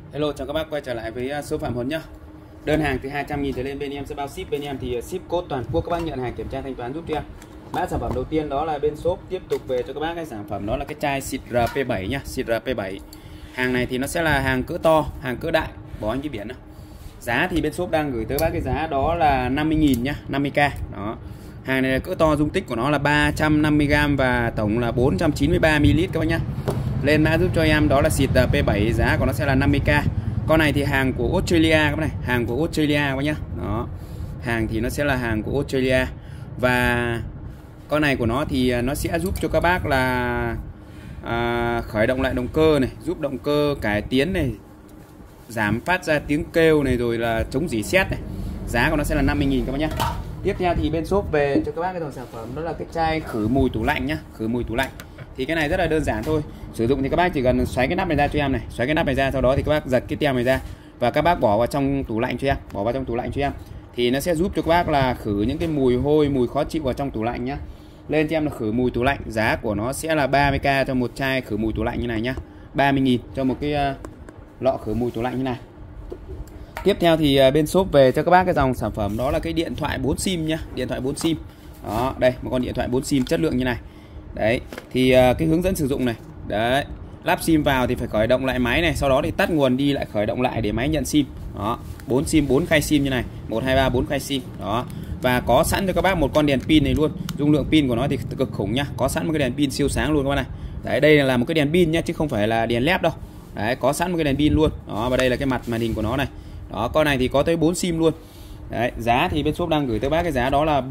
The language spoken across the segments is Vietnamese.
Hello, chào các bác quay trở lại với số Phạm Huấn nhá. Đơn hàng từ 200.000 trở lên bên em sẽ bao ship, bên em thì ship code toàn quốc, các bác nhận hàng kiểm tra thanh toán giúp cho em. Mã sản phẩm đầu tiên đó là bên shop tiếp tục về cho các bác cái sản phẩm đó là cái chai xịt RP7 nhá, xịt RP7. Hàng này thì nó sẽ là hàng cỡ to, hàng cỡ đại, bỏ anh cái biển nào. Giá thì bên shop đang gửi tới bác cái giá đó là 50.000 nhá, 50k. Đó. Hàng này là cỡ to, dung tích của nó là 350g và tổng là 493ml các bác nhá. Lên mã giúp cho em đó là xịt P7, giá của nó sẽ là 50k. Con này thì hàng của Australia các bác này, hàng của Australia các bác nhá. Đó. Hàng thì nó sẽ là hàng của Australia. Và con này của nó thì nó sẽ giúp cho các bác là khởi động lại động cơ này, giúp động cơ cải tiến này, giảm phát ra tiếng kêu này, rồi là chống rỉ sét này. Giá của nó sẽ là 50.000 các bác nhá. Tiếp theo thì bên shop về cho các bác cái dòng sản phẩm đó là cái chai khử mùi tủ lạnh nhá, khử mùi tủ lạnh. Thì cái này rất là đơn giản thôi. Sử dụng thì các bác chỉ cần xoáy cái nắp này ra cho em này, xoáy cái nắp này ra, sau đó thì các bác giật cái tem này ra và các bác bỏ vào trong tủ lạnh cho em, bỏ vào trong tủ lạnh cho em. Thì nó sẽ giúp cho các bác là khử những cái mùi hôi, mùi khó chịu vào trong tủ lạnh nhá. Lên cho em là khử mùi tủ lạnh, giá của nó sẽ là 30k cho một chai khử mùi tủ lạnh như này nhá. 30.000 cho một cái lọ khử mùi tủ lạnh như này. Tiếp theo thì bên shop về cho các bác cái dòng sản phẩm đó là cái điện thoại 4 sim nhá, điện thoại 4 sim. Đó, đây một con điện thoại 4 sim chất lượng như này. Đấy, thì cái hướng dẫn sử dụng này. Đấy, lắp sim vào thì phải khởi động lại máy này, sau đó thì tắt nguồn đi lại khởi động lại để máy nhận sim. Đó, 4 sim, 4 khay sim như này, 1 2 3 4 khay sim. Đó. Và có sẵn cho các bác một con đèn pin này luôn. Dung lượng pin của nó thì cực khủng nhá, có sẵn một cái đèn pin siêu sáng luôn các bác này. Đấy, đây là một cái đèn pin nhá chứ không phải là đèn led đâu. Đấy, có sẵn một cái đèn pin luôn. Đó, và đây là cái mặt màn hình của nó này. Đó, con này thì có tới 4 sim luôn. Đấy, giá thì bên shop đang gửi tới bác cái giá đó là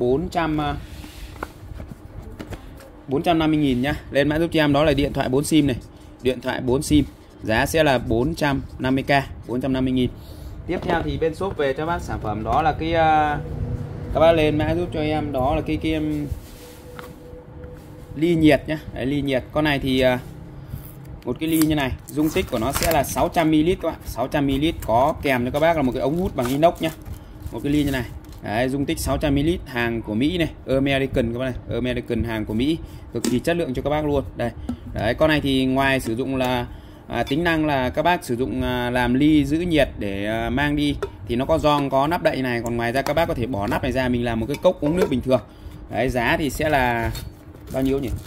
450.000 nhá. Lên mã giúp cho em đó là điện thoại 4 sim này, điện thoại 4 sim, giá sẽ là 450k, 450.000. Tiếp theo thì bên shop về cho bác sản phẩm đó là cái các bác lên mã giúp cho em đó là cái ly nhiệt nhá. Đấy, ly nhiệt. Con này thì một cái ly như này, dung tích của nó sẽ là 600ml các bạn, 600ml, có kèm cho các bác là một cái ống hút bằng inox nhá. Một cái ly như này. Đấy, dung tích 600ml, hàng của Mỹ này, American các bác này, American, hàng của Mỹ, cực kỳ chất lượng cho các bác luôn. Đây. Đấy, con này thì ngoài sử dụng là tính năng là các bác sử dụng làm ly giữ nhiệt để mang đi thì nó có gioăng, có nắp đậy này, còn ngoài ra các bác có thể bỏ nắp này ra, mình làm một cái cốc uống nước bình thường. Đấy, giá thì sẽ là bao nhiêu nhỉ?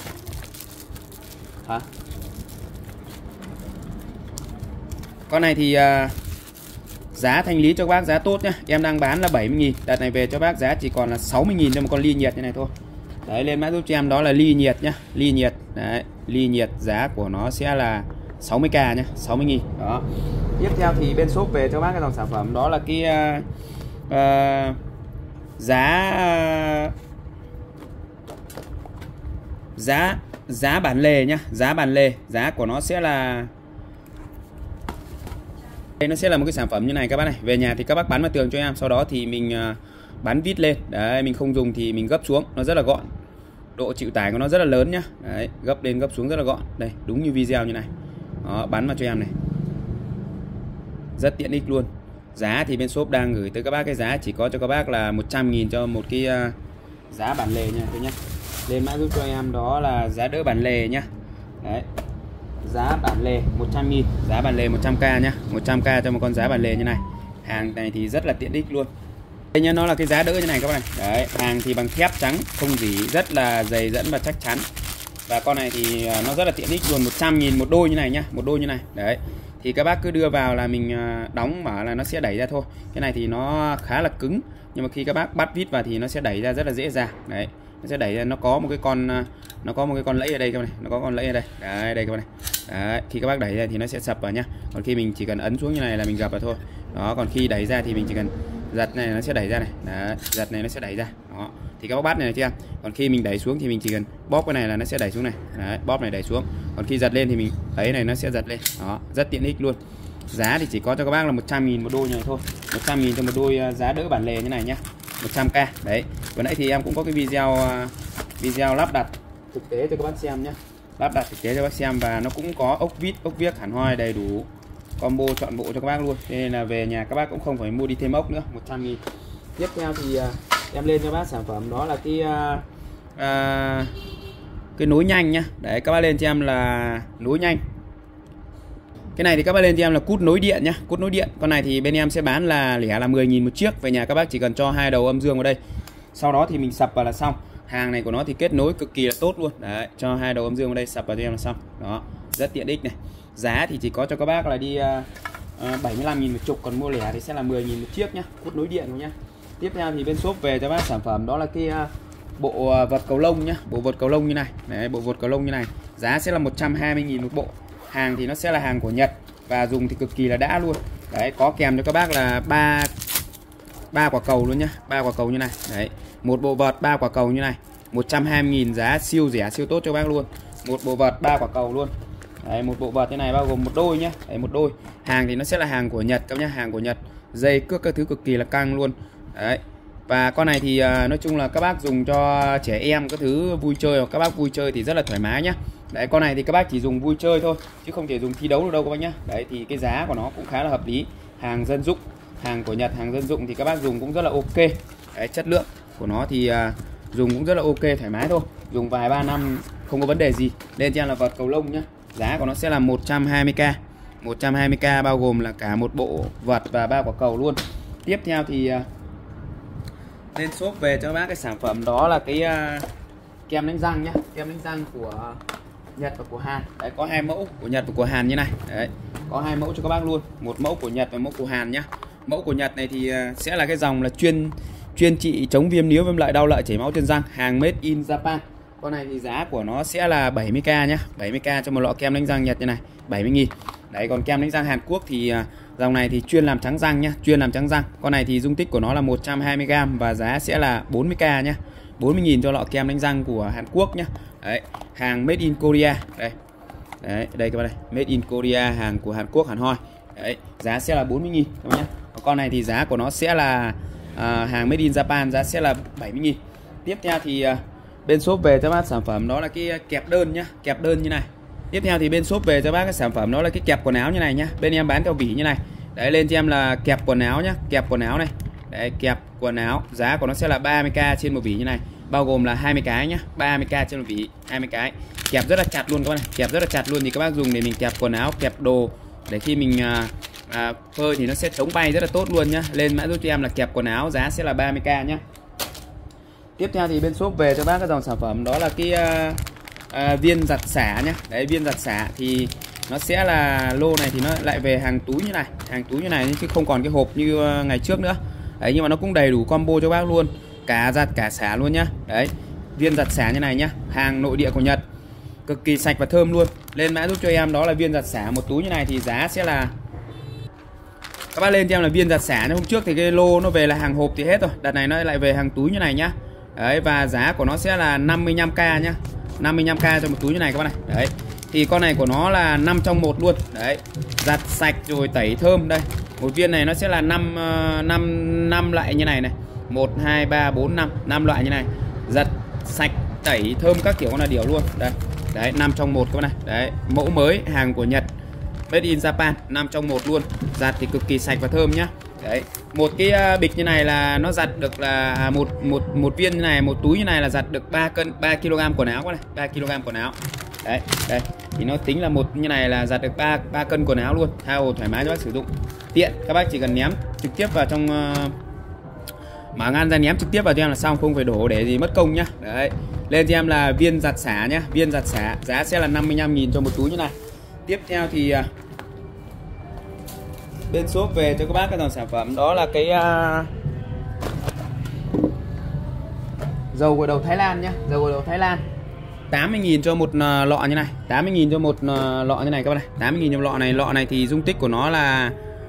Hả? Con này thì giá thanh lý cho các bác giá tốt nhá. Em đang bán là 70.000, đợt này về cho bác giá chỉ còn là 60.000 cho một con ly nhiệt như này thôi. Đấy, lên mã giúp cho em đó là ly nhiệt nhá, ly nhiệt. Đấy, ly nhiệt giá của nó sẽ là 60k nhá, 60.000. Đó. Tiếp theo thì bên shop về cho bác cái dòng sản phẩm đó là cái giá bản lề nhá, giá bản lề, giá của nó sẽ là đây, nó sẽ là một cái sản phẩm như này các bác này. Về nhà thì các bác bắn vào tường cho em, sau đó thì mình bắn vít lên. Đấy, mình không dùng thì mình gấp xuống, nó rất là gọn. Độ chịu tải của nó rất là lớn nhá. Đấy, gấp lên gấp xuống rất là gọn. Đây, đúng như video như này. Đó, bắn vào cho em này. Rất tiện ích luôn. Giá thì bên shop đang gửi tới các bác cái giá chỉ có cho các bác là 100.000 cho một cái giá bản lề nha thôi nhá. Lên mã giúp cho em đó là giá đỡ bản lề nhá. Đấy. Giá bản lề 100.000, giá bản lề 100k nhá, 100k cho một con giá bản lề như này. Hàng này thì rất là tiện ích luôn. Đây nhá, nó là cái giá đỡ như này các bạn này. Đấy, hàng thì bằng thép trắng, không rỉ, rất là dày dẫn và chắc chắn. Và con này thì nó rất là tiện ích luôn, 100.000 một đôi như này nhá, một đôi như này. Đấy. Thì các bác cứ đưa vào là mình đóng mở là nó sẽ đẩy ra thôi. Cái này thì nó khá là cứng, nhưng mà khi các bác bắt vít vào thì nó sẽ đẩy ra rất là dễ dàng. Đấy. Nó sẽ đẩy ra, nó có một cái con lẫy ở đây các bạn này, nó có con lẫy ở đây. Đấy, đây các bạn này. Đấy, khi các bác đẩy ra thì nó sẽ sập vào nhá. Còn khi mình chỉ cần ấn xuống như này là mình gập vào thôi. Đó, còn khi đẩy ra thì mình chỉ cần giật này nó sẽ đẩy ra này. Đấy, giật này nó sẽ đẩy ra. Đó. Thì các bác bắt này chưa? Còn khi mình đẩy xuống thì mình chỉ cần bóp cái này là nó sẽ đẩy xuống này. Đấy, bóp này đẩy xuống. Còn khi giật lên thì mình ấy này nó sẽ giật lên. Đó, rất tiện ích luôn. Giá thì chỉ có cho các bác là 100.000 một đôi như này thôi. 100.000 cho một đôi giá đỡ bản lề như này nhá. 100k. Đấy. Vừa nãy thì em cũng có cái video lắp đặt thực tế cho các bác xem nhé, lắp đặt thực tế cho các bác xem, và nó cũng có ốc vít, ốc viếc hẳn hoi đầy đủ, combo chọn bộ cho các bác luôn, nên là về nhà các bác cũng không phải mua đi thêm ốc nữa. 100.000. Tiếp theo thì em lên cho bác sản phẩm đó là cái nối nhanh nhá. Đấy, các bác lên cho em là nối nhanh. Cái này thì các bác lên cho em là cút nối điện nhá, cút nối điện. Con này thì bên em sẽ bán là lẻ là 10.000 một chiếc. Về nhà các bác chỉ cần cho 2 đầu âm dương vào đây. Sau đó thì mình sập vào là xong. Hàng này của nó thì kết nối cực kỳ là tốt luôn. Đấy, cho 2 đầu âm dương vào đây, sập vào cho em là xong. Đó, rất tiện ích này. Giá thì chỉ có cho các bác là đi 75.000 một chục, còn mua lẻ thì sẽ là 10.000 một chiếc nhá, cút nối điện nhá. Tiếp theo thì bên shop về cho bác sản phẩm đó là cái bộ vật cầu lông nhá, bộ vật cầu lông như này. Đấy, bộ vật cầu lông như này. Giá sẽ là 120.000 một bộ. Hàng thì nó sẽ là hàng của Nhật và dùng thì cực kỳ là đã luôn. Đấy, có kèm cho các bác là ba quả cầu luôn nhá, 3 quả cầu như này. Đấy, một bộ vợt 3 quả cầu như này, 120.000, giá siêu rẻ siêu tốt cho bác luôn. Một bộ vợt 3 quả cầu luôn. Đấy, một bộ vợt thế này bao gồm một đôi nhá. Đấy, một đôi. Hàng thì nó sẽ là hàng của Nhật các nhá, hàng của Nhật. Dây cước các thứ cực kỳ là căng luôn. Đấy. Và con này thì nói chung là các bác dùng cho trẻ em các thứ vui chơi, hoặc các bác vui chơi thì rất là thoải mái nhá. Đấy, con này thì các bác chỉ dùng vui chơi thôi chứ không thể dùng thi đấu được đâu các bác nhá. Đấy, thì cái giá của nó cũng khá là hợp lý. Hàng dân dụng, hàng của Nhật, hàng dân dụng thì các bác dùng cũng rất là ok. Đấy, chất lượng của nó thì dùng cũng rất là ok, thoải mái thôi. Dùng vài 3 năm không có vấn đề gì. Lên cho em là vợt cầu lông nhá. Giá của nó sẽ là 120k. 120k bao gồm là cả một bộ vợt và 3 quả cầu luôn. Tiếp theo thì lên shop về cho các bác cái sản phẩm đó là cái kem đánh răng nhá. Kem đánh răng của Nhật và của Hàn. Đấy, có 2 mẫu của Nhật và của Hàn như này. Đấy, có 2 mẫu cho các bác luôn. Một mẫu của Nhật và mẫu của Hàn nhá. Mẫu của Nhật này thì sẽ là cái dòng là chuyên trị chống viêm níu, viêm lợi, đau lợi, chảy máu trên răng, hàng made in Japan. Con này thì giá của nó sẽ là 70k nhá, 70k cho một lọ kem đánh răng Nhật như này, 70.000. Đấy, còn kem đánh răng Hàn Quốc thì dòng này thì chuyên làm trắng răng nhá, chuyên làm trắng răng. Con này thì dung tích của nó là 120g và giá sẽ là 40k nhá. 40.000 cho lọ kem đánh răng của Hàn Quốc nhá. Đấy, hàng made in Korea. Đây. Đấy, đây các bạn đây, made in Korea, hàng của Hàn Quốc, Hàn Hoi. Đấy, giá sẽ là 40.000 các bạn nhá. Con này thì giá của nó sẽ là hàng made in Japan, giá sẽ là 70.000. Tiếp theo thì bên shop về cho bác sản phẩm đó là cái kẹp đơn nhá, kẹp đơn như này. Tiếp theo thì bên shop về cho bác cái sản phẩm đó là cái kẹp quần áo như này nhá. Bên em bán theo vỉ như này. Đấy, lên cho em là kẹp quần áo nhá, kẹp quần áo này. Đấy, kẹp quần áo, giá của nó sẽ là 30k trên một vỉ như này, bao gồm là 20 cái nhá, 30k trên một vỉ, 20 cái. Kẹp rất là chặt luôn các bạn này, kẹp rất là chặt luôn, thì các bác dùng để mình kẹp quần áo, kẹp đồ để khi mình phơi thì nó sẽ chống bay rất là tốt luôn nhá. Lên mã giúp cho em là kẹp quần áo, giá sẽ là 30k nhá. Tiếp theo thì bên shop về cho bác cái dòng sản phẩm đó là cái viên giặt xả nhá. Đấy, viên giặt xả thì nó sẽ là lô này thì nó lại về hàng túi như này, hàng túi như này chứ không còn cái hộp như ngày trước nữa. Đấy, nhưng mà nó cũng đầy đủ combo cho bác luôn, cả giặt cả xả luôn nhá. Đấy, viên giặt xả như này nhá, hàng nội địa của Nhật, cực kỳ sạch và thơm luôn. Lên mã giúp cho em đó là viên giặt xả một túi như này thì giá sẽ là, các bác lên cho em là viên giặt xả. Hôm trước thì cái lô nó về là hàng hộp thì hết rồi, đợt này nó lại về hàng túi như này nhá. Đấy, và giá của nó sẽ là 55k nhá, 55k cho một túi như này các bác này. Đấy, thì con này của nó là 5 trong 1 luôn. Đấy, giặt sạch rồi tẩy thơm. Đây, một viên này nó sẽ là 5 loại như này này, 1 2 3 4 5 loại như này, giặt sạch tẩy thơm các kiểu, con là điều luôn. Đây, đấy, 5 trong 1 các bác này. Đấy, mẫu mới, hàng của Nhật, made in Japan, 5 trong 1 luôn, giặt thì cực kỳ sạch và thơm nhá. Đấy, một cái bịch như này là nó giặt được là một viên như này, một túi như này là giặt được 3 kg quần áo các này, 3 kg quần áo. Đấy, đây thì nó tính là một như này là giặt được 3 cân quần áo luôn, tha hồ thoải mái cho bác sử dụng, tiện. Các bác chỉ cần ném trực tiếp vào trong mở ngăn ra, ném trực tiếp vào cho em là xong, không phải đổ để gì mất công nhá. Đấy, lên cho em là viên giặt xả nhá, viên giặt xả, giá sẽ là 55.000 cho một túi như này. Tiếp theo thì bên shop về cho các bác cái dòng sản phẩm đó là cái dầu gội đầu Thái Lan nhá, dầu gội đầu Thái Lan, 80.000 cho một lọ như này, 80.000 cho một lọ như này các bạn này, 80.000 cho lọ này. Lọ này thì dung tích của nó là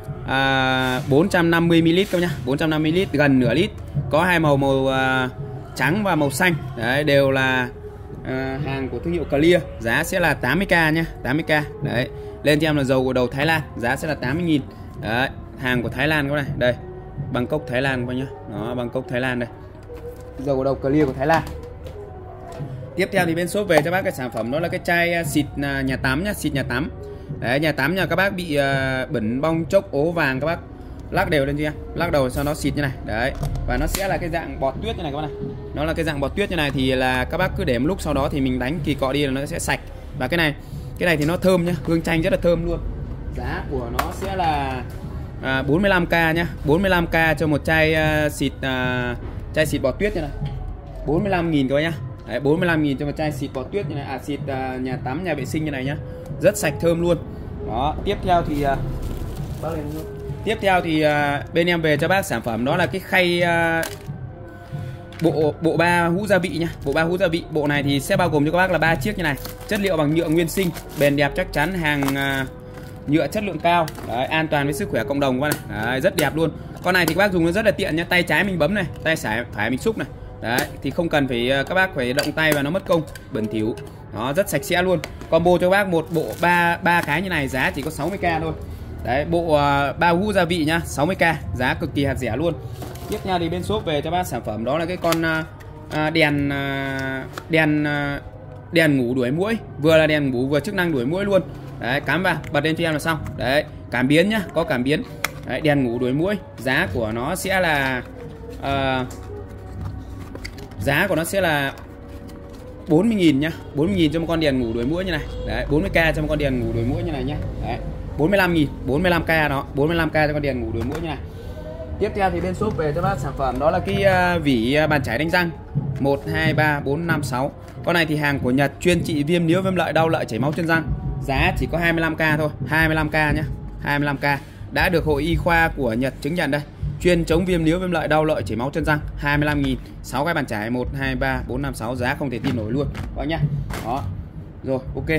450ml các nhá, 450ml, gần nửa lít, có hai màu, màu trắng và màu xanh. Đấy, đều là hàng của thương hiệu Clear, giá sẽ là 80k nhá, 80k. Đấy, lên cho em là dầu gội đầu Thái Lan, giá sẽ là 80.000. Đấy, hàng của Thái Lan các bạn này, đây, Bangkok Thái Lan các bạn nhá, đó, Bangkok Thái Lan đây, dầu gội đầu Clear của Thái Lan. Tiếp theo thì bên shop về cho bác cái sản phẩm đó là cái chai xịt nhà tắm nhá, xịt nhà tắm. Đấy, nhà tắm nhà các bác bị bẩn bong chốc ố vàng, các bác lắc đều lên chưa, lắc đầu sau đó xịt như này. Đấy, và nó sẽ là cái dạng bọt tuyết như này các bạn này, nó là cái dạng bọt tuyết như này thì là các bác cứ để một lúc, sau đó thì mình đánh kỳ cọ đi là nó sẽ sạch. Và cái này thì nó thơm nhá, hương chanh rất là thơm luôn, Giá của nó sẽ là 45k nhá, 45k cho một chai xịt bọt tuyết như này. 45.000 các bác nhá. Đấy, 45.000 cho một chai xịt bọt tuyết như này, xịt nhà tắm, nhà vệ sinh như này nhá. Rất sạch thơm luôn. Đó, tiếp theo thì bên em về cho bác sản phẩm đó là cái khay bộ 3 hũ gia vị nhá. Bộ 3 hũ gia vị. Bộ này thì sẽ bao gồm cho các bác là 3 chiếc như này. Chất liệu bằng nhựa nguyên sinh, bền đẹp chắc chắn, hàng nhựa chất lượng cao. Đấy, an toàn với sức khỏe cộng đồng các bác này. Đấy, rất đẹp luôn. Con này thì các bác dùng nó rất là tiện nhá. Tay trái mình bấm này, tay phải mình xúc này. Đấy, thì không cần phải các bác phải động tay và nó mất công bẩn thỉu. Nó rất sạch sẽ luôn. Combo cho các bác một bộ 3 cái như này giá chỉ có 60k thôi. Đấy, bộ 3 hũ gia vị nhá, 60k, giá cực kỳ hạt rẻ luôn. Tiếp theo thì bên shop về cho bác sản phẩm đó là cái con đèn ngủ đuổi muỗi, vừa là đèn ngủ vừa chức năng đuổi muỗi luôn. Đấy, cắm vào, bật lên cho em là xong. Đấy, cảm biến nhá, có cảm biến. Đấy, đèn ngủ đuổi muỗi, giá của nó sẽ là 40.000 nhá, 40.000 cho một con đèn ngủ đuổi muỗi như này. Đấy, 40k cho một con đèn ngủ đuổi muỗi như này nhá. Đấy, 45.000, 45k đó, 45k cho con đèn ngủ đuổi muỗi như này. Tiếp theo thì bên shop về cho bác sản phẩm đó là cái vỉ bàn chải đánh răng 1, 2, 3, 4, 5, 6. Con này thì hàng của Nhật, chuyên trị viêm níu, viêm lợi, đau lợi, chảy máu chân răng. Giá chỉ có 25k thôi, 25k nhá, 25k. Đã được hội y khoa của Nhật chứng nhận đây. Chuyên chống viêm níu, viêm lợi, đau lợi, chảy máu chân răng. 25.000, 6 cái bàn chải 1, 2, 3, 4, 5, 6, giá không thể tin nổi luôn các bác nhá. Đó. Rồi, ok.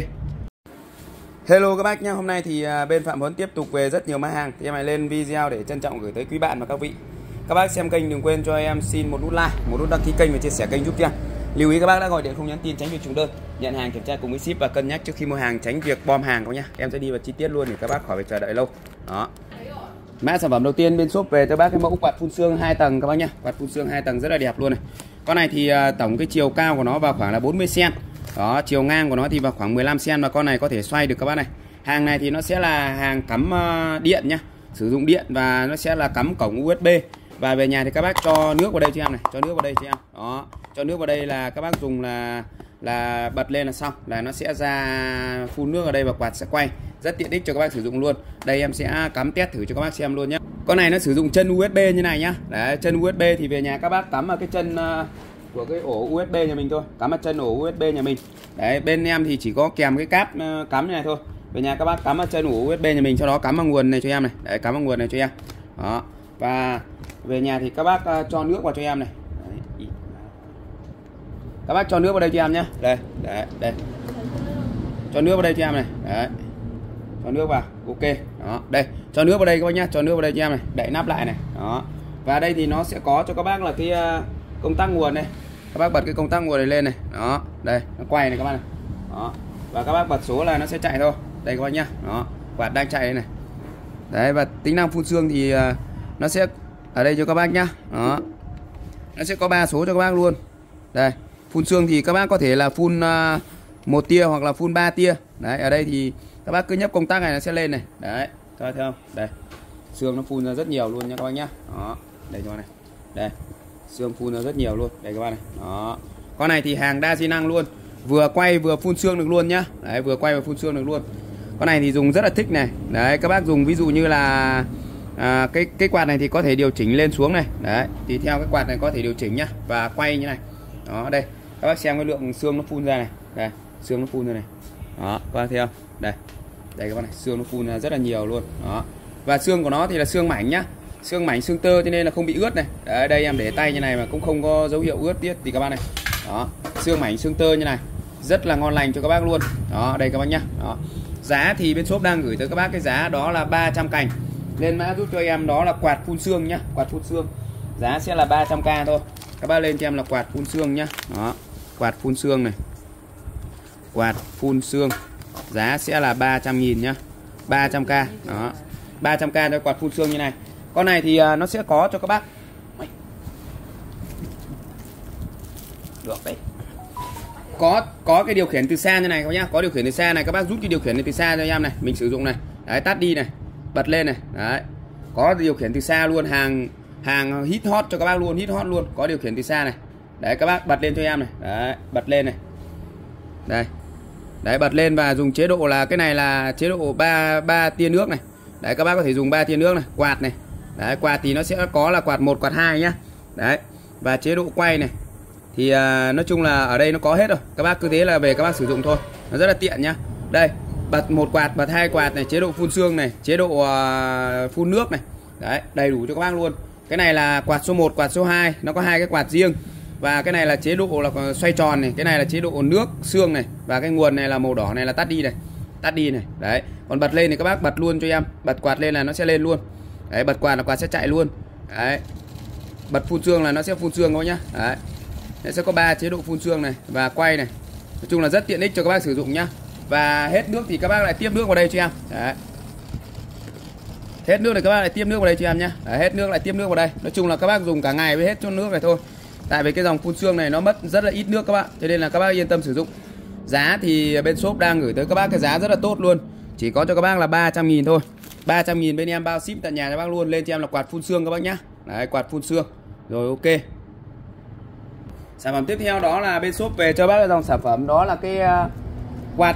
Hello các bác nhá, hôm nay thì bên Phạm Huấn tiếp tục về rất nhiều mã hàng. Thì em lại lên video để trân trọng gửi tới quý bạn và các vị. Các bác xem kênh đừng quên cho em xin một nút like, một nút đăng ký kênh và chia sẻ kênh giúp em. Lưu ý các bác đã gọi điện không nhắn tin tránh việc trùng đơn. Nhận hàng kiểm tra cùng với ship và cân nhắc trước khi mua hàng tránh việc bom hàng các nhá. Em sẽ đi vào chi tiết luôn để các bác khỏi phải chờ đợi lâu. Đó. Mã sản phẩm đầu tiên bên shop về cho bác cái mẫu quạt phun sương 2 tầng các bác nhá. Quạt phun sương 2 tầng rất là đẹp luôn này. Con này thì tổng cái chiều cao của nó vào khoảng là 40 cm. Đó, chiều ngang của nó thì vào khoảng 15 cm và con này có thể xoay được các bác này. Hàng này thì nó sẽ là hàng cắm điện nhá, sử dụng điện và nó sẽ là cắm cổng USB. Và về nhà thì các bác cho nước vào đây cho em này, cho nước vào đây cho em. Đó, cho nước vào đây là các bác dùng là bật lên là xong, là nó sẽ ra phun nước ở đây và quạt sẽ quay. Rất tiện ích cho các bác sử dụng luôn. Đây em sẽ cắm test thử cho các bác xem luôn nhé. Con này nó sử dụng chân USB như này nhá. Đấy, chân USB thì về nhà các bác cắm vào cái chân của cái ổ USB nhà mình thôi, cắm vào chân ổ USB nhà mình. Đấy, bên em thì chỉ có kèm cái cáp cắm như này thôi. Về nhà các bác cắm vào chân ổ USB nhà mình, sau đó cắm vào nguồn này cho em này. Đấy, cắm vào nguồn này cho em. Đó. Và về nhà thì các bác cho nước vào cho em này. Đấy. Các bác cho nước vào đây cho em nhé. Đây, đây. Cho nước vào đây cho em này. Đấy. Cho nước vào. Ok. Đó, đây. Cho nước vào đây các bác nhé. Cho nước vào đây cho em này. Đậy nắp lại này. Đó. Và đây thì nó sẽ có cho các bác là cái công tắc nguồn này. Các bác bật cái công tắc nguồn này lên này. Đó. Đây, nó quay này các bác này. Đó. Và các bác bật số là nó sẽ chạy thôi. Đây các bác nhá. Đó. Quạt đang chạy đây này. Đấy, và tính năng phun sương thì nó sẽ ở đây cho các bác nhá. Đó. Nó sẽ có 3 số cho các bác luôn. Đây, phun sương thì các bác có thể là phun 1 tia hoặc là phun 3 tia. Đấy, ở đây thì các bác cứ nhấp công tắc này nó sẽ lên này. Đấy, các bác thấy không? Đây. Sương nó phun ra rất nhiều luôn nha các bác nhá. Đó, đây cho các bác này. Đây. Sương phun ra rất nhiều luôn. Đây các bác này. Đó. Con này thì hàng đa di năng luôn. Vừa quay vừa phun sương được luôn nhá. Đấy, vừa quay vừa phun sương được luôn. Con này thì dùng rất là thích này. Đấy, các bác dùng ví dụ như là cái quạt này thì có thể điều chỉnh lên xuống này. Đấy, thì theo cái quạt này có thể điều chỉnh nhá và quay như này. Đó, đây. Các bác xem cái lượng sương nó phun ra này. Đây, sương nó phun ra này. Đó, các bác thấy không? Đây. Đây các bác này, sương nó phun ra rất là nhiều luôn. Đó. Và xương của nó thì là xương mảnh nhá. Xương mảnh, xương tơ cho nên là không bị ướt này. Đấy, đây em để tay như này mà cũng không có dấu hiệu ướt tiết thì các bác này. Đó, xương mảnh, xương tơ như này. Rất là ngon lành cho các bác luôn. Đó, đây các bác nhá. Đó. Giá thì bên shop đang gửi tới các bác cái giá đó là 300 cành. Lên mã giúp cho em đó là quạt phun sương nhá, quạt phun sương. Giá sẽ là 300k thôi. Các bác lên cho em là quạt phun sương nhá. Đó, quạt phun sương này. Quạt phun sương. Giá sẽ là 300.000 nhá. 300k. Đó. 300k cho quạt phun sương như này. Con này thì nó sẽ có cho các bác. Được đấy. Có cái điều khiển từ xa như này các bác nhá, có điều khiển từ xa này, các bác rút cái điều khiển này từ xa cho em này, mình sử dụng này. Đấy, tắt đi này, bật lên này. Đấy. Có điều khiển từ xa luôn, hàng hit hot cho các bác luôn, hit hot luôn, có điều khiển từ xa này. Đấy, các bác bật lên cho em này. Đấy, bật lên này. Đây. Đấy, bật lên và dùng chế độ là cái này là chế độ 3 tia nước này. Đấy, các bác có thể dùng 3 tia nước này, quạt này. Đấy, quạt thì nó sẽ có là quạt 1, quạt 2 nhá. Đấy, và chế độ quay này thì nói chung là ở đây nó có hết rồi. Các bác cứ thế là về các bác sử dụng thôi. Nó rất là tiện nhá. Đây, bật 1 quạt, bật 2 quạt này, chế độ phun sương này, chế độ phun nước này. Đấy, đầy đủ cho các bác luôn. Cái này là quạt số 1, quạt số 2, nó có 2 cái quạt riêng. Và cái này là chế độ là xoay tròn này, cái này là chế độ nước sương này, và cái nguồn này là màu đỏ này là tắt đi này. Tắt đi này. Đấy, còn bật lên thì các bác bật luôn cho em. Bật quạt lên là nó sẽ lên luôn. Đấy, bật quạt là quạt sẽ chạy luôn. Đấy. Bật phun sương là nó sẽ phun sương các bác nhá. Đấy. Nó sẽ có 3 chế độ phun sương này và quay này. Nói chung là rất tiện ích cho các bác sử dụng nhá. Và hết nước thì các bác lại tiếp nước vào đây cho em. Đấy. Hết nước thì các bác lại tiếp nước vào đây cho em nhá. Đấy, hết nước lại tiếp nước vào đây. Nói chung là các bác dùng cả ngày với hết cho nước này thôi. Tại vì cái dòng phun sương này nó mất rất là ít nước các bạn. Cho nên là các bác yên tâm sử dụng. Giá thì bên shop đang gửi tới các bác cái giá rất là tốt luôn. Chỉ có cho các bác là 300.000 thôi. 300.000 bên em bao ship tận nhà cho bác luôn. Lên cho em là quạt phun sương các bác nhá. Đấy, quạt phun sương. Rồi, ok. Sản phẩm tiếp theo đó là bên shop về cho bác cái dòng sản phẩm đó là cái quạt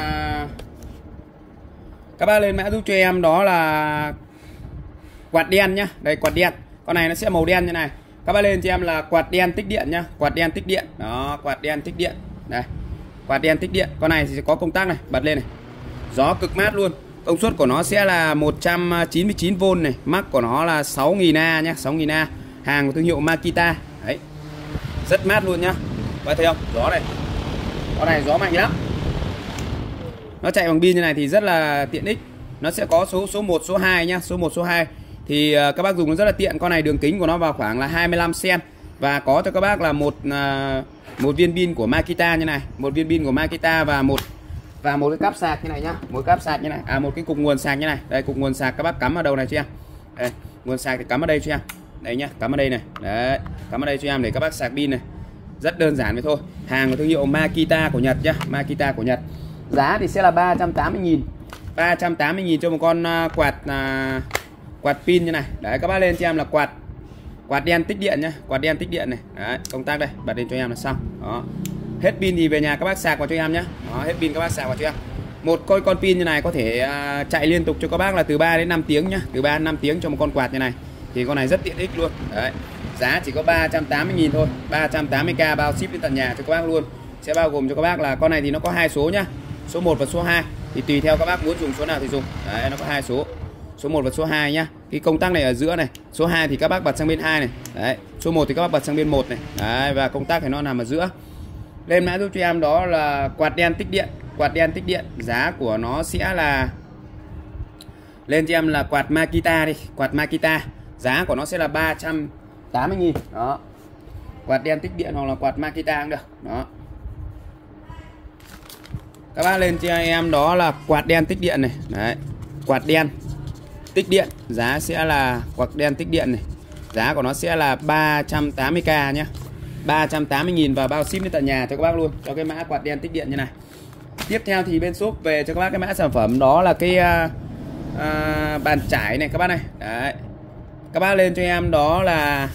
các bác lên mã giúp cho em đó là quạt đen nhá. Đây, quạt đen. Con này nó sẽ màu đen như này. Các bác lên cho em là quạt đen tích điện nhá. Quạt đen tích điện. Đó, quạt đen tích điện. Đây. Quạt đen tích điện. Con này thì sẽ có công tắc này, bật lên này. Gió cực mát luôn. Công suất của nó sẽ là 199V này, max của nó là 6.000A nhá, 6.000A. Hàng của thương hiệu Makita. Đấy. Rất mát luôn nhá. Các thấy không? Gió này. Con này gió mạnh lắm. Nó chạy bằng pin như này thì rất là tiện ích. Nó sẽ có số 1, số 2 nhá, số 1, số 2. Thì các bác dùng nó rất là tiện. Con này đường kính của nó vào khoảng là 25 cm và có cho các bác là một viên pin của Makita như này, một viên pin của Makita và một cái cáp sạc như này nhá, một cáp sạc như này, một cái cục nguồn sạc như này. Đây, cục nguồn sạc các bác cắm vào đầu này cho em. Đây, nguồn sạc thì cắm ở đây cho em. Đấy nhá, cắm ở đây này. Đấy, cắm ở đây cho em để các bác sạc pin này. Rất đơn giản vậy thôi. Hàng của thương hiệu Makita của Nhật nhá, Makita của Nhật. Giá thì sẽ là 380.000. 380.000 cho một con quạt pin như này. Đấy, các bác lên cho em là quạt đen tích điện nhá, quạt đen tích điện này. Đấy, công tắc đây, bật lên cho em là xong. Đó. Hết pin thì về nhà các bác sạc vào cho em nhá. Đó, hết pin các bác sạc vào cho em. Một con pin như này có thể chạy liên tục cho các bác là từ 3 đến 5 tiếng nhá, từ 3 đến 5 tiếng cho một con quạt như này. Thì con này rất tiện ích luôn. Đấy. Giá chỉ có 380.000 thôi, 380k bao ship đến tận nhà cho các bác luôn. Sẽ bao gồm cho các bác là con này thì nó có 2 số nhá, số 1 và số 2. Thì tùy theo các bác muốn dùng số nào thì dùng. Đấy, nó có 2 số. Số 1 và số 2 nhá. Cái công tắc này ở giữa này. Số 2 thì các bác bật sang bên 2 này. Đấy, số 1 thì các bác bật sang bên 1 này. Đấy, và công tắc thì nó nằm ở giữa. Lên mã giúp cho em đó là quạt đen tích điện. Quạt đen tích điện, giá của nó sẽ là lên cho em là quạt Makita đi, quạt Makita. Giá của nó sẽ là 380.000. Đó. Quạt đen tích điện hoặc là quạt Makita cũng được. Đó. Các bác lên cho em đó là quạt đen tích điện này. Đấy. Quạt đen tích điện, giá sẽ là quạt đen tích điện này. Giá của nó sẽ là 380k nhé. 380.000 và bao ship đến tận nhà cho các bác luôn, cho cái mã quạt đen tích điện như này. Tiếp theo thì bên shop về cho các bác cái mã sản phẩm đó là cái bàn chải này các bác này. Đấy. Các bác lên cho em đó là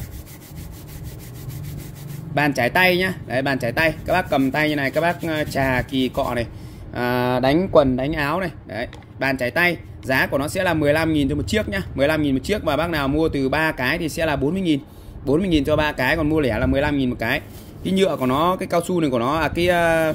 bàn chải tay nhá. Đấy, bàn chải tay. Các bác cầm tay như này, các bác chà kỳ cọ này, đánh quần, đánh áo này. Đấy, bàn chải tay. Giá của nó sẽ là 15.000 cho một chiếc nhá. 15.000 một chiếc, và bác nào mua từ 3 cái thì sẽ là 40.000. 40.000 cho 3 cái, còn mua lẻ là 15.000 một cái. Cái nhựa của nó, cái cao su này của nó, cái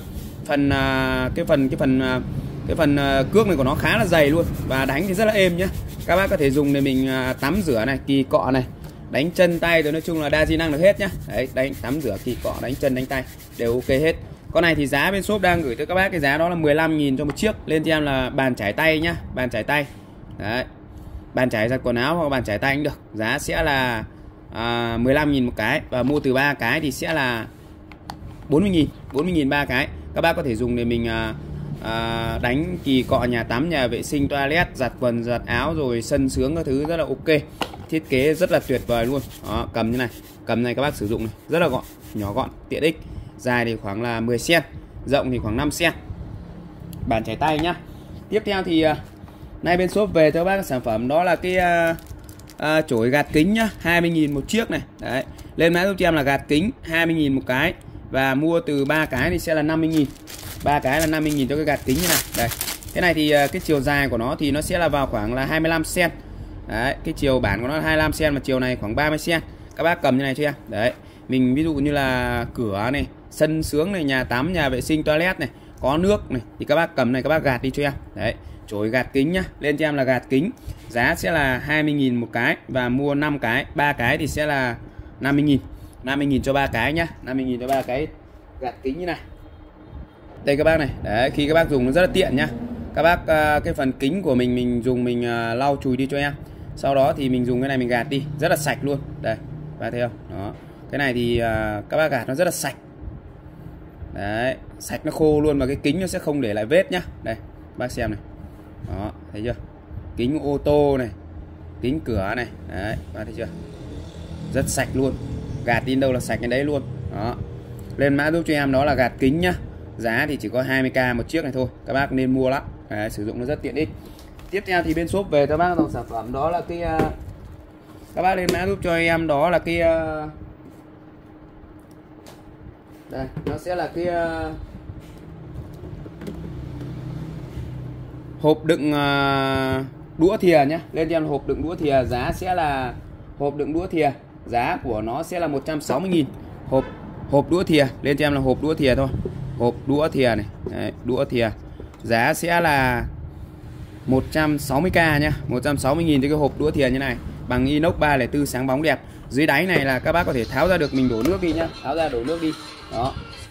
phần cước này của nó khá là dày luôn, và đánh thì rất là êm nhá. Các bác có thể dùng để mình tắm rửa này, kỳ cọ này, đánh chân tay, rồi nói chung là đa di năng được hết nhá. Đấy, đánh tắm rửa, kỳ cọ, đánh chân, đánh tay đều ok hết. Con này thì giá bên shop đang gửi tới các bác cái giá đó là 15.000 cho một chiếc. Lên cho em là bàn chải tay nhá, bàn chải tay. Đấy, bàn chải giặt quần áo hoặc bàn chải tay cũng được. Giá sẽ là 15.000 một cái, và mua từ 3 cái thì sẽ là 40.000. 40.000 3 cái. Các bác có thể dùng để mình đánh kỳ cọ nhà tắm, nhà vệ sinh, toilet, giặt quần, giặt áo, rồi sân sướng các thứ rất là ok. Thiết kế rất là tuyệt vời luôn. Đó, cầm như này, cầm này các bác sử dụng này, rất là gọn, nhỏ gọn, tiện ích. Dài thì khoảng là 10 cm, rộng thì khoảng 5 cm. Bàn chải tay nhá. Tiếp theo thì nay bên shop về cho các bác sản phẩm đó là cái chổi gạt kính nhá, 20.000 một chiếc này. Đấy, lên mã giúp cho em là gạt kính 20.000 một cái, và mua từ 3 cái thì sẽ là 50.000. ba cái là 50.000 cho cái gạt kính như này. Đây. Cái này thì cái chiều dài của nó thì nó sẽ là vào khoảng là 25 cm. Đấy, cái chiều bản của nó là 25 cm mà chiều này khoảng 30 cm. Các bác cầm như này cho em. Đấy. Mình ví dụ như là cửa này, sân sướng này, nhà tắm, nhà vệ sinh, toilet này, có nước này thì các bác cầm này các bác gạt đi cho em. Đấy, chổi gạt kính nhá. Lên cho em là gạt kính. Giá sẽ là 20.000 một cái và mua 5 cái, 3 cái thì sẽ là 50.000. 50.000 cho 3 cái nhá. 50.000 cho 3 cái gạt kính như này. Đây các bác này. Đấy, khi các bác dùng nó rất là tiện nhá. Các bác cái phần kính của mình dùng mình lau chùi đi cho em. Sau đó thì mình dùng cái này mình gạt đi, rất là sạch luôn. Đây, các bác thấy không? Đó. Cái này thì các bác gạt nó rất là sạch. Đấy, sạch nó khô luôn và cái kính nó sẽ không để lại vết nhá. Đây, bác xem này. Đó, thấy chưa? Kính ô tô này, kính cửa này. Đấy, bác thấy chưa? Rất sạch luôn. Gạt đi đâu là sạch cái đấy luôn. Đó. Lên mã giúp cho em đó là gạt kính nhá. Giá thì chỉ có 20k một chiếc này thôi. Các bác nên mua lắm. Đấy, sử dụng nó rất tiện ích. Tiếp theo thì bên shop về cho bác dòng sản phẩm đó là cái các bác lên mã giúp cho em đó là cái đây, nó sẽ là cái hộp đựng đũa thìa nhé. Lên cho em hộp đựng đũa thìa, giá sẽ là hộp đựng đũa thìa, giá của nó sẽ là 160.000. Hộp đũa thìa, lên cho em là hộp đũa thìa thôi. Hộp đũa thìa này. Đấy, đũa thìa. Giá sẽ là 160k nhá. 160.000 cho cái hộp đũa thìa như này, bằng inox 304 sáng bóng đẹp. Dưới đáy này là các bác có thể tháo ra được, mình đổ nước đi nhá. Tháo ra đổ nước đi. Đó.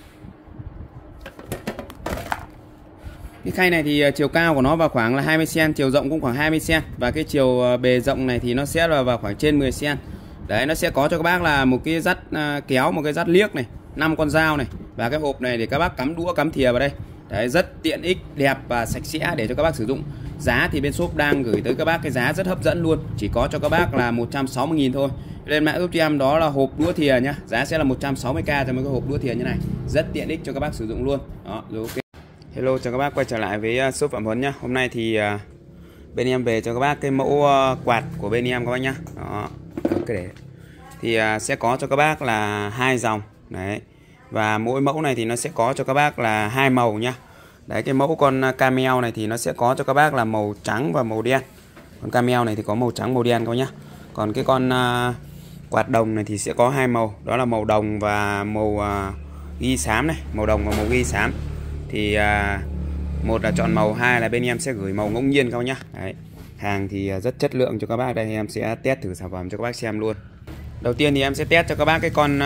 Cái khay này thì chiều cao của nó vào khoảng là 20 cm, chiều rộng cũng khoảng 20 cm và cái chiều bề rộng này thì nó sẽ là vào khoảng trên 10 cm. Đấy, nó sẽ có cho các bác là một cái dắt kéo, một cái dắt liếc này, 5 con dao này và cái hộp này để các bác cắm đũa cắm thìa vào đây. Đấy, rất tiện ích, đẹp và sạch sẽ để cho các bác sử dụng. Giá thì bên shop đang gửi tới các bác cái giá rất hấp dẫn luôn, chỉ có cho các bác là 160.000 thôi. Lên mã giúp cho em đó là hộp đũa thìa nhá, giá sẽ là 160k cho mấy cái hộp đũa thìa như này, rất tiện ích cho các bác sử dụng luôn. Đó, rồi ok. Hello, chào các bác quay trở lại với shop Phạm Huấn nhá. Hôm nay thì bên em về cho các bác cái mẫu quạt của bên em các bác nhá. Đó, ok để thì sẽ có cho các bác là 2 dòng đấy, và mỗi mẫu này thì nó sẽ có cho các bác là 2 màu nhá. Đấy, cái mẫu con camel này thì nó sẽ có cho các bác là màu trắng và màu đen. Con camel này thì có màu trắng màu đen các bác nhá. Còn cái con quạt đồng này thì sẽ có 2 màu, đó là màu đồng và màu ghi xám này, màu đồng và màu ghi xám. Thì một là chọn màu, hai là bên em sẽ gửi màu ngẫu nhiên các bác nhá. Đấy, hàng thì rất chất lượng cho các bác. Đây em sẽ test thử sản phẩm cho các bác xem luôn. Đầu tiên thì em sẽ test cho các bác cái con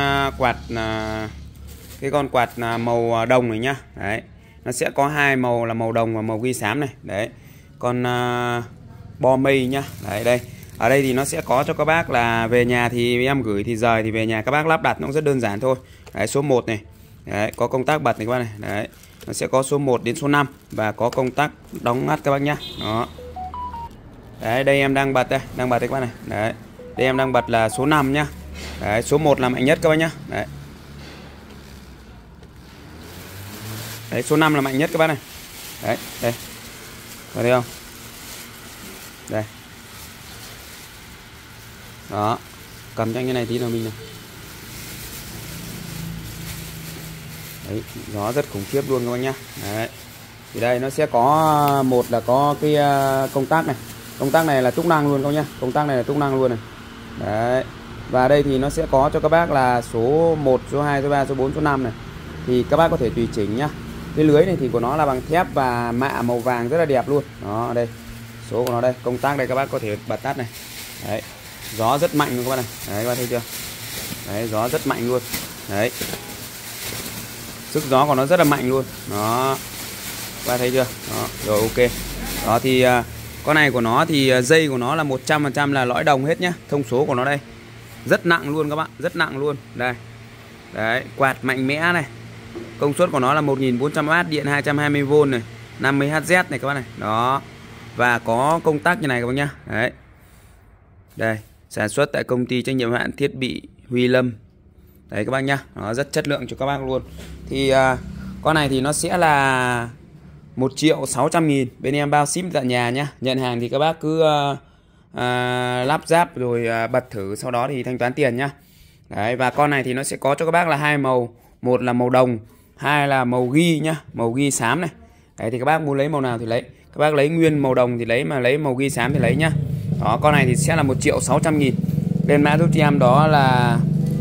quạt màu đồng này nhá. Đấy, nó sẽ có 2 màu là màu đồng và màu ghi xám này. Đấy, con bo mây nhá. Đấy, đây ở đây thì nó sẽ có cho các bác là về nhà thì em gửi thì rời thì về nhà các bác lắp đặt nó cũng rất đơn giản thôi. Đấy, số 1 này. Đấy, có công tắc bật này các bác này. Đấy, nó sẽ có số 1 đến số 5 và có công tắc đóng ngắt các bác nhá. Đó. Đấy, đây em đang bật đây, đang bật đây các bác này. Đấy, đây em đang bật là số 5 nhá. Đấy, số 1 là mạnh nhất các bác nhá. Đấy. Đấy, số 5 là mạnh nhất các bác này. Đấy, đây. Có thấy không? Đây. Đó. Cầm cho anh cái này tí nào mình này. Đấy, gió rất khủng khiếp luôn các bác nhá. Đấy. Thì đây nó sẽ có một là có cái công tắc này. Công tắc này là túc năng luôn các bác nhá. Công tắc này là túc năng luôn này. Đấy. Và đây thì nó sẽ có cho các bác là số 1, số 2, số 3, số 4, số 5 này. Thì các bác có thể tùy chỉnh nhá. Cái lưới này thì của nó là bằng thép và mạ màu vàng rất là đẹp luôn. Đó, đây. Số của nó đây, công tắc đây các bác có thể bật tắt này. Đấy. Gió rất mạnh luôn các bác này. Đấy, các bác thấy chưa? Đấy, gió rất mạnh luôn. Đấy. Sức gió của nó rất là mạnh luôn. Đó. Các bác thấy chưa? Đó, rồi ok. Đó thì con này của nó thì dây của nó là 100% là lõi đồng hết nhá. Thông số của nó đây. Rất nặng luôn các bạn, rất nặng luôn. Đây. Đấy, quạt mạnh mẽ này. Công suất của nó là 1400W, điện 220V này, 50Hz này các bác này. Đó. Và có công tắc như này các bác nhá. Đấy. Đây, sản xuất tại công ty trách nhiệm hữu hạn thiết bị Huy Lâm. Đấy các bác nhá. Nó rất chất lượng cho các bác luôn. Thì con này thì nó sẽ là 1.600.000. Bên em bao ship tận nhà nhá. Nhận hàng thì các bác cứ lắp ráp rồi bật thử, sau đó thì thanh toán tiền nhá. Đấy, và con này thì nó sẽ có cho các bác là 2 màu, một là màu đồng, hai là màu ghi nhá, màu ghi xám này. Đấy thì các bác muốn lấy màu nào thì lấy, các bác lấy nguyên màu đồng thì lấy, mà lấy màu ghi xám thì lấy nhá. Đó, con này thì sẽ là 1.600.000. Lên mã giúp cho em đó là,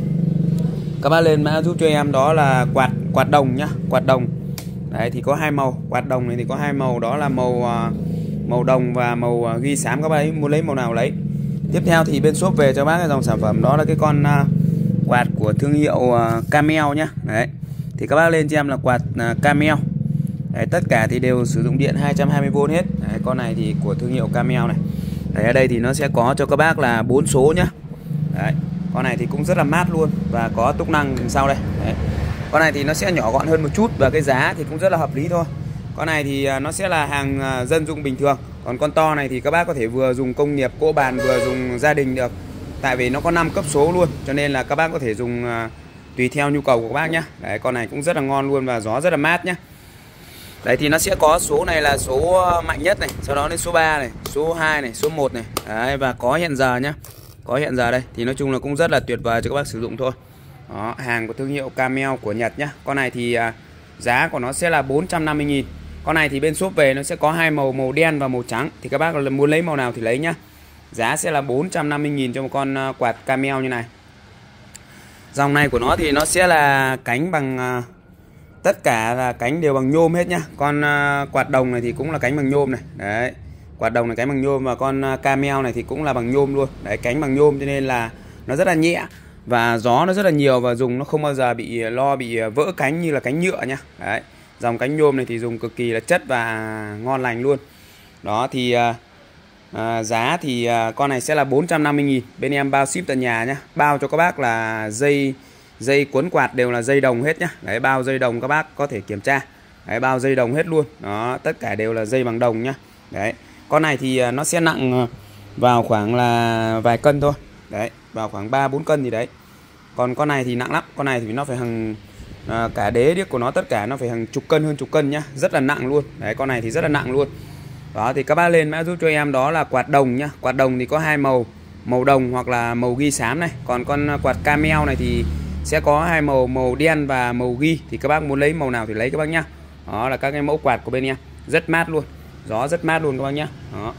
các bác lên mã giúp cho em đó là quạt đồng nhá, quạt đồng. Đấy thì có hai màu, quạt đồng này thì có hai màu, đó là màu đồng và màu ghi xám. Các bác ấy muốn lấy màu nào lấy. Tiếp theo thì bên shop về cho bác cái dòng sản phẩm đó là cái con quạt của thương hiệu Camel nhá. Đấy thì các bác lên cho em là quạt Camel. Đấy, tất cả thì đều sử dụng điện 220V hết. Đấy, con này thì của thương hiệu Camel này. Đấy, ở đây thì nó sẽ có cho các bác là 4 số nhá. Đấy, con này thì cũng rất là mát luôn và có túc năng sau đây. Đấy, con này thì nó sẽ nhỏ gọn hơn một chút và cái giá thì cũng rất là hợp lý thôi. Con này thì nó sẽ là hàng dân dụng bình thường. Còn con to này thì các bác có thể vừa dùng công nghiệp cỗ bàn vừa dùng gia đình được. Tại vì nó có 5 cấp số luôn, cho nên là các bác có thể dùng tùy theo nhu cầu của các bác nhá. Đấy, con này cũng rất là ngon luôn và gió rất là mát nhá. Đấy thì nó sẽ có số này là số mạnh nhất này, sau đó đến số 3 này, số 2 này, số 1 này. Đấy, và có hẹn giờ nhá. Có hẹn giờ đây thì nói chung là cũng rất là tuyệt vời cho các bác sử dụng thôi. Đó, hàng của thương hiệu Camel của Nhật nhá. Con này thì giá của nó sẽ là 450.000. Con này thì bên shop về nó sẽ có hai màu, màu đen và màu trắng. Thì các bác muốn lấy màu nào thì lấy nhá. Giá sẽ là 450.000 cho một con quạt Camel như này. Dòng này của nó thì nó sẽ là cánh bằng tất cả là cánh đều bằng nhôm hết nhá. Con quạt đồng này thì cũng là cánh bằng nhôm này. Đấy, quạt đồng này cánh bằng nhôm, và con Camel này thì cũng là bằng nhôm luôn. Đấy, cánh bằng nhôm cho nên là nó rất là nhẹ và gió nó rất là nhiều, và dùng nó không bao giờ bị vỡ cánh như là cánh nhựa nhá. Đấy, dòng cánh nhôm này thì dùng cực kỳ là chất và ngon lành luôn. Đó thì giá thì con này sẽ là 450.000. Bên em bao ship tận nhà nhá. Bao cho các bác là dây cuốn quạt đều là dây đồng hết nhá. Đấy, bao dây đồng các bác có thể kiểm tra. Đấy, bao dây đồng hết luôn. Đó, tất cả đều là dây bằng đồng nhá. Đấy, con này thì nó sẽ nặng vào khoảng là vài cân thôi. Đấy, vào khoảng 3-4 cân gì đấy. Còn con này thì nặng lắm. Con này thì nó phải hàng cả đế điếc của nó tất cả nó phải hàng chục cân, hơn chục cân nhá. Rất là nặng luôn. Đấy, con này thì rất là nặng luôn. Đó thì các bác lên mã giúp cho em đó là quạt đồng nhá. Quạt đồng thì có hai màu, màu đồng hoặc là màu ghi xám này. Còn con quạt Camel này thì sẽ có hai màu, màu đen và màu ghi. Thì các bác muốn lấy màu nào thì lấy các bác nhá. Đó là các cái mẫu quạt của bên em. Rất mát luôn. Gió rất mát luôn các bác nhá. Đó.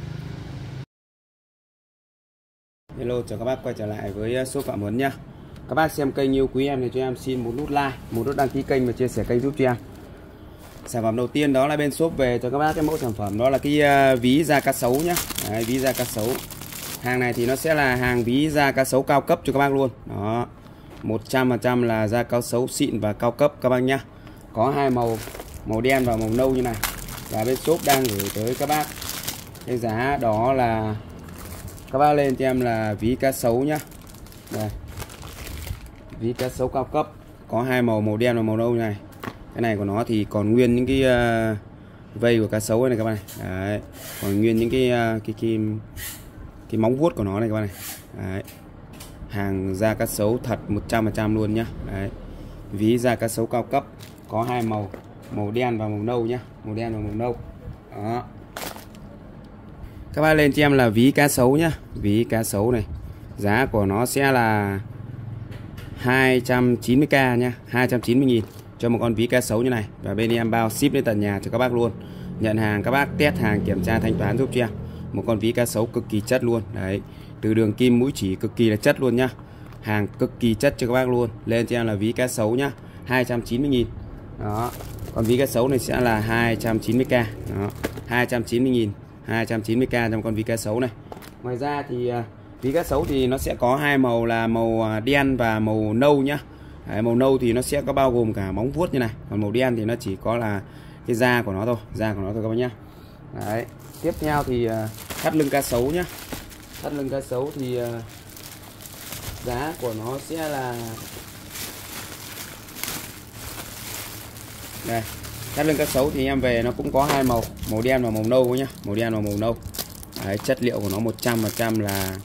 Hello, chào các bác quay trở lại với shop Phạm Huấn nhá. Các bác xem kênh yêu quý em thì cho em xin một nút like, một nút đăng ký kênh và chia sẻ kênh giúp cho em. Sản phẩm đầu tiên đó là bên shop về cho các bác cái mẫu sản phẩm đó là cái ví da cá sấu nhá. Đấy, ví da cá sấu. Hàng này thì nó sẽ là hàng ví da cá sấu cao cấp cho các bác luôn. Đó, 100% là da cá sấu xịn và cao cấp các bác nhá. Có hai màu, màu đen và màu nâu như này. Và bên shop đang gửi tới các bác cái giá đó là, các bác lên cho em là ví cá sấu nhá. Đây, ví cá sấu cao cấp, có hai màu, màu đen và màu nâu như này. Cái này của nó thì còn nguyên những cái vây của cá sấu này các bạn này. Đấy, còn nguyên những cái móng vuốt của nó này các bạn này. Đấy, hàng da cá sấu thật 100% luôn nhá. Đấy, ví da cá sấu cao cấp, có hai màu, màu đen và màu nâu nhá, màu đen và màu nâu. Đó, các bác lên cho em là ví cá sấu nhá. Ví cá sấu này, giá của nó sẽ là 290k nhá, 290.000 cho một con ví cá sấu như này. Và bên em bao ship đến tận nhà cho các bác luôn. Nhận hàng các bác test hàng, kiểm tra thanh toán giúp cho em. Một con ví cá sấu cực kỳ chất luôn. Đấy, từ đường kim mũi chỉ cực kỳ là chất luôn nhá. Hàng cực kỳ chất cho các bác luôn. Lên cho em là ví cá sấu nhá, 290.000. Đó, con ví cá sấu này sẽ là 290k. Đó, 290.000, 290k trong con ví cá sấu này. Ngoài ra thì ví cá sấu thì nó sẽ có hai màu là màu đen và màu nâu nhá. Đấy, màu nâu thì nó sẽ có bao gồm cả móng vuốt như này, còn màu đen thì nó chỉ có là cái da của nó thôi, da của nó thôi các bác nhá. Đấy, tiếp theo thì thắt lưng cá sấu nhá. Thắt lưng cá sấu thì giá của nó sẽ là, đây, thắt lưng cá sấu thì em về nó cũng có hai màu, màu đen và màu nâu nhá, màu đen và màu nâu. Đấy, chất liệu của nó 100% là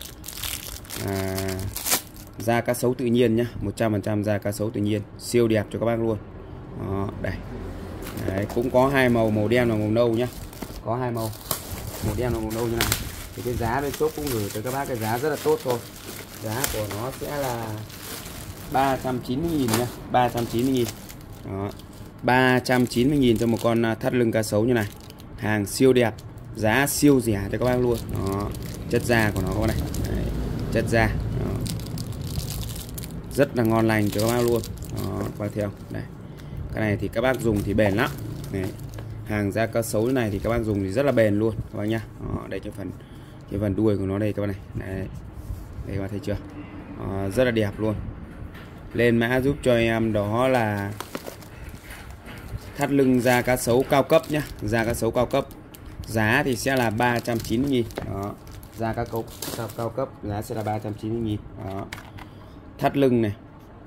da cá sấu tự nhiên nhá, 100% da cá sấu tự nhiên, siêu đẹp cho các bác luôn. Đó, đây. Đấy, cũng có hai màu, màu đen và màu nâu nhá. Có hai màu, màu đen và màu nâu như này. Thì cái giá bên shop cũng gửi tới các bác cái giá rất là tốt thôi. Giá của nó sẽ là 390.000 nhá, 390.000. Đó. 390.000 cho một con thắt lưng cá sấu như này. Hàng siêu đẹp, giá siêu rẻ cho các bác luôn. Đó, chất da của nó các bác này. Đấy, chất da. Đó. Rất là ngon lành cho các bác luôn. Đó, qua theo. Đây. Cái này thì các bác dùng thì bền lắm. Đấy. Hàng da cá sấu như này thì các bác dùng thì rất là bền luôn các bác nhá. Đó, đây cái phần đuôi của nó đây các bác này. Đấy. Đây các bác thấy chưa? Đó, rất là đẹp luôn. Lên mã giúp cho em đó là thắt lưng da cá sấu cao cấp nhá, da cá sấu cao cấp. Giá thì sẽ là 390.000. Đó. Da cá sấu cao cấp giá sẽ là 390.000. Đó. Thắt lưng này.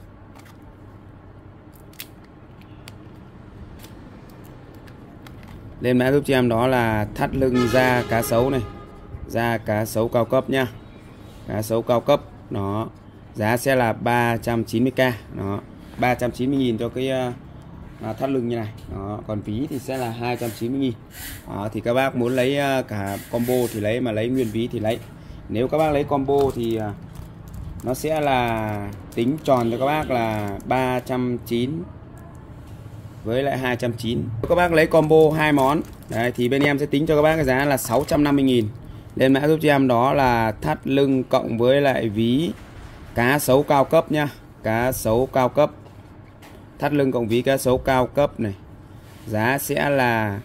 Lên mã giúp cho em đó là thắt lưng da cá sấu này. Da cá sấu cao cấp nhá. Cá sấu cao cấp. Đó. Giá sẽ là 390k. Đó. 390.000 cho cái thắt lưng như này. Đó. Còn ví thì sẽ là 290.000. Đó. Thì các bác muốn lấy cả combo thì lấy, mà lấy nguyên ví thì lấy. Nếu các bác lấy combo thì nó sẽ là tính tròn cho các bác là 390 với lại 290. Các bác lấy combo 2 món đấy, thì bên em sẽ tính cho các bác cái giá là 650.000. Lên mã giúp cho em đó là thắt lưng cộng với lại ví cá sấu cao cấp nhá. Cá sấu cao cấp. Thắt lưng cộng ví cá sấu cao cấp này. Giá sẽ là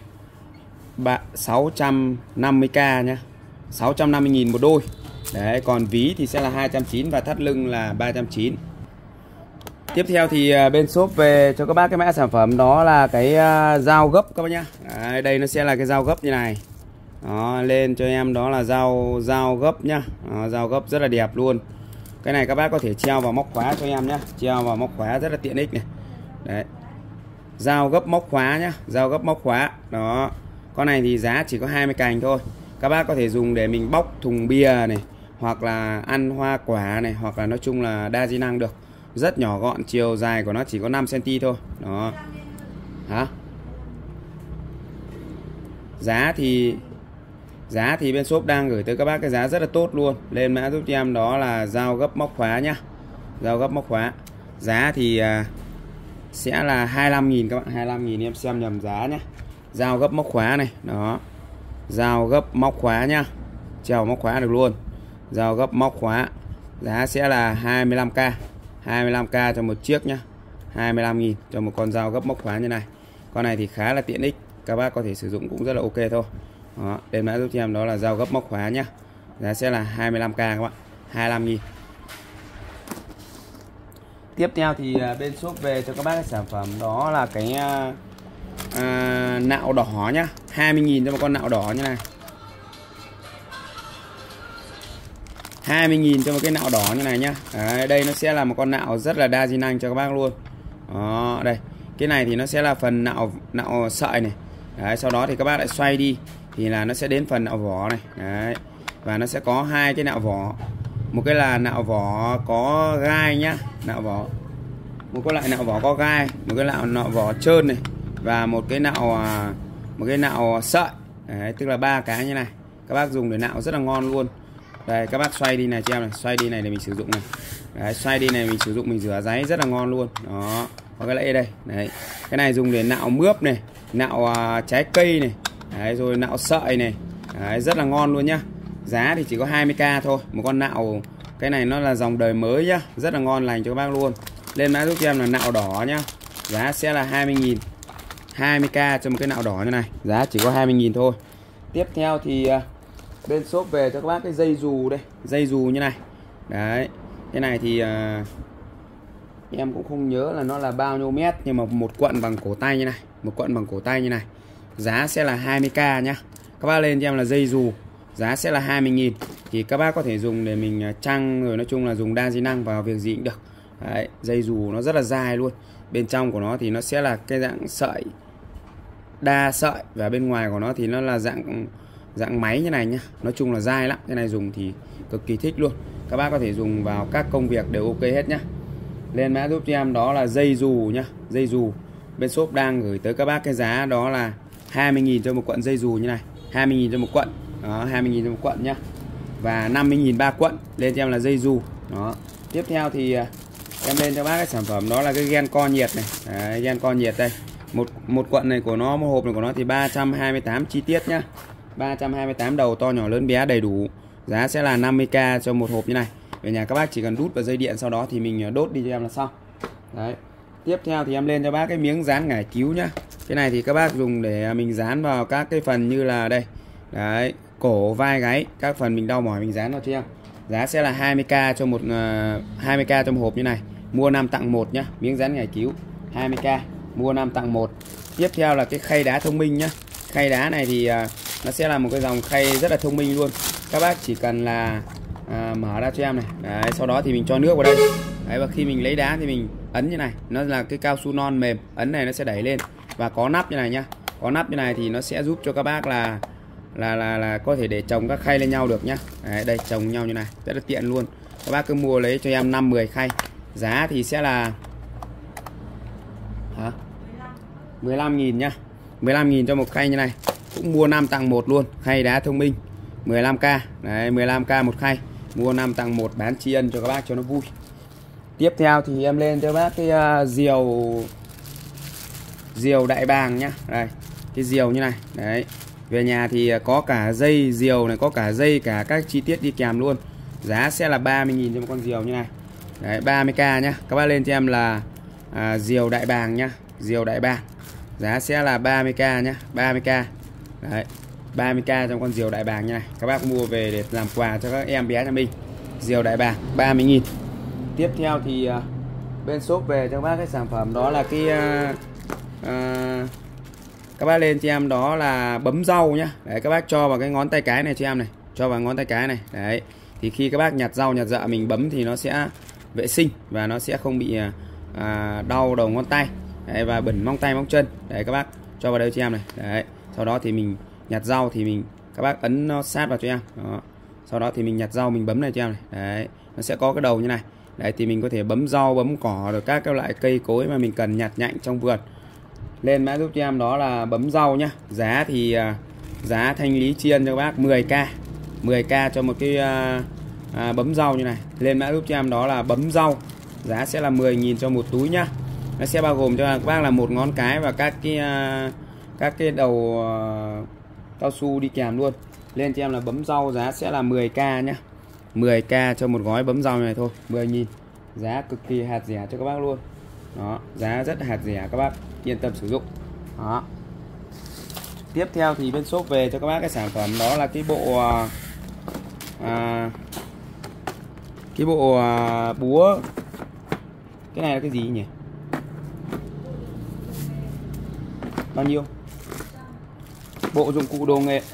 650k nhá. 650.000 một đôi. Đấy, còn ví thì sẽ là 290 và thắt lưng là 390. Tiếp theo thì bên shop về cho các bác cái mã sản phẩm đó là cái dao gấp các bác nhá. Đấy, đây nó sẽ là cái dao gấp như này. Đó, lên cho em đó là dao gấp nhá. Đó, dao gấp rất là đẹp luôn. Cái này các bác có thể treo vào móc khóa cho em nhá. Treo vào móc khóa rất là tiện ích này. Đấy. Dao gấp móc khóa nhá, dao gấp móc khóa. Đó. Con này thì giá chỉ có 20 cành thôi. Các bác có thể dùng để mình bóc thùng bia này, hoặc là ăn hoa quả này, hoặc là nói chung là đa di năng được. Rất nhỏ gọn, chiều dài của nó chỉ có 5 cm thôi. Đó. Hả? Giá thì bên shop đang gửi tới các bác cái giá rất là tốt luôn. Lên mã giúp cho em đó là dao gấp móc khóa nhá. Dao gấp móc khóa. Giá thì sẽ là 25.000 các bạn, 25.000 em xem nhầm giá nhá. Dao gấp móc khóa này, đó. Dao gấp móc khóa nhá. Treo móc khóa được luôn. Dao gấp móc khóa. Giá sẽ là 25k. 25k cho một chiếc nhá. 25.000 cho một con dao gấp móc khóa như này. Con này thì khá là tiện ích, các bác có thể sử dụng cũng rất là ok thôi. Đó, đến mã giúp cho em đó là dao gấp móc khóa nhá. Giá sẽ là 25k các bạn, 25.000. Tiếp theo thì bên shop về cho các bác cái sản phẩm đó là cái nạo đỏ nhá. 20.000 cho một con nạo đỏ như này. 20.000 cho một cái nạo đỏ như này nhá. Đấy, đây nó sẽ là một con nạo rất là đa di năng cho các bác luôn. Đó, đây. Cái này thì nó sẽ là phần nạo sợi này. Đấy, sau đó thì các bác lại xoay đi thì là nó sẽ đến phần nạo vỏ này. Đấy. Và nó sẽ có hai cái nạo vỏ. Một cái là nạo vỏ có gai nhá, nạo vỏ. Một cái loại nạo vỏ có gai, một cái nạo vỏ trơn này, và một cái nạo sợi. Đấy, tức là 3 cái như này. Các bác dùng để nạo rất là ngon luôn. Đây, các bác xoay đi này cho em này, xoay đi này để mình sử dụng này. Đấy, xoay đi này mình sử dụng, mình rửa ráy rất là ngon luôn. Đó, có cái lẫy đây. Đấy. Cái này dùng để nạo mướp này, nạo trái cây này. Đấy, rồi nạo sợi này. Đấy, rất là ngon luôn nhá. Giá thì chỉ có 20k thôi. Một con nạo, cái này nó là dòng đời mới nhá, rất là ngon lành cho các bác luôn. Lên mã giúp cho em là nạo đỏ nhá. Giá sẽ là 20.000. 20k cho một cái nạo đỏ như này. Giá chỉ có 20.000 thôi. Tiếp theo thì bên shop về cho các bác cái dây dù đây, dây dù như này. Đấy, cái này thì em cũng không nhớ là nó là bao nhiêu mét, nhưng mà một cuộn bằng cổ tay như này, một cuộn bằng cổ tay như này. Giá sẽ là 20k nhá. Các bác lên cho em là dây dù, giá sẽ là 20.000. Thì các bác có thể dùng để mình trăng, rồi nói chung là dùng đa di năng vào việc gì cũng được. Đấy, dây dù nó rất là dài luôn. Bên trong của nó thì nó sẽ là cái dạng sợi, đa sợi, và bên ngoài của nó thì nó là dạng máy như này nhá. Nói chung là dai lắm. Cái này dùng thì cực kỳ thích luôn. Các bác có thể dùng vào các công việc đều ok hết nhá. Lên mã giúp cho em đó là dây dù nhá. Dây dù bên shop đang gửi tới các bác cái giá đó là 20.000 cho một cuộn dây dù như này. 20.000 cho một cuộn. Đó, 20.000 cho một cuộn nhá. Và 50.000 3 cuộn. Lên cho em là dây dù. Đó. Tiếp theo thì em lên cho bác cái sản phẩm đó là cái gen co nhiệt này. Đấy, gen co nhiệt đây. Một quận này của nó, một hộp này của nó thì 328 chi tiết nhá. 328 đầu to nhỏ lớn bé đầy đủ. Giá sẽ là 50k cho một hộp như này. Về nhà các bác chỉ cần đút vào dây điện, sau đó thì mình đốt đi cho em là xong. Đấy. Tiếp theo thì em lên cho bác cái miếng dán ngải cứu nhá. Cái này thì các bác dùng để mình dán vào các cái phần như là đây. Đấy, cổ, vai, gáy, các phần mình đau mỏi mình dán vào cho em. Giá sẽ là 20k cho một 20k cho một hộp như này. Mua 5 tặng 1 nhá, miếng dán ngải cứu 20k, mua 5 tặng 1. Tiếp theo là cái khay đá thông minh nhá. Khay đá này thì nó sẽ là một cái dòng khay rất là thông minh luôn. Các bác chỉ cần là mở ra cho em này. Đấy, sau đó thì mình cho nước vào đây. Đấy, và khi mình lấy đá thì mình ấn như này, nó là cái cao su non mềm, ấn này nó sẽ đẩy lên và có nắp như này nhá. Có nắp như này thì nó sẽ giúp cho các bác là có thể để chồng các khay lên nhau được nhá. Đấy, đây chồng nhau như này, rất là tiện luôn. Các bác cứ mua lấy cho em 5-10 khay. Giá thì sẽ là 15.000 nhá. 15.000 cho một khay như này. Cũng mua 5 tặng 1 luôn, khay đá thông minh 15k. Đấy, 15k một khay, mua 5 tặng 1, bán tri ân cho các bác cho nó vui. Tiếp theo thì em lên cho bác cái diều đại bàng nhá. Đây, cái diều như này. Đấy. Về nhà thì có cả dây diều này, có cả dây, cả các chi tiết đi kèm luôn. Giá sẽ là 30.000 cho một con diều như này. Đấy, 30k nhá. Các bác lên cho em là diều đại bàng nhá, diều đại bàng. Giá sẽ là 30k nhá, 30k. Đấy, 30k trong con diều đại bàng như này. Các bác mua về để làm quà cho các em bé nhà mình. Diều đại bàng 30.000. Tiếp theo thì bên shop về cho các bác cái sản phẩm đó là cái các bác lên cho em đó là bấm rau nhá. Đấy, các bác cho vào cái ngón tay cái này cho em này, cho vào ngón tay cái này. Đấy, thì khi các bác nhặt rau nhặt dợ mình bấm thì nó sẽ vệ sinh và nó sẽ không bị đau đầu ngón tay. Đấy, và bẩn móng tay móng chân. Đấy, các bác cho vào đây cho em này. Đấy, sau đó thì mình nhặt rau thì các bác ấn nó sát vào cho em. Đó. Sau đó thì mình nhặt rau mình bấm này cho em này. Đấy, nó sẽ có cái đầu như này. Đấy, thì mình có thể bấm rau, bấm cỏ rồi các loại cây cối mà mình cần nhặt nhạnh trong vườn. Lên mã giúp cho em đó là bấm rau nhá. Giá thì giá thanh lý tri ân cho các bác 10k. 10k cho một cái bấm rau như này. Lên mã giúp cho em đó là bấm rau. Giá sẽ là 10.000 cho một túi nhá. Nó sẽ bao gồm cho các bác là một ngón cái và các cái đầu cao su đi kèm luôn. Lên cho em là bấm rau, giá sẽ là 10k nhá. 10k cho một gói bấm rau này thôi, 10.000. Giá cực kỳ hạt rẻ cho các bác luôn. Đó, giá rất hạt rẻ, các bác yên tâm sử dụng. Đó. Tiếp theo thì bên shop về cho các bác cái sản phẩm đó là cái bộ búa. Cái này là cái gì nhỉ? Bao nhiêu? Bộ dụng cụ đồ nghề.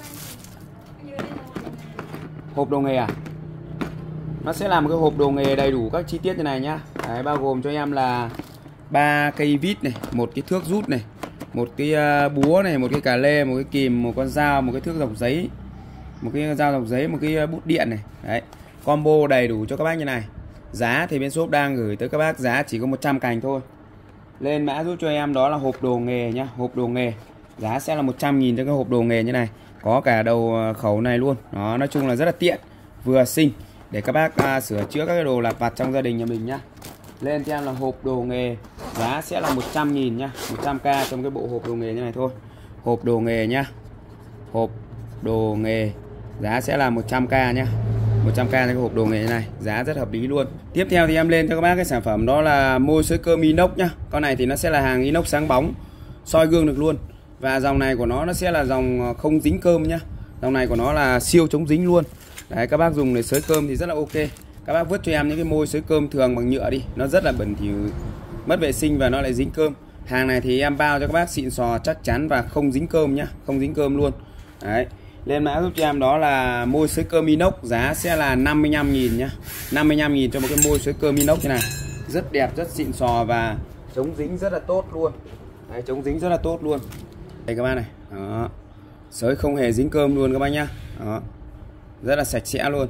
Hộp đồ nghề à? Nó sẽ là một cái hộp đồ nghề đầy đủ các chi tiết như này nhá. Đấy, bao gồm cho em là 3 cây vít này, một cái thước rút này, một cái búa này, một cái cà lê, một cái kìm, một con dao, một cái thước dọc giấy, một cái dao dọc giấy, một cái bút điện này. Đấy, combo đầy đủ cho các bác như này. Giá thì bên shop đang gửi tới các bác giá chỉ có 100 cành thôi. Lên mã giúp cho em đó là hộp đồ nghề nhá, hộp đồ nghề. Giá sẽ là 100.000 cho cái hộp đồ nghề như này. Có cả đầu khẩu này luôn. Đó, nói chung là rất là tiện, vừa xinh để các bác sửa chữa các cái đồ lặt vặt trong gia đình nhà mình nhá. Lên cho em là hộp đồ nghề, giá sẽ là 100.000 nhá, 100k trong cái bộ hộp đồ nghề như này thôi. Hộp đồ nghề nhá. Hộp đồ nghề giá sẽ là 100k nhá. 100k cho cái hộp đồ nghề như này, giá rất hợp lý luôn. Tiếp theo thì em lên cho các bác cái sản phẩm đó là môi sới cơm inox nhá. Con này thì nó sẽ là hàng inox sáng bóng, soi gương được luôn. Và dòng này của nó sẽ là dòng không dính cơm nhá. Dòng này của nó là siêu chống dính luôn. Đấy, các bác dùng để sới cơm thì rất là ok. Các bác vứt cho em những cái môi sới cơm thường bằng nhựa đi, nó rất là bẩn thỉu, mất vệ sinh và nó lại dính cơm. Hàng này thì em bao cho các bác xịn sò chắc chắn và không dính cơm nhá, không dính cơm luôn. Đấy, lên mã giúp cho em đó là môi sới cơm inox, giá sẽ là 55.000 nhá. 55.000 cho một cái môi sới cơm inox như này, rất đẹp, rất xịn sò và chống dính rất là tốt luôn. Đấy, chống dính rất là tốt luôn. Đây các bác này, đó, sới không hề dính cơm luôn các bác nhá. Đó, rất là sạch sẽ luôn.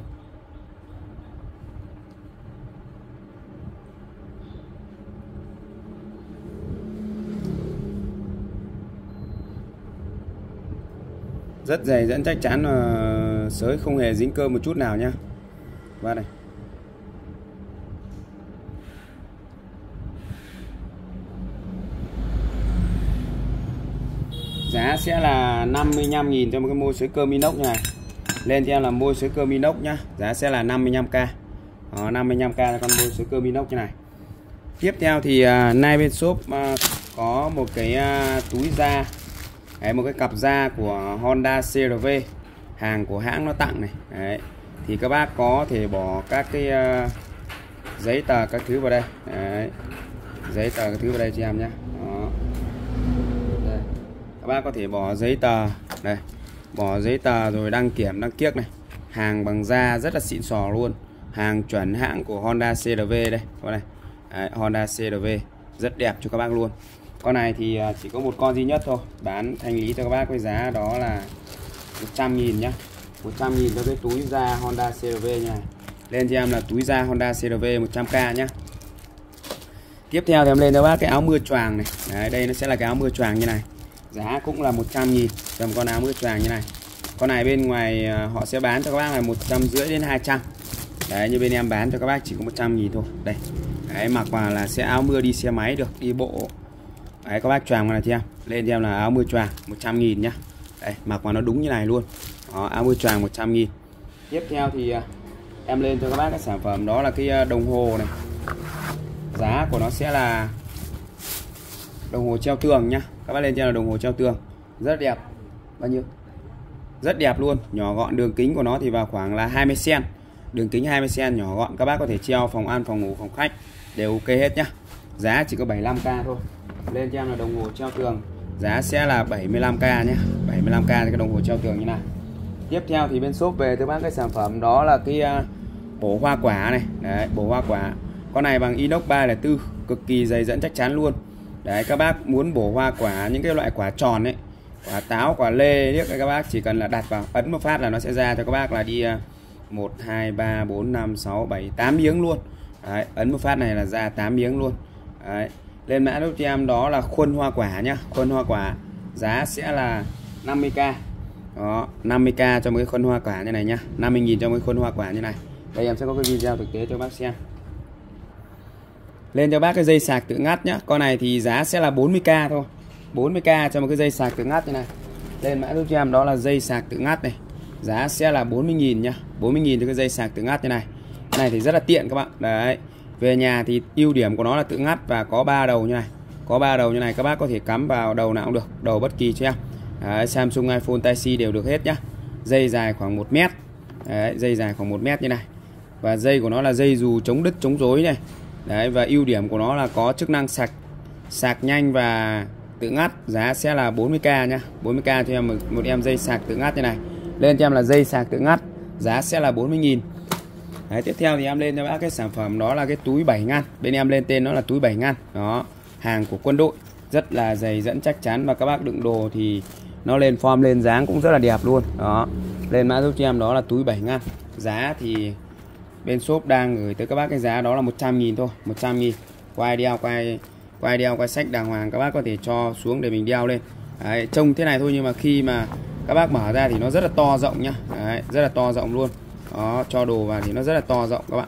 Rất dày dẫn chắc chắn là sới không hề dính cơm một chút nào nhá. Và này, giá sẽ là 55.000 cho một cái môi sưởi cơm inox như này. Lên cho em là môi sưởi cơm inox nhá, giá sẽ là 55k. Đó, 55k là con môi sưởi cơm inox như này. Tiếp theo thì nay bên shop có một cái túi da, đấy, một cái cặp da của Honda CR-V, hàng của hãng nó tặng này. Đấy, thì các bác có thể bỏ các cái giấy tờ các thứ vào đây. Đấy, giấy tờ các thứ vào đây cho em nhé. Đó. Đây. Các bác có thể bỏ giấy tờ đây, bỏ giấy tờ rồi đăng kiểm đăng kiếc này, hàng bằng da rất là xịn sò luôn, hàng chuẩn hãng của Honda CR-V đây con này. Đấy, Honda CR-V rất đẹp cho các bác luôn. Con này thì chỉ có một con duy nhất thôi, bán thanh lý cho các bác với giá đó là 100.000 nhá, 100.000 cho cái túi da Honda CR-V như này. Lên cho em là túi da Honda CR-V 100k nhá. Tiếp theo thì em lên cho bác cái áo mưa choàng này. Đấy, đây nó sẽ là cái áo mưa choàng như này, giá cũng là 100.000 cho một con áo mưa choàng như này. Con này bên ngoài họ sẽ bán cho các bác là 150 đến 200. Đấy, như bên em bán cho các bác chỉ có 100.000 thôi. Đây. Đấy, mặc vào là sẽ áo mưa đi xe máy được, đi bộ. Đấy, các bác choàng vào này cho em. Lên cho em là áo mưa choàng 100.000 nhá. Đây, mặc vào nó đúng như này luôn. Đó, áo mưa choàng 100.000. Tiếp theo thì em lên cho các bác cái sản phẩm đó là cái đồng hồ này. Giá của nó sẽ là đồng hồ treo tường nhá. Các bác lên cho là đồng hồ treo tường rất đẹp. Bao nhiêu? Rất đẹp luôn, nhỏ gọn, đường kính của nó thì vào khoảng là 20 cm. Đường kính 20 cm, nhỏ gọn, các bác có thể treo phòng ăn, phòng ngủ, phòng khách đều ok hết nhá. Giá chỉ có 75k thôi. Lên cho em là đồng hồ treo tường, giá sẽ là 75k nhé, 75k cho cái đồng hồ treo tường như này. Tiếp theo thì bên shop về các bác cái sản phẩm đó là cái bổ hoa quả này. Đấy, bổ hoa quả. Con này bằng inox 304, cực kỳ dày dẫn chắc chắn luôn. Đấy, các bác muốn bổ hoa quả, những cái loại quả tròn ấy, quả táo, quả lê, các bác chỉ cần là đặt vào, ấn một phát là nó sẽ ra cho các bác là đi 1, 2, 3, 4, 5, 6, 7, 8 miếng luôn. Đấy, ấn một phát này là ra 8 miếng luôn. Đấy, lên mã giúp cho em đó là khuôn hoa quả nhá, khuôn hoa quả, giá sẽ là 50k. Đó, 50k cho một cái khuôn hoa quả như này nhá, 50.000 cho một cái khuôn hoa quả như này. Đây em sẽ có cái video thực tế cho bác xem. Lên cho bác cái dây sạc tự ngắt nhá. Con này thì giá sẽ là 40k thôi, 40k cho một cái dây sạc tự ngắt như này. Lên mã giúp cho em đó là dây sạc tự ngắt này, giá sẽ là 40.000 nhá, 40.000 cho cái dây sạc tự ngắt như này. Cái này thì rất là tiện các bạn. Đấy, về nhà thì ưu điểm của nó là tự ngắt và có 3 đầu như này, có 3 đầu như này, các bác có thể cắm vào đầu nào cũng được, đầu bất kỳ cho em. Đấy, Samsung, iPhone, Type-C đều được hết nhá. Dây dài khoảng 1 mét. Đấy, dây dài khoảng 1 mét như này. Và dây của nó là dây dù chống đứt chống rối này. Đấy, và ưu điểm của nó là có chức năng sạc nhanh và tự ngắt, giá sẽ là 40k nhá, 40k cho em một em dây sạc tự ngắt như này. Lên cho em là dây sạc tự ngắt, giá sẽ là 40.000. Đấy, tiếp theo thì em lên cho bác cái sản phẩm đó là cái túi 7 ngăn. Bên em lên tên nó là túi 7 ngăn. Đó, hàng của quân đội, rất là dày dẫn chắc chắn, và các bác đựng đồ thì nó lên form lên dáng cũng rất là đẹp luôn. Đó, lên mã giúp cho em đó là túi 7 ngăn. Giá thì bên shop đang gửi tới các bác cái giá đó là 100.000 thôi, 100.000. Quay đeo, quay sách đàng hoàng, các bác có thể cho xuống để mình đeo lên. Đấy, trông thế này thôi nhưng mà khi mà các bác mở ra thì nó rất là to rộng nhá. Đấy, rất là to rộng luôn. Đó, cho đồ vào thì nó rất là to rộng các bạn.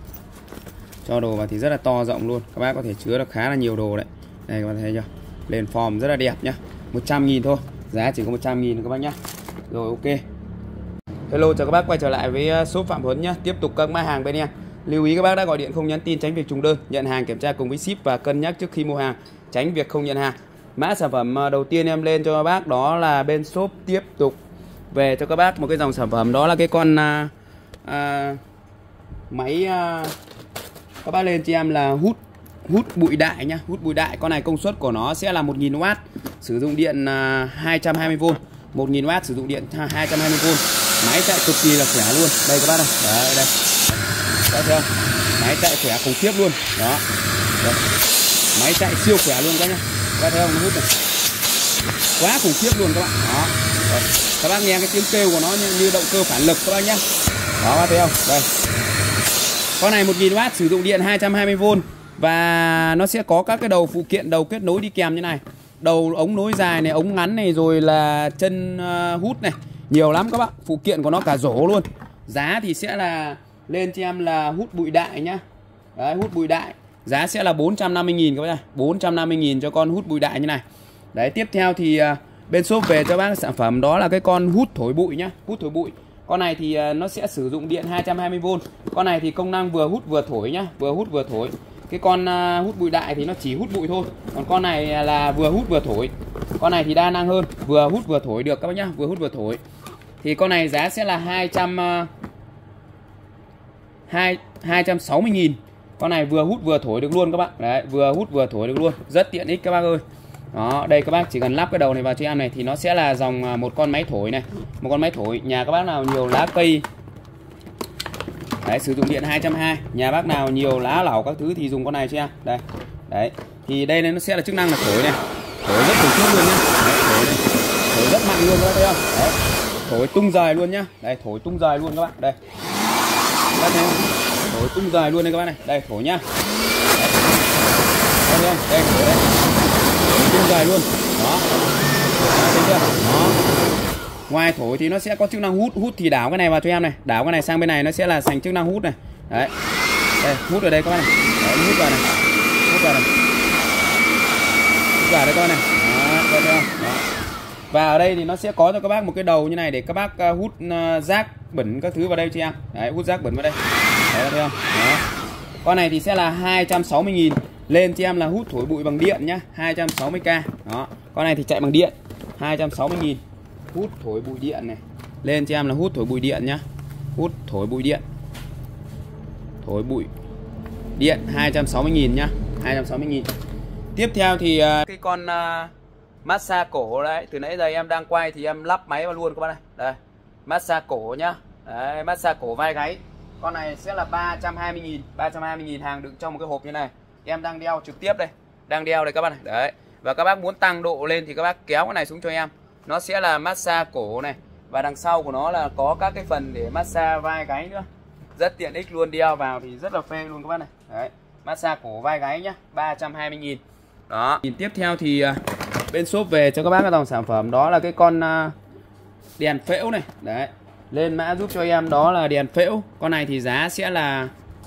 Cho đồ vào thì rất là to rộng luôn. Các bác có thể chứa được khá là nhiều đồ đấy. Đây các bạn thấy chưa? Lên form rất là đẹp nhá. 100.000 thôi. Giá chỉ có 100.000 các bác nhá. Rồi, ok. Hello, chào các bác quay trở lại với shop Phạm Huấn nhá. Tiếp tục các mã hàng bên em. Lưu ý các bác đã gọi điện không nhắn tin tránh việc trùng đơn, nhận hàng kiểm tra cùng với ship và cân nhắc trước khi mua hàng, tránh việc không nhận hàng. Mã sản phẩm đầu tiên em lên cho các bác đó là bên shop tiếp tục về cho các bác một cái dòng sản phẩm đó là cái con máy các bác lên cho em là hút bụi đại nhá, hút bụi đại. Con này công suất của nó sẽ là 1000W, sử dụng điện 220V, 1000W sử dụng điện 220V. Máy chạy cực kỳ là khỏe luôn. Đây các bác này, đấy đây. Đấy thấy không? Máy chạy khỏe khủng khiếp luôn. Đó. Đấy. Máy chạy siêu khỏe luôn các nhá. Các thấy không, nó hút này. Quá khủng khiếp luôn các bạn. Đó. Đấy. Các bác nghe cái tiếng kêu của nó như động cơ phản lực các bác nhá. Đó, các thấy không? Đây. Con này 1000W sử dụng điện 220V và nó sẽ có các cái đầu phụ kiện, đầu kết nối đi kèm như này. Đầu ống nối dài này, ống ngắn này, rồi là chân hút này. Nhiều lắm các bạn, phụ kiện của nó cả rổ luôn. Giá thì sẽ là lên cho em là hút bụi đại nhá. Đấy, hút bụi đại. Giá sẽ là 450.000 các bạn ơi. 450.000 cho con hút bụi đại như này. Đấy, tiếp theo thì Bên shop về cho bác sản phẩm đó là cái con hút thổi bụi nhá, hút thổi bụi. Con này thì nó sẽ sử dụng điện 220V. Con này thì công năng vừa hút vừa thổi nhá, vừa hút vừa thổi. Cái con hút bụi đại thì nó chỉ hút bụi thôi. Còn con này là vừa hút vừa thổi. Con này thì đa năng hơn, vừa hút vừa thổi được các bác nhá, vừa hút vừa thổi. Thì con này giá sẽ là 260.000. Con này vừa hút vừa thổi được luôn các bạn. Đấy, vừa hút vừa thổi được luôn, rất tiện ích các bác ơi. Đó, đây các bác chỉ cần lắp cái đầu này vào cho em này thì nó sẽ là dòng một con máy thổi này, một con máy thổi. Nhà các bác nào nhiều lá cây đấy, sử dụng điện 220, nhà bác nào nhiều lá lỏng các thứ thì dùng con này cho em. Đây. Đấy. Thì đây nó sẽ là chức năng là thổi này. Thổi rất khủng khiếp luôn nhá. Đấy, thổi này. Thổi rất mạnh luôn các bác thấy không? Đấy. Thổi tung rời luôn nhá. Đây, thổi tung rời luôn các bạn. Đây. Các bác thấy không? Thổi tung rời luôn đây các bác này. Đây, thổi nhá. Đấy. Đây, đây, thổi đây. Tung dài luôn. Đó. Thấy chưa? Đó. Ngoài thổi thì nó sẽ có chức năng hút. Hút thì đảo cái này vào cho em này. Đảo cái này sang bên này nó sẽ là thành chức năng hút này. Đấy. Đây, hút ở đây các bạn này. Đấy, hút vào này. Hút vào này. Hút vào đây các bạn này. Đó, thấy không? Đó. Và ở đây thì nó sẽ có cho các bác một cái đầu như này để các bác hút rác bẩn các thứ vào đây cho em. Đấy, hút rác bẩn vào đây. Đấy, thấy không? Đó. Con này thì sẽ là 260.000. Lên cho em là hút thổi bụi bằng điện nhá, 260k. Đó. Con này thì chạy bằng điện, 260.000. Hút thổi bụi điện này. Lên cho em là hút thổi bụi điện nhá. Hút thổi bụi điện. Thổi bụi điện 260.000 nhá, 260.000. Tiếp theo thì cái con massage cổ đấy, từ nãy giờ em đang quay thì em lắp máy vào luôn các bạn này. Đây. Massage cổ nhá. Đấy, massage cổ vai gáy. Con này sẽ là 320.000, 320.000 hàng đựng trong một cái hộp như này. Em đang đeo trực tiếp đây, đang đeo đây các bạn này. Đấy. Và các bác muốn tăng độ lên thì các bác kéo cái này xuống cho em. Nó sẽ là massage cổ này. Và đằng sau của nó là có các cái phần để massage vai gáy nữa. Rất tiện ích luôn, đeo vào thì rất là phê luôn các bác này. Đấy. Massage cổ vai gáy nhá, 320.000. Đó. Nhìn tiếp theo thì bên shop về cho các bác cái dòng sản phẩm đó là cái con đèn phễu này. Đấy. Lên mã giúp cho em đó là đèn phễu. Con này thì giá sẽ là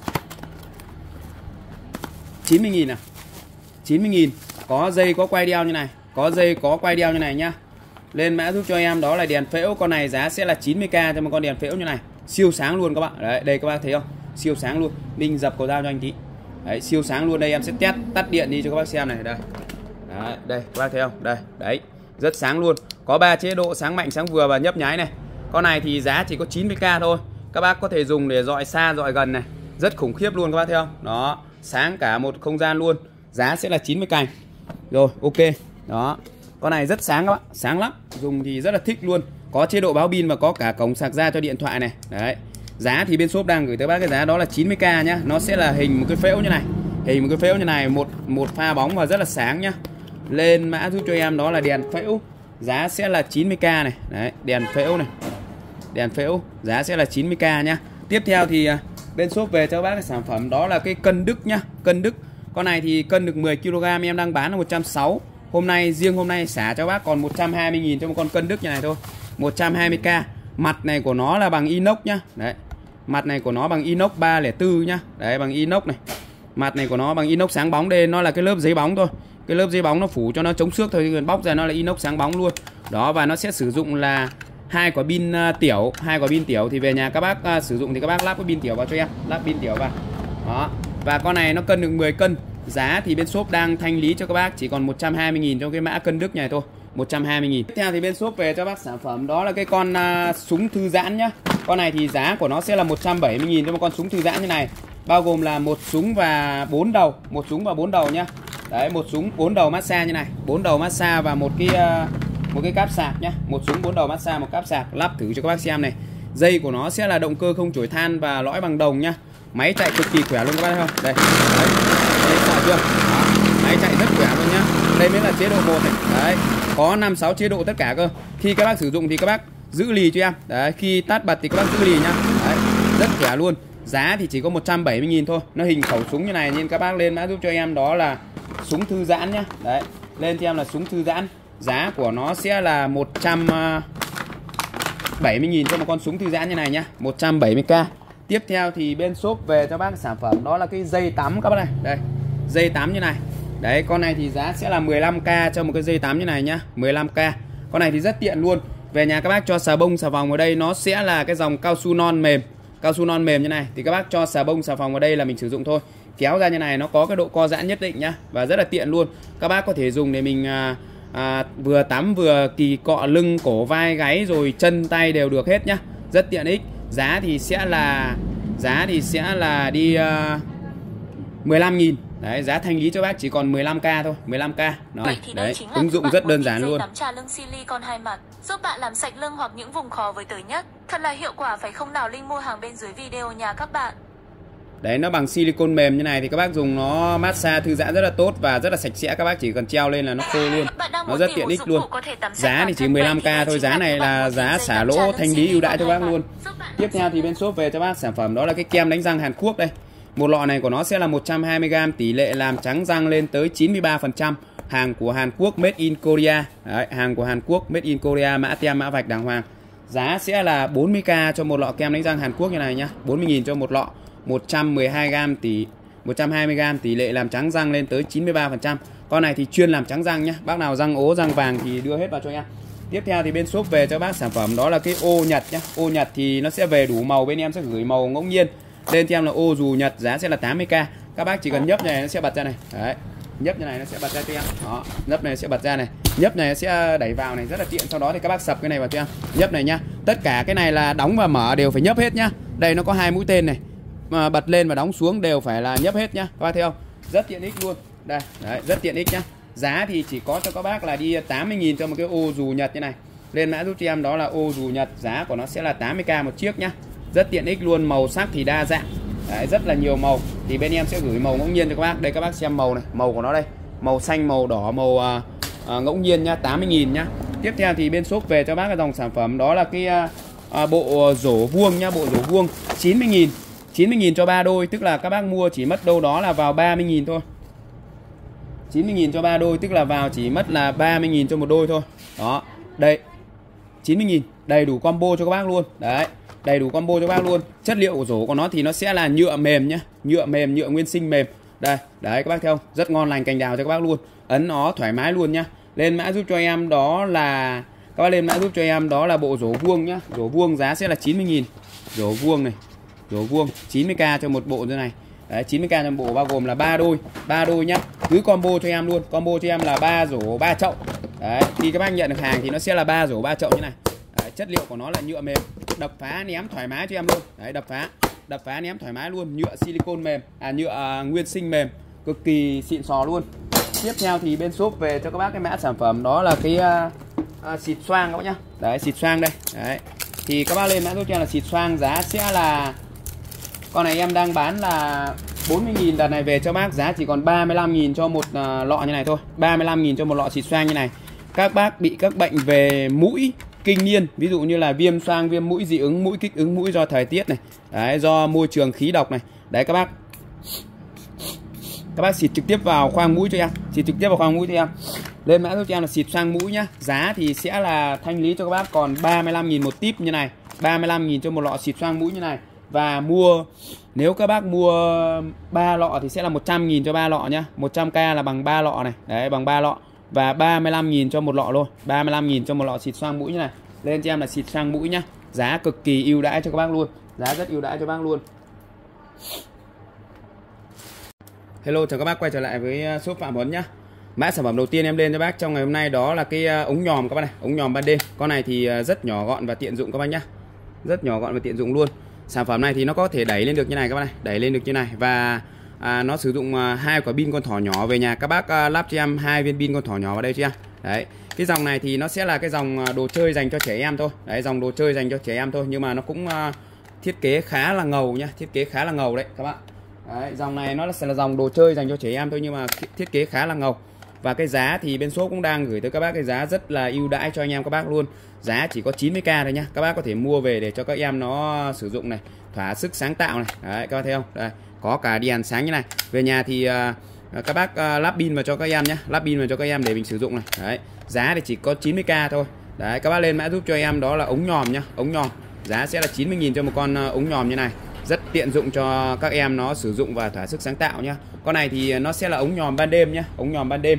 90.000 à. 90.000. Có dây có quay đeo như này. Có dây có quay đeo như này nhá. Lên mã giúp cho em đó là đèn phễu. Con này giá sẽ là 90k cho một con đèn phễu như này. Siêu sáng luôn các bạn. Đấy, đây các bác thấy không? Siêu sáng luôn. Ninh dập cầu dao cho anh tí. Đấy, siêu sáng luôn. Đây em sẽ tắt điện đi cho các bác xem này. Đây. Đấy, đây các bác thấy không? Đây, đấy. Rất sáng luôn. Có 3 chế độ: sáng mạnh, sáng vừa và nhấp nháy này. Con này thì giá chỉ có 90k thôi. Các bác có thể dùng để dọi xa, dọi gần này. Rất khủng khiếp luôn các bác thấy không? Đó, sáng cả một không gian luôn. Giá sẽ là 90k. Rồi, ok. Đó. Con này rất sáng các bạn, sáng lắm. Dùng thì rất là thích luôn. Có chế độ báo pin và có cả cổng sạc ra cho điện thoại này. Đấy. Giá thì bên shop đang gửi tới bác cái giá đó là 90k nhá. Nó sẽ là hình một cái phễu như này. Hình một cái phễu như này, một pha bóng và rất là sáng nhá. Lên mã giúp cho em đó là đèn phễu. Giá sẽ là 90k này. Đấy, đèn phễu này. Đèn phễu, giá sẽ là 90k nhá. Tiếp theo thì bên shop về cho bác cái sản phẩm đó là cái cân Đức nhá. Cân Đức. Con này thì cân được 10kg, em đang bán là 160. Hôm nay, riêng hôm nay xả cho bác còn 120.000 cho một con cân Đức như này thôi. 120k. Mặt này của nó là bằng inox nhá. Đấy. Mặt này của nó bằng inox 304 nhá. Đấy, bằng inox này. Mặt này của nó bằng inox sáng bóng. Đây nó là cái lớp giấy bóng thôi. Cái lớp giấy bóng nó phủ cho nó chống xước thôi, còn bóc ra nó là inox sáng bóng luôn. Đó, và nó sẽ sử dụng là 2 quả pin tiểu, 2 quả pin tiểu thì về nhà các bác sử dụng thì các bác lắp cái pin tiểu vào cho em, lắp pin tiểu vào. Đó. Và con này nó cân được 10 cân. Giá thì bên shop đang thanh lý cho các bác chỉ còn 120.000 trong cái mã cân Đức này thôi. 120.000. Tiếp theo thì bên shop về cho bác sản phẩm đó là cái con súng thư giãn nhá. Con này thì giá của nó sẽ là 170.000 cho một con súng thư giãn như này. Bao gồm là một súng và 4 đầu, một súng và 4 đầu nhá. Đấy, một súng 4 đầu massage như này, 4 đầu massage và một cái cáp sạc nhá. Một súng 4 đầu massage, một cáp sạc, lắp thử cho các bác xem này. Dây của nó sẽ là động cơ không chổi than và lõi bằng đồng nhá. Máy chạy cực kỳ khỏe luôn các bác thấy không? Đây. Đấy. Đấy, sợ chưa? Đó. Máy chạy rất khỏe luôn nhá. Đây mới là chế độ 1 này. Đấy. Có 5-6 chế độ tất cả cơ. Khi các bác sử dụng thì các bác giữ lì cho em. Đấy, khi tắt bật thì các bác giữ lì nhá. Đấy. Rất khỏe luôn. Giá thì chỉ có 170.000 thôi. Nó hình khẩu súng như này nên các bác lên mã giúp cho em đó là súng thư giãn nhá. Đấy. Lên cho em là súng thư giãn. Giá của nó sẽ là 170.000 cho một con súng thư giãn như này nhá. 170k. Tiếp theo thì bên shop về cho bác sản phẩm đó là cái dây tắm các bác này. Đây. Dây tắm như này. Đấy, con này thì giá sẽ là 15k cho một cái dây tắm như này nhá. 15k. Con này thì rất tiện luôn. Về nhà các bác cho xà bông xà phòng vào đây, nó sẽ là cái dòng cao su non mềm. Cao su non mềm như này thì các bác cho xà bông xà phòng vào đây là mình sử dụng thôi. Kéo ra như này nó có cái độ co giãn nhất định nhá, và rất là tiện luôn. Các bác có thể dùng để mình vừa tắm vừa kỳ cọ lưng, cổ, vai, gáy rồi chân tay đều được hết nhá. Rất tiện ích. Giá thì sẽ là đi 15.000. Đấy, giá thanh lý cho bác chỉ còn 15k thôi, 15k. Đó. Đấy, ứng dụng rất đơn giản luôn. Tắm trà lưng silicon 2 mặt, giúp bạn làm sạch lưng hoặc những vùng khó với tới nhất. Thật là hiệu quả phải không nào? Link mua hàng bên dưới video nha các bạn. Đấy, nó bằng silicon mềm như này thì các bác dùng nó massage thư giãn rất là tốt và rất là sạch sẽ. Các bác chỉ cần treo lên là nó khô luôn. Nó rất tiện ích luôn. Giá thì chỉ 15k thôi. Giá này là giá xả lỗ thanh lý ưu đãi cho bác luôn. Tiếp theo thì bên shop về cho bác sản phẩm đó là cái kem đánh răng Hàn Quốc đây. Một lọ này của nó sẽ là 120g, tỷ lệ làm trắng răng lên tới 93%. Hàng của Hàn Quốc, made in Korea. Đấy, hàng của Hàn Quốc, made in Korea, mã tem mã vạch đàng hoàng. Giá sẽ là 40k cho một lọ kem đánh răng Hàn Quốc như này nhá. 40.000 cho một lọ. 112g, 120g, tỷ lệ làm trắng răng lên tới 93%. Con này thì chuyên làm trắng răng nhá. Bác nào răng ố, răng vàng thì đưa hết vào cho em. Tiếp theo thì bên shop về cho bác sản phẩm đó là cái ô Nhật nhá. Ô Nhật thì nó sẽ về đủ màu, bên em sẽ gửi màu ngẫu nhiên. Lên cho em là ô dù Nhật, giá sẽ là 80k. Các bác chỉ cần nhấp này nó sẽ bật ra này. Đấy. Nhấp như này nó sẽ bật ra cho em. Đó, nhấp này sẽ bật ra này. Nhấp này sẽ đẩy vào này, rất là tiện. Sau đó thì các bác sập cái này vào cho em. Nhấp này nhá. Tất cả cái này là đóng và mở đều phải nhấp hết nhá. Đây nó có 2 mũi tên này. Mà bật lên và đóng xuống đều phải là nhấp hết nhá. Các bác thấy không? Rất tiện ích luôn. Đây, đấy, rất tiện ích nhá. Giá thì chỉ có cho các bác là đi 80.000 cho một cái ô dù Nhật như này. Lên mã giúp cho em đó là ô dù Nhật, giá của nó sẽ là 80k một chiếc nhá. Rất tiện ích luôn, màu sắc thì đa dạng. Đấy, rất là nhiều màu. Thì bên em sẽ gửi màu ngẫu nhiên cho các bác. Đây các bác xem màu này, màu của nó đây. Màu xanh, màu đỏ, màu ngẫu nhiên nhá, 80.000 nhá. Tiếp theo thì bên shop về cho bác cái dòng sản phẩm đó là cái bộ rổ vuông nhá, bộ rổ vuông 90.000. 90.000 cho 3 đôi, tức là các bác mua chỉ mất đâu đó là vào 30.000 thôi. 90.000 cho 3 đôi, tức là vào chỉ mất là 30.000 cho một đôi thôi. Đó, đây 90.000, đầy đủ combo cho các bác luôn. Đấy, đầy đủ combo cho các bác luôn. Chất liệu của rổ của nó thì nó sẽ là nhựa mềm nhá, nhựa mềm, nhựa nguyên sinh mềm. Đây, đấy các bác thấy không? Rất ngon lành cành đào cho các bác luôn. Ấn nó thoải mái luôn nhá. Lên mã giúp cho em đó là các bác lên mã giúp cho em đó là bộ rổ vuông nhá. Rổ vuông giá sẽ là 90.000. Rổ vuông này. Rổ vuông 90k cho một bộ như này. Đấy, 90k cho một bộ bao gồm là 3 đôi nhá. Cứ combo cho em luôn. Combo cho em là 3 rổ 3 chậu. Đấy, khi các bác nhận được hàng thì nó sẽ là 3 rổ 3 chậu như này. Đấy, chất liệu của nó là nhựa mềm, đập phá ném thoải mái cho em luôn. Đấy, đập phá ném thoải mái luôn, nhựa silicon mềm, nhựa nguyên sinh mềm, cực kỳ xịn sò luôn. Tiếp theo thì bên shop về cho các bác cái mã sản phẩm đó là cái xịt xoang các bác nhá. Đấy, xịt xoang đây. Đấy. Thì các bác lên mã giúp cho em là xịt xoang, giá sẽ là con này em đang bán là 40.000, đợt này về cho bác giá chỉ còn 35.000 cho một lọ như này thôi. 35.000 cho một lọ xịt xoang như này. Các bác bị các bệnh về mũi kinh niên, ví dụ như là viêm xoang, viêm mũi dị ứng mũi, kích ứng mũi do thời tiết này, đấy, do môi trường khí độc này. Đấy các bác xịt trực tiếp vào khoang mũi cho em, xịt trực tiếp vào khoang mũi cho em. Lên mã giúp cho em là xịt xoang mũi nhá. Giá thì sẽ là thanh lý cho các bác còn 35.000 một tip như này. 35.000 cho một lọ xịt xoang mũi như này. Và nếu các bác mua 3 lọ thì sẽ là 100.000 cho 3 lọ nhá. 100k là bằng 3 lọ này. Đấy, bằng 3 lọ. Và 35.000 cho một lọ luôn. 35.000 cho một lọ xịt xoang mũi như này. Lên cho em là xịt xoang mũi nhá. Giá cực kỳ ưu đãi cho các bác luôn. Giá rất ưu đãi cho bác luôn. Hello, chào các bác quay trở lại với shop Phạm Huấn nhá. Mã sản phẩm đầu tiên em lên cho bác trong ngày hôm nay đó là cái ống nhòm các bác này, ống nhòm ban đêm. Con này thì rất nhỏ gọn và tiện dụng các bác nhá. Rất nhỏ gọn và tiện dụng luôn. Sản phẩm này thì nó có thể đẩy lên được như này các bác này, đẩy lên được như này và nó sử dụng 2 quả pin con thỏ nhỏ. Về nhà các bác lắp cho em 2 viên pin con thỏ nhỏ vào đây cho em. Đấy. Cái dòng này thì nó sẽ là cái dòng đồ chơi dành cho trẻ em thôi. Đấy, dòng đồ chơi dành cho trẻ em thôi, nhưng mà nó cũng thiết kế khá là ngầu nhá, thiết kế khá là ngầu đấy các bạn. Đấy, dòng này nó sẽ là dòng đồ chơi dành cho trẻ em thôi, nhưng mà thiết kế khá là ngầu. Và cái giá thì bên shop cũng đang gửi tới các bác cái giá rất là ưu đãi cho anh em các bác luôn. Giá chỉ có 90k thôi nhá. Các bác có thể mua về để cho các em nó sử dụng này, thỏa sức sáng tạo này. Đấy, các bác thấy không? Đây, có cả đèn sáng như này. Về nhà thì các bác lắp pin vào cho các em nhé, lắp pin vào cho các em để mình sử dụng này. Đấy, giá thì chỉ có 90k thôi. Đấy, các bác lên mã giúp cho em đó là ống nhòm nhá, ống nhòm. Giá sẽ là 90.000 cho một con ống nhòm như này. Rất tiện dụng cho các em nó sử dụng và thỏa sức sáng tạo nhá. Con này thì nó sẽ là ống nhòm ban đêm nhá, ống nhòm ban đêm.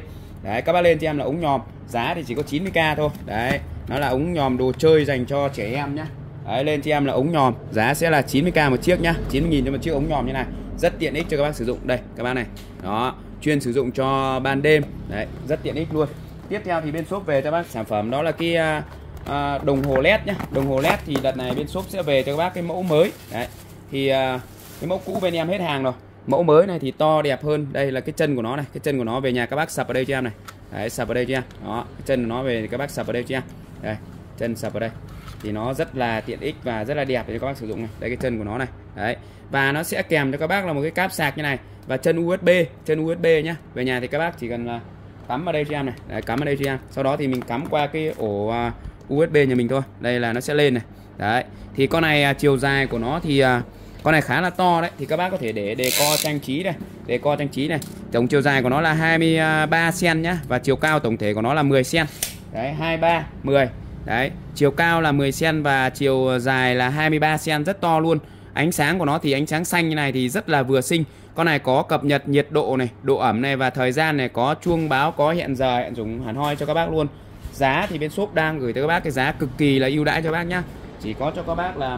Đấy, các bác lên cho em là ống nhòm, giá thì chỉ có 90k thôi. Đấy, nó là ống nhòm đồ chơi dành cho trẻ em nhá. Đấy, lên cho em là ống nhòm, giá sẽ là 90k một chiếc nhá, 90.000 cho một chiếc ống nhòm như này. Rất tiện ích cho các bác sử dụng. Đây các bác này. Đó, chuyên sử dụng cho ban đêm. Đấy, rất tiện ích luôn. Tiếp theo thì bên shop về cho bác sản phẩm đó là cái đồng hồ led nhá. Đồng hồ led thì đợt này bên shop sẽ về cho các bác cái mẫu mới. Đấy, thì cái mẫu cũ bên em hết hàng rồi. Mẫu mới này thì to đẹp hơn. Đây là cái chân của nó này, cái chân của nó về nhà các bác sập ở đây cho em này. Đấy, sập ở đây cho em. Đó, cái chân của nó về thì các bác sập ở đây cho em. Đây, chân sập ở đây. Thì nó rất là tiện ích và rất là đẹp để cho các bác sử dụng này. Đây cái chân của nó này. Đấy. Và nó sẽ kèm cho các bác là một cái cáp sạc như này và chân USB nhá. Về nhà thì các bác chỉ cần là cắm vào đây cho em này. Đấy, cắm vào đây cho em. Sau đó thì mình cắm qua cái ổ USB nhà mình thôi. Đây là nó sẽ lên này. Đấy. Thì con này chiều dài của nó thì con này khá là to đấy, thì các bác có thể để đề co trang trí này, đề co trang trí này. Tổng chiều dài của nó là 23 cm nhá, và chiều cao tổng thể của nó là 10 cm. Đấy, 23 10. Đấy, chiều cao là 10 cm và chiều dài là 23 cm, rất to luôn. Ánh sáng của nó thì ánh sáng xanh như này thì rất là vừa xinh. Con này có cập nhật nhiệt độ này, độ ẩm này và thời gian này, có chuông báo, có hẹn giờ, hẹn dùng hẳn hoi cho các bác luôn. Giá thì bên shop đang gửi tới các bác cái giá cực kỳ là ưu đãi cho bác nhá. Chỉ có cho các bác là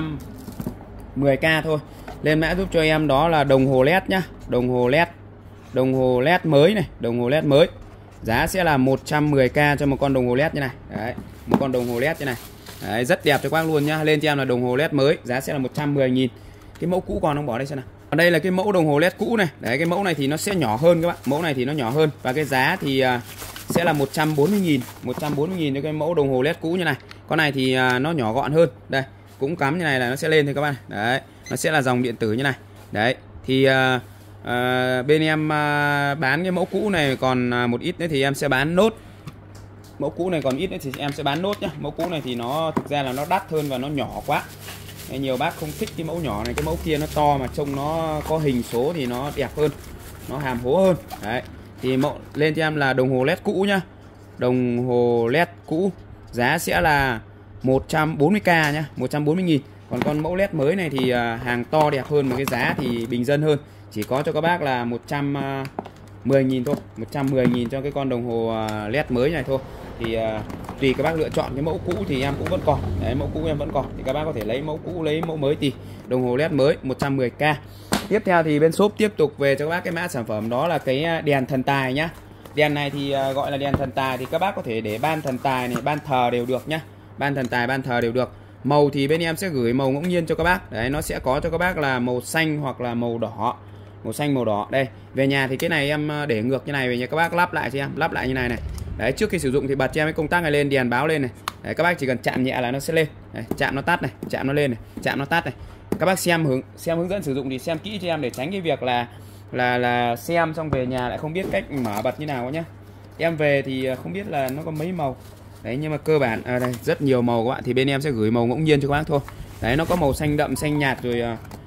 110k thôi. Lên mã giúp cho em đó là đồng hồ led nhá, đồng hồ led mới này, đồng hồ led mới. Giá sẽ là 110k cho một con đồng hồ led như này. Đấy, một con đồng hồ led như này. Đấy, rất đẹp cho các bác luôn nhá. Lên cho em là đồng hồ led mới, giá sẽ là 110.000. Cái mẫu cũ còn không bỏ đây xem nào. Còn đây là cái mẫu đồng hồ led cũ này. Đấy, cái mẫu này thì nó sẽ nhỏ hơn các bạn. Mẫu này thì nó nhỏ hơn và cái giá thì sẽ là 140.000, 140.000 cho cái mẫu đồng hồ led cũ như này. Con này thì nó nhỏ gọn hơn. Đây, cũng cắm như này là nó sẽ lên thôi các bạn. Đấy, nó sẽ là dòng điện tử như này. Đấy, thì bên em bán cái mẫu cũ này còn một ít nữa thì em sẽ bán nốt. Mẫu cũ này còn ít nữa thì em sẽ bán nốt nhá. Mẫu cũ này thì nó thực ra là nó đắt hơn và nó nhỏ quá. Nên nhiều bác không thích cái mẫu nhỏ này, cái mẫu kia nó to mà trông nó có hình số thì nó đẹp hơn, nó hàm hố hơn. Đấy, thì mẫu lên cho em là đồng hồ led cũ nhá. Đồng hồ led cũ giá sẽ là 140k nhá, 140.000. Còn con mẫu led mới này thì hàng to đẹp hơn mà cái giá thì bình dân hơn. Chỉ có cho các bác là 110.000 thôi, 110.000 cho cái con đồng hồ led mới này thôi. Thì tùy các bác lựa chọn. Cái mẫu cũ thì em cũng vẫn còn. Đấy, mẫu cũ em vẫn còn. Thì các bác có thể lấy mẫu cũ, lấy mẫu mới tùy. Đồng hồ led mới 110k. Tiếp theo thì bên shop tiếp tục về cho các bác cái mã sản phẩm đó là cái đèn thần tài nhá. Đèn này thì gọi là đèn thần tài thì các bác có thể để ban thần tài này, ban thờ đều được nhá. Ban thần tài, ban thờ đều được. Màu thì bên em sẽ gửi màu ngẫu nhiên cho các bác. Đấy, nó sẽ có cho các bác là màu xanh hoặc là màu đỏ. Màu xanh, màu đỏ. Đây, về nhà thì cái này em để ngược như này, về nhà các bác lắp lại cho em, lắp lại như này này. Đấy, trước khi sử dụng thì bật cho em cái công tắc này lên, đèn báo lên này. Đấy, các bác chỉ cần chạm nhẹ là nó sẽ lên. Đấy, chạm nó tắt này, chạm nó lên này, chạm nó tắt này. Các bác xem hướng dẫn sử dụng thì xem kỹ cho em để tránh cái việc là xem xong về nhà lại không biết cách mở bật như nào nhá. Em về thì không biết là nó có mấy màu. Đấy, nhưng mà cơ bản đây rất nhiều màu các bạn, thì bên em sẽ gửi màu ngẫu nhiên cho các bác thôi. Đấy, nó có màu xanh đậm, xanh nhạt rồi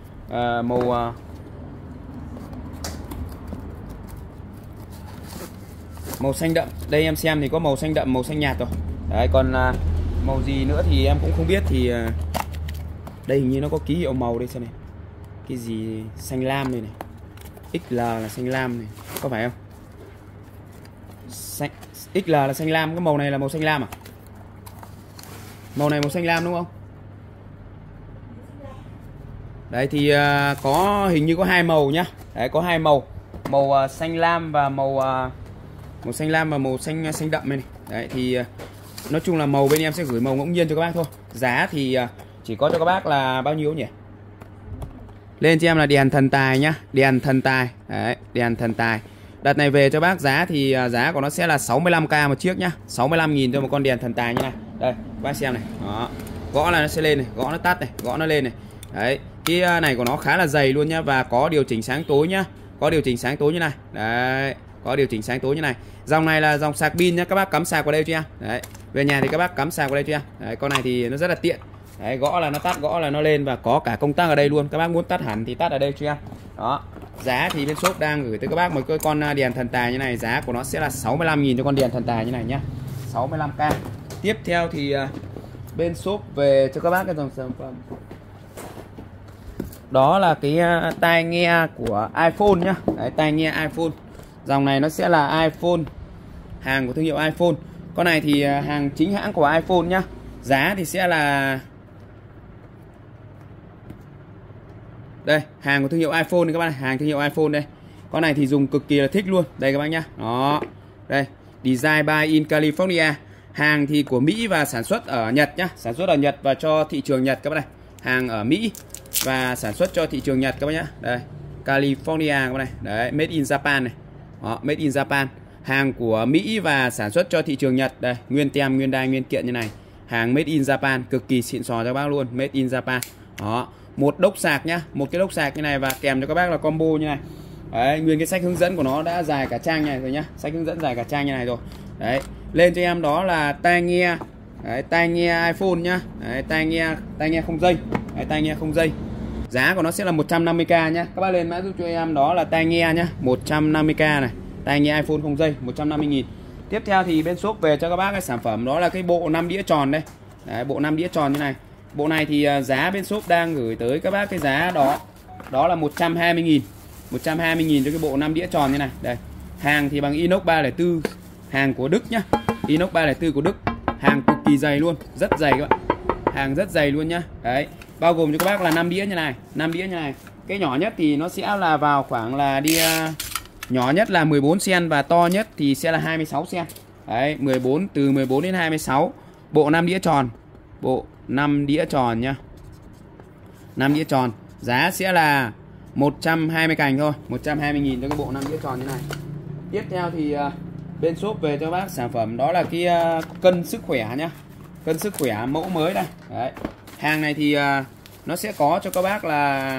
màu xanh đậm. Đây em xem thì có màu xanh đậm, màu xanh nhạt rồi. Đấy, còn màu gì nữa thì em cũng không biết. Thì đây hình như nó có ký hiệu màu đây xem này. Cái gì xanh lam đây này. XL là xanh lam này, có phải không? XL là xanh lam, cái màu này là màu xanh lam à? Màu này màu xanh lam đúng không? Đấy thì có hình như có hai màu nhá. Đấy, có hai màu. Màu xanh lam và màu xanh lam và màu xanh đậm này. Đấy thì nói chung là màu bên em sẽ gửi màu ngẫu nhiên cho các bác thôi. Giá thì chỉ có cho các bác là bao nhiêu nhỉ? Lên cho em là đèn thần tài nhá, đèn thần tài. Đấy, đèn thần tài. Đợt này về cho bác giá thì giá của nó sẽ là 65k một chiếc nhá. 65.000 cho một con đèn thần tài như này. Đây, các bác xem này. Đó. Gõ là nó sẽ lên này, gõ nó tắt này, gõ nó lên này. Đấy, cái này của nó khá là dày luôn nhá, và có điều chỉnh sáng tối nhá. Có điều chỉnh sáng tối như này. Đấy, có điều chỉnh sáng tối như này. Dòng này là dòng sạc pin nhá, các bác cắm sạc vào đây cho em. Đấy, về nhà thì các bác cắm sạc vào đây cho em. Đấy, con này thì nó rất là tiện. Đấy, gõ là nó tắt, gõ là nó lên và có cả công tắc ở đây luôn. Các bác muốn tắt hẳn thì tắt ở đây cho em. Đó. Giá thì bên shop đang gửi tới các bác một cái con đèn thần tài như này, giá của nó sẽ là 65.000 cho con đèn thần tài như này nhá. 65k. Tiếp theo thì bên shop về cho các bác cái dòng sản phẩm đó là cái tai nghe của iPhone nhá. Đấy, tai nghe iPhone. Dòng này nó sẽ là iPhone hàng của thương hiệu iPhone. Con này thì hàng chính hãng của iPhone nhá. Giá thì sẽ là đây, hàng của thương hiệu iPhone này các bạn này, hàng thương hiệu iPhone đây. Con này thì dùng cực kỳ là thích luôn. Đây các bác nhá. Đó. Đây, design by in California. Hàng thì của Mỹ và sản xuất ở Nhật nhá, sản xuất ở Nhật và cho thị trường Nhật các bác này. Hàng ở Mỹ và sản xuất cho thị trường Nhật các bác nhá. Đây, California các bác này. Đấy, made in Japan này. Đó, made in Japan. Hàng của Mỹ và sản xuất cho thị trường Nhật. Đây, nguyên tem, nguyên đai, nguyên kiện như này. Hàng made in Japan, cực kỳ xịn sò cho các bác luôn, made in Japan. Đó, một đốc sạc nhá, một cái đốc sạc như này và kèm cho các bác là combo như này. Đấy, nguyên cái sách hướng dẫn của nó đã dài cả trang như này rồi nhá. Sách hướng dẫn dài cả trang như này rồi. Đấy, lên cho em đó là tai nghe. Đấy, tai nghe iPhone nhá. Đấy, tai nghe không dây. Đấy, tai nghe không dây. Giá của nó sẽ là 150k nhá. Các bác lên mã giúp cho em đó là tai nghe nhá, 150k này. Tai nghe iPhone không dây 150.000. Tiếp theo thì bên shop về cho các bác cái sản phẩm đó là cái bộ 5 đĩa tròn đây. Đấy, bộ 5 đĩa tròn như này. Bộ này thì giá bên shop đang gửi tới các bác cái giá đó là 120.000. 120.000 cho cái bộ 5 đĩa tròn như này. Đây. Hàng thì bằng inox 304, hàng của Đức nhá. Inox 304 của Đức. Hàng cực kỳ dày luôn, rất dày các bạn. Hàng rất dày luôn nhá. Đấy, bao gồm cho các bác là 5 đĩa như này, 5 đĩa như này. Cái nhỏ nhất thì nó sẽ là vào khoảng là đi nhỏ nhất là 14 cm và to nhất thì sẽ là 26 cm. Đấy, từ 14 đến 26. Bộ 5 đĩa tròn. Bộ 5 đĩa tròn nhá. 5 đĩa tròn. Giá sẽ là 120 cành thôi, 120.000 cho cái bộ 5 đĩa tròn như này. Tiếp theo thì bên shop về cho bác sản phẩm đó là cái cân sức khỏe nhá. Cân sức khỏe mẫu mới đây. Đấy. Hàng này thì nó sẽ có cho các bác là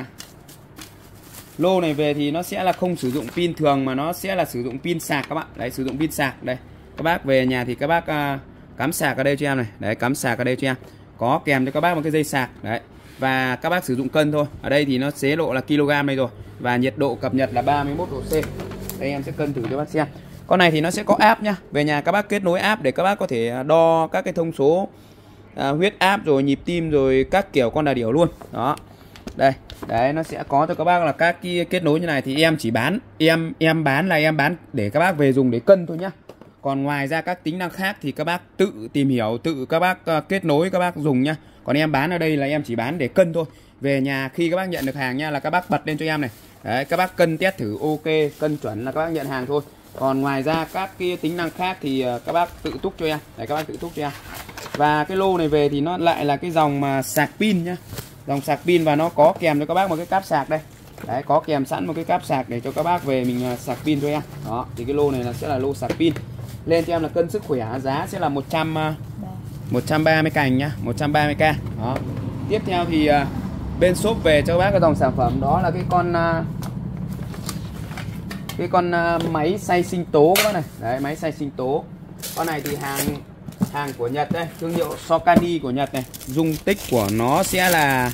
lô này về thì nó sẽ là không sử dụng pin thường mà nó sẽ là sử dụng pin sạc các bạn. Đấy, sử dụng pin sạc đây. Các bác về nhà thì các bác cắm sạc ở đây cho em này. Đấy, cắm sạc ở đây cho em. Có kèm cho các bác một cái dây sạc. Đấy. Và các bác sử dụng cân thôi. Ở đây thì nó chế độ là kg đây rồi. Và nhiệt độ cập nhật là 31 độ C. Đây em sẽ cân thử cho bác xem. Con này thì nó sẽ có app nhá. Về nhà các bác kết nối app để các bác có thể đo các cái thông số huyết áp rồi nhịp tim rồi các kiểu con đà điểu luôn. Đó. Đây, đấy nó sẽ có cho các bác là các cái kết nối như này thì em chỉ bán em bán để các bác về dùng để cân thôi nhá. Còn ngoài ra các tính năng khác thì các bác tự tìm hiểu, tự các bác kết nối các bác dùng nhá. Còn em bán ở đây là em chỉ bán để cân thôi. Về nhà khi các bác nhận được hàng nha là các bác bật lên cho em này. Đấy, các bác cân test thử ok, cân chuẩn là các bác nhận hàng thôi. Còn ngoài ra các cái tính năng khác thì các bác tự túc cho em. Đấy, các bác tự túc cho em. Và cái lô này về thì nó lại là cái dòng mà sạc pin nhá. Dòng sạc pin và nó có kèm cho các bác một cái cáp sạc đây. Đấy, có kèm sẵn một cái cáp sạc để cho các bác về mình sạc pin cho em. Đó, thì cái lô này là sẽ là lô sạc pin. Lên cho em là cân sức khỏe, giá sẽ là 130 cành nhá, 130k. Đó. Tiếp theo thì bên shop về cho các bác cái dòng sản phẩm đó là cái con máy xay sinh tố các bác này. Đấy, máy xay sinh tố. Con này thì hàng của Nhật đây, thương hiệu Sokani của Nhật này. Dung tích của nó sẽ là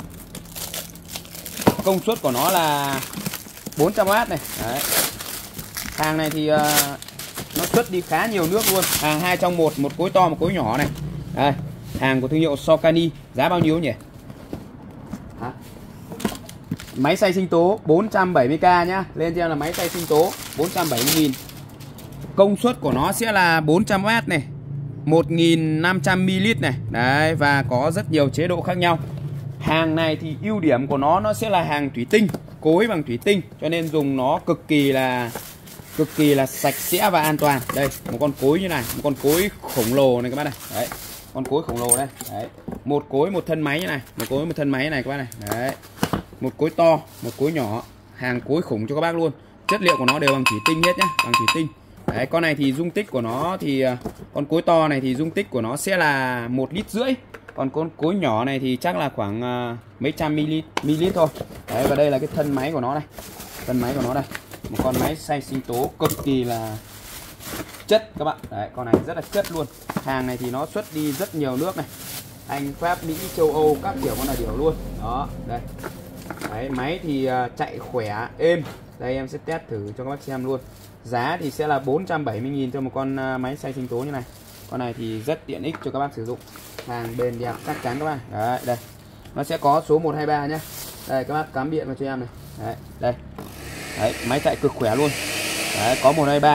công suất của nó là 400W này. Đấy. Hàng này thì nó xuất đi khá nhiều nước luôn. Hàng 2 trong 1, một cối to một cối nhỏ này. Đây, hàng của thương hiệu Sokani. Giá bao nhiêu nhỉ? Hả? Máy xay sinh tố 470k nhá. Lên cho em là máy xay sinh tố 470.000. Công suất của nó sẽ là 400W này, 1500ml này. Đấy, và có rất nhiều chế độ khác nhau. Hàng này thì ưu điểm của nó sẽ là hàng thủy tinh, cối bằng thủy tinh, cho nên dùng nó cực kỳ là sạch sẽ và an toàn. Đây, một con cối như này, một con cối khổng lồ này các bác này. Đấy, con cối khổng lồ đây. Đấy, một cối một thân máy như này, một cối một thân máy này các bác này. Đấy, một cối to, một cối nhỏ, hàng cối khủng cho các bác luôn. Chất liệu của nó đều bằng thủy tinh hết nhá, bằng thủy tinh. Đấy, con này thì dung tích của nó thì con cối to này thì dung tích của nó sẽ là 1,5 lít. Còn con cối nhỏ này thì chắc là khoảng mấy trăm ml thôi. Đấy, và đây là cái thân máy của nó đây. Thân máy của nó đây. Một con máy xay sinh tố cực kỳ là chất các bạn. Đấy, con này rất là chất luôn. Hàng này thì nó xuất đi rất nhiều nước này. Anh, Pháp, Mỹ, châu Âu các kiểu con là điều luôn. Đó, đây. Đấy, máy thì chạy khỏe, êm. Đây em sẽ test thử cho các bác xem luôn. Giá thì sẽ là 470.000 cho một con máy xay sinh tố như này. Con này thì rất tiện ích cho các bác sử dụng. Hàng bền đẹp chắc chắn các bác. Đấy, đây. Nó sẽ có số 123 nhé. Đây các bác cắm điện vào cho em này. Đấy, đây. Đấy, máy chạy cực khỏe luôn. Đấy, có 123 nhé.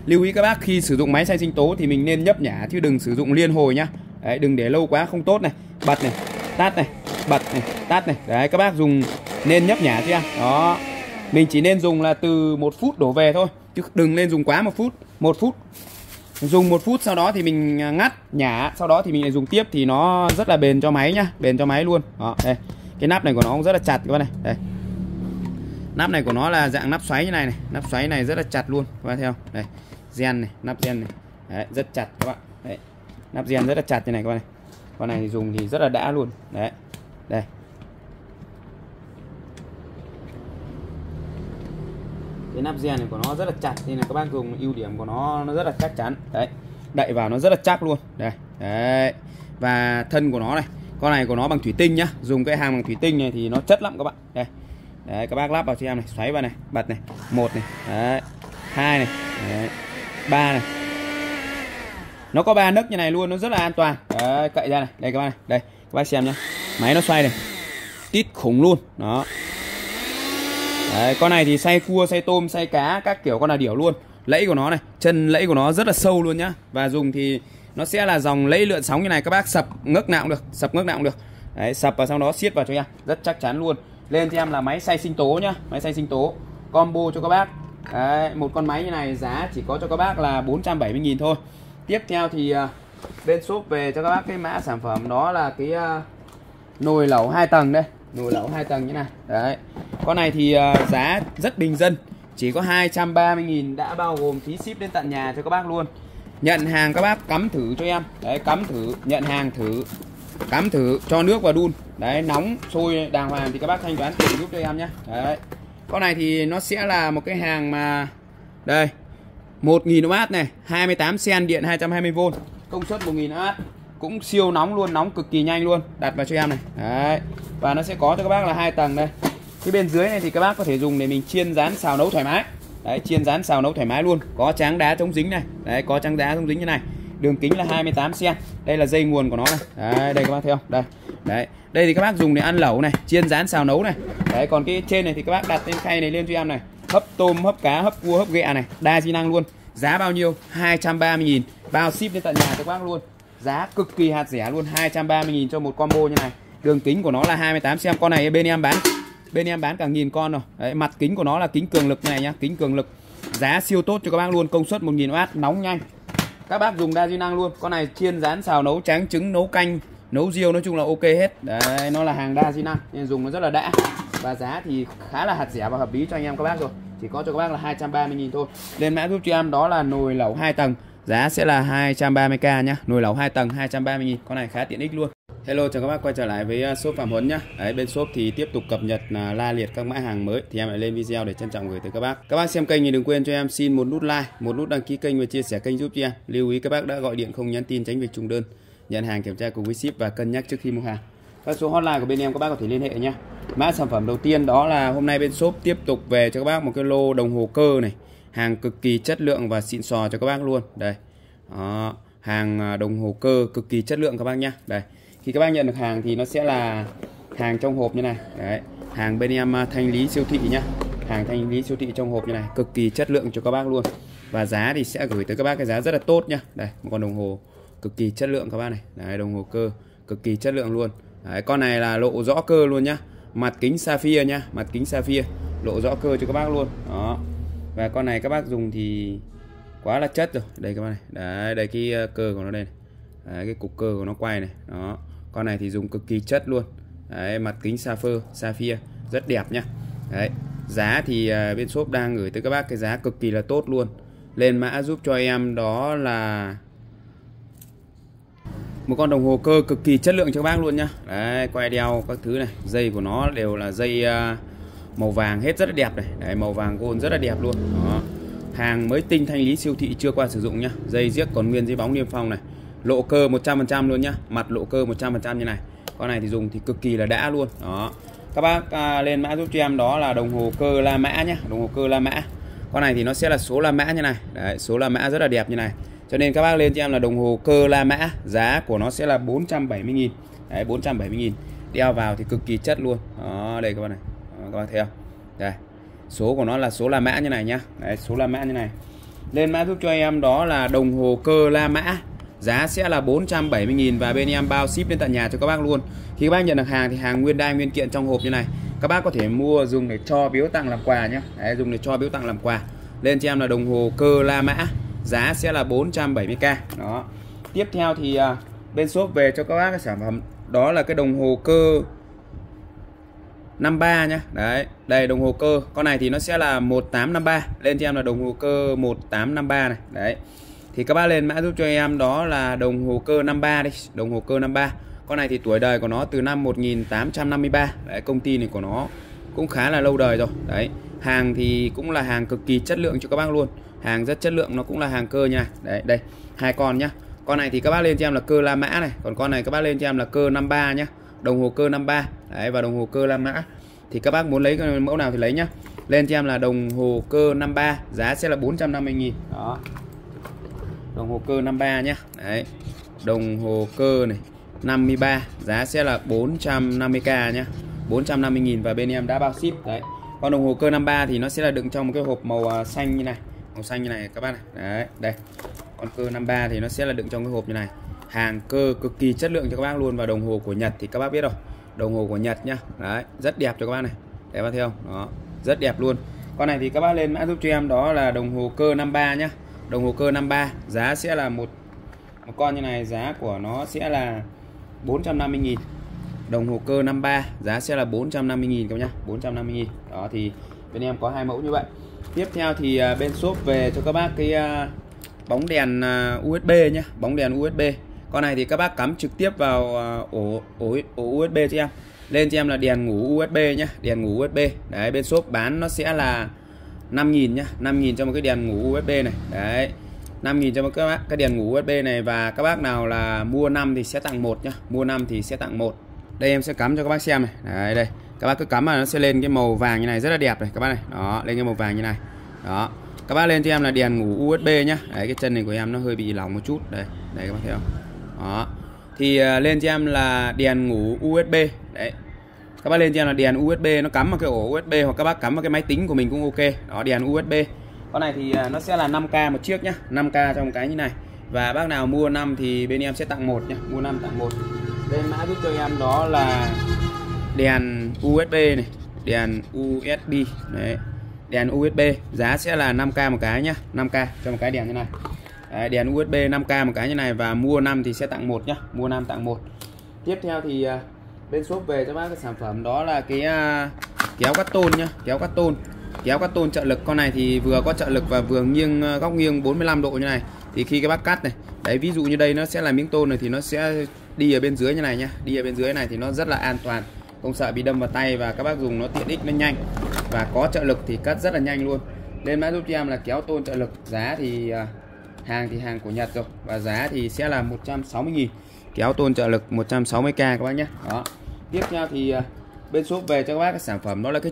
Lưu ý các bác khi sử dụng máy xay sinh tố thì mình nên nhấp nhả chứ đừng sử dụng liên hồi nhá. Đấy, đừng để lâu quá không tốt này. Bật này, tắt này, bật này, tắt này. Đấy, các bác dùng nên nhấp nhả chưa? Đó. Mình chỉ nên dùng là từ 1 phút đổ về thôi, chứ đừng nên dùng quá 1 phút. 1 phút. Dùng 1 phút sau đó thì mình ngắt nhả, sau đó thì mình lại dùng tiếp thì nó rất là bền cho máy nhá, bền cho máy luôn. Đó, đây. Cái nắp này của nó cũng rất là chặt các bạn này. Đây. Nắp này của nó là dạng nắp xoáy như này này, nắp xoáy này rất là chặt luôn các bạn thấy không? Đây. Gen này, nắp gen này. Đấy, rất chặt các bạn. Đấy. Nắp gen rất là chặt như này các bạn này. Con này thì dùng thì rất là đã luôn. Đấy. Đây. Cái nắp gen này của nó rất là chặt nên là các bác dùng ưu điểm của nó rất là chắc chắn. Đấy. Đậy vào nó rất là chắc luôn. Đây. Đấy. Và thân của nó này, con này của nó bằng thủy tinh nhá. Dùng cái hàng bằng thủy tinh này thì nó chất lắm các bạn. Đây. Đấy, các bác lắp vào cho em này, xoáy vào này, bật này, 1 này, đấy, 2 này, đấy, 3 này. Nó có 3 nấc như này luôn, nó rất là an toàn. Đấy, cậy ra này, đây các bác này, đây, các bác xem nhá. Máy nó xoay này. Tít khủng luôn. Đó. Đấy, con này thì xay cua, xay tôm, xay cá các kiểu con là điểu luôn. Lẫy của nó này, chân lẫy của nó rất là sâu luôn nhá. Và dùng thì nó sẽ là dòng lẫy lượn sóng như này, các bác sập ngấc nào cũng được, sập ngấc nào cũng được. Đấy, sập và sau đó siết vào cho em, rất chắc chắn luôn. Lên cho em là máy xay sinh tố nhá, máy xay sinh tố combo cho các bác. Đấy, một con máy như này giá chỉ có cho các bác là 470.000 thôi. Tiếp theo thì bên shop về cho các bác cái mã sản phẩm đó là cái nồi lẩu 2 tầng đây, nồi lẩu 2 tầng như này. Đấy. Con này thì giá rất bình dân, chỉ có 230.000 đã bao gồm phí ship đến tận nhà cho các bác luôn. Nhận hàng các bác cắm thử cho em. Đấy, cắm thử, nhận hàng thử, cắm thử, cho nước vào đun. Đấy, nóng sôi đàng hoàng thì các bác thanh toán tiền giúp cho em nhé. Đấy. Con này thì nó sẽ là một cái hàng mà đây 1000W này, 28 sen, điện 220V, công suất 1000W, cũng siêu nóng luôn, nóng cực kỳ nhanh luôn. Đặt vào cho em này. Đấy. Và nó sẽ có cho các bác là 2 tầng đây. Cái bên dưới này thì các bác có thể dùng để mình chiên rán xào nấu thoải mái. Đấy, chiên rán xào nấu thoải mái luôn. Có tráng đá chống dính này. Đấy, có tráng đá chống dính như này. Đường kính là 28 cm. Đây là dây nguồn của nó này. Đấy, đây các bác thấy không? Đây. Đấy. Đây thì các bác dùng để ăn lẩu này, chiên rán xào nấu này. Đấy, còn cái trên này thì các bác đặt lên khay này lên cho em này. Hấp tôm, hấp cá, hấp cua, hấp ghẹ này, đa di năng luôn. Giá bao nhiêu? 230.000, bao ship đến tận nhà cho các bác luôn. Giá cực kỳ hạt rẻ luôn, 230.000 cho một combo như này. Đường kính của nó là 28 cm. Con này bên em bán cả 1000 con rồi. Đấy, mặt kính của nó là kính cường lực này nhá, kính cường lực. Giá siêu tốt cho các bác luôn, công suất 1000W, nóng nhanh. Các bác dùng đa di năng luôn. Con này chiên rán xào nấu tráng trứng, nấu canh, nấu riêu, nói chung là ok hết. Đấy, nó là hàng đa di năng nên dùng nó rất là đã. Và giá thì khá là hạt rẻ và hợp lý cho anh em các bác rồi. Chỉ có cho các bác là 230.000 thôi. Lên mã giúp cho em đó là nồi lẩu 2 tầng. Giá sẽ là 230k nhá. Nồi lẩu 2 tầng 230.000. Con này khá tiện ích luôn. Hello, chào các bác quay trở lại với shop Phạm Huấn nhá. Đấy, bên shop thì tiếp tục cập nhật la liệt các mã hàng mới thì em lại lên video để trân trọng gửi tới các bác. Các bác xem kênh thì đừng quên cho em xin một nút like, một nút đăng ký kênh và chia sẻ kênh giúp cho em. Lưu ý các bác đã gọi điện không nhắn tin tránh việc trùng đơn. Nhận hàng kiểm tra cùng với ship và cân nhắc trước khi mua hàng. Các số hotline của bên em các bác có thể liên hệ nhé. Mã sản phẩm đầu tiên đó là hôm nay bên shop tiếp tục về cho các bác một cái lô đồng hồ cơ này, hàng cực kỳ chất lượng và xịn sò cho các bác luôn. Đây. Đó, hàng đồng hồ cơ cực kỳ chất lượng các bác nhé. Đây. Khi các bác nhận được hàng thì nó sẽ là hàng trong hộp như này. Đấy. Hàng bên em thanh lý siêu thị nhá. Hàng thanh lý siêu thị trong hộp như này, cực kỳ chất lượng cho các bác luôn. Và giá thì sẽ gửi tới các bác cái giá rất là tốt nhá. Đây, một con đồng hồ cực kỳ chất lượng các bác này. Đấy, đồng hồ cơ cực kỳ chất lượng luôn. Đấy, con này là lộ rõ cơ luôn nhá. Mặt kính sapphire nhá, mặt kính sapphire, lộ rõ cơ cho các bác luôn. Đó. Và con này các bác dùng thì quá là chất rồi. Đây các bác này. Đấy, đây cái cơ của nó đây này. Đấy, cái cục cơ của nó quay này. Đó. Con này thì dùng cực kỳ chất luôn. Đấy, mặt kính sapphire rất đẹp nhá. Đấy. Giá thì bên shop đang gửi tới các bác cái giá cực kỳ là tốt luôn. Lên mã giúp cho em đó là một con đồng hồ cơ cực kỳ chất lượng cho các bác luôn nhá. Đấy, quay đeo các thứ này, dây của nó đều là dây màu vàng hết, rất là đẹp này. Đấy, màu vàng gold rất là đẹp luôn. Đó. Hàng mới tinh thanh lý siêu thị chưa qua sử dụng nhá. Dây giếc còn nguyên dây bóng niêm phong này. Lộ cơ 100% luôn nhá. Mặt lộ cơ 100% như này. Con này thì dùng thì cực kỳ là đã luôn. Đó. Các bác lên mã giúp cho em đó là đồng hồ cơ La Mã nhá, đồng hồ cơ La Mã. Con này thì nó sẽ là số La Mã như này. Đấy, số La Mã rất là đẹp như này. Cho nên các bác lên cho em là đồng hồ cơ La Mã, giá của nó sẽ là 470.000. Đấy, 470.000. Đeo vào thì cực kỳ chất luôn. Đó, đây các bạn này. Đó, các bác thấy không? Đây. Số của nó là số La Mã như này nhá. Đấy, số La Mã như này. Lên mã giúp cho em đó là đồng hồ cơ La Mã, giá sẽ là 470.000 và bên em bao ship đến tận nhà cho các bác luôn. Khi các bác nhận được hàng thì hàng nguyên đai nguyên kiện trong hộp như này, các bác có thể mua dùng để cho biếu tặng làm quà nhé. Đấy, dùng để cho biếu tặng làm quà. Lên cho em là đồng hồ cơ La Mã, giá sẽ là 470k. Đó. Tiếp theo thì bên shop về cho các bác cái sản phẩm đó là cái đồng hồ cơ 53 nhá. Đấy, đây đồng hồ cơ. Con này thì nó sẽ là 1853. Lên cho em là đồng hồ cơ 1853 này. Đấy. Thì các bác lên mã giúp cho em đó là đồng hồ cơ 53 đi, đồng hồ cơ 53. Con này thì tuổi đời của nó từ năm 1853. Đấy, công ty này của nó cũng khá là lâu đời rồi. Đấy, hàng thì cũng là hàng cực kỳ chất lượng cho các bác luôn. Hàng rất chất lượng, nó cũng là hàng cơ nha. Đấy, đây, hai con nhá. Con này thì các bác lên cho em là cơ La Mã này, còn con này các bác lên cho em là cơ 53 nhá. Đồng hồ cơ 53. Đấy, và đồng hồ cơ La Mã. Thì các bác muốn lấy mẫu nào thì lấy nhá. Lên cho em là đồng hồ cơ 53, giá sẽ là 450.000. Đó. Đồng hồ cơ 53 nhá. Đấy. Đồng hồ cơ này 53, giá sẽ là 450k nhá. 450.000 và bên em đã bao ship. Đấy. Còn đồng hồ cơ 53 thì nó sẽ là đựng trong một cái hộp màu xanh như này. Màu xanh như này các bác này. Đấy, đây. Con cơ 53 thì nó sẽ là đựng trong cái hộp như này. Hàng cơ cực kỳ chất lượng cho các bác luôn. Và đồng hồ của Nhật thì các bác biết rồi. Đồng hồ của Nhật nhá. Đấy, rất đẹp cho các bác này. Đấy, bác thấy không? Đó, rất đẹp luôn. Con này thì các bác lên mã giúp cho em đó là đồng hồ cơ 53 nhá. Đồng hồ cơ 53, giá sẽ là một con như này, giá của nó sẽ là 450.000. Đồng hồ cơ 53, giá sẽ là 450.000 các nhá, 450.000. Đó thì bên em có hai mẫu như vậy. Tiếp theo thì bên shop về cho các bác cái bóng đèn USB nhá, bóng đèn USB. Con này thì các bác cắm trực tiếp vào ổ USB cho em. Lên cho em là đèn ngủ USB nhá, đèn ngủ USB. Đấy, bên shop bán nó sẽ là 5.000 nhá, 5.000 cho một cái đèn ngủ USB này. Đấy, 5.000 cho các bác cái đèn ngủ USB này. Và các bác nào là mua 5 thì sẽ tặng 1 nhá, mua 5 thì sẽ tặng 1. Đây em sẽ cắm cho các bác xem này. Đấy, đây các bác cứ cắm mà nó sẽ lên cái màu vàng như này, rất là đẹp này các bác này. Đó, lên cái màu vàng như này. Đó, các bác lên cho em là đèn ngủ USB nhá. Đấy, cái chân này của em nó hơi bị lỏng một chút. Đây, đây các bác thấy không? Đó, thì lên cho em là đèn ngủ USB. Đấy, các bác lên cho em là đèn USB, nó cắm vào cái ổ USB hoặc các bác cắm vào cái máy tính của mình cũng ok. Đó, đèn USB. Con này thì nó sẽ là 5k một chiếc nhá, 5k trong cái như này. Và bác nào mua 5 thì bên em sẽ tặng 1 nhá, mua 5 tặng 1. Lên mã giúp cho em đó là đèn USB này, đèn USB. Đấy, đèn USB, giá sẽ là 5k một cái nhá, 5k cho một cái đèn như này. Đấy, đèn USB 5k một cái như này và mua 5 thì sẽ tặng 1 nhá, mua 5 tặng 1. Tiếp theo thì bên shop về cho bác cái sản phẩm đó là cái kéo cắt tôn nhá, kéo cắt tôn. Kéo cắt tôn trợ lực. Con này thì vừa có trợ lực và vừa nghiêng góc nghiêng 45 độ như này. Thì khi các bác cắt này, đấy ví dụ như đây nó sẽ là miếng tôn này thì nó sẽ đi ở bên dưới như này nhá. Đi ở bên dưới này thì nó rất là an toàn, không sợ bị đâm vào tay và các bác dùng nó tiện ích, nó nhanh và có trợ lực thì cắt rất là nhanh luôn. Lên mã giúp cho em là kéo tôn trợ lực. Giá thì hàng của Nhật rồi và giá thì sẽ là 160.000. Kéo tôn trợ lực 160k các bác nhé. Đó. Tiếp theo thì bên shop về cho các bác cái sản phẩm đó là cái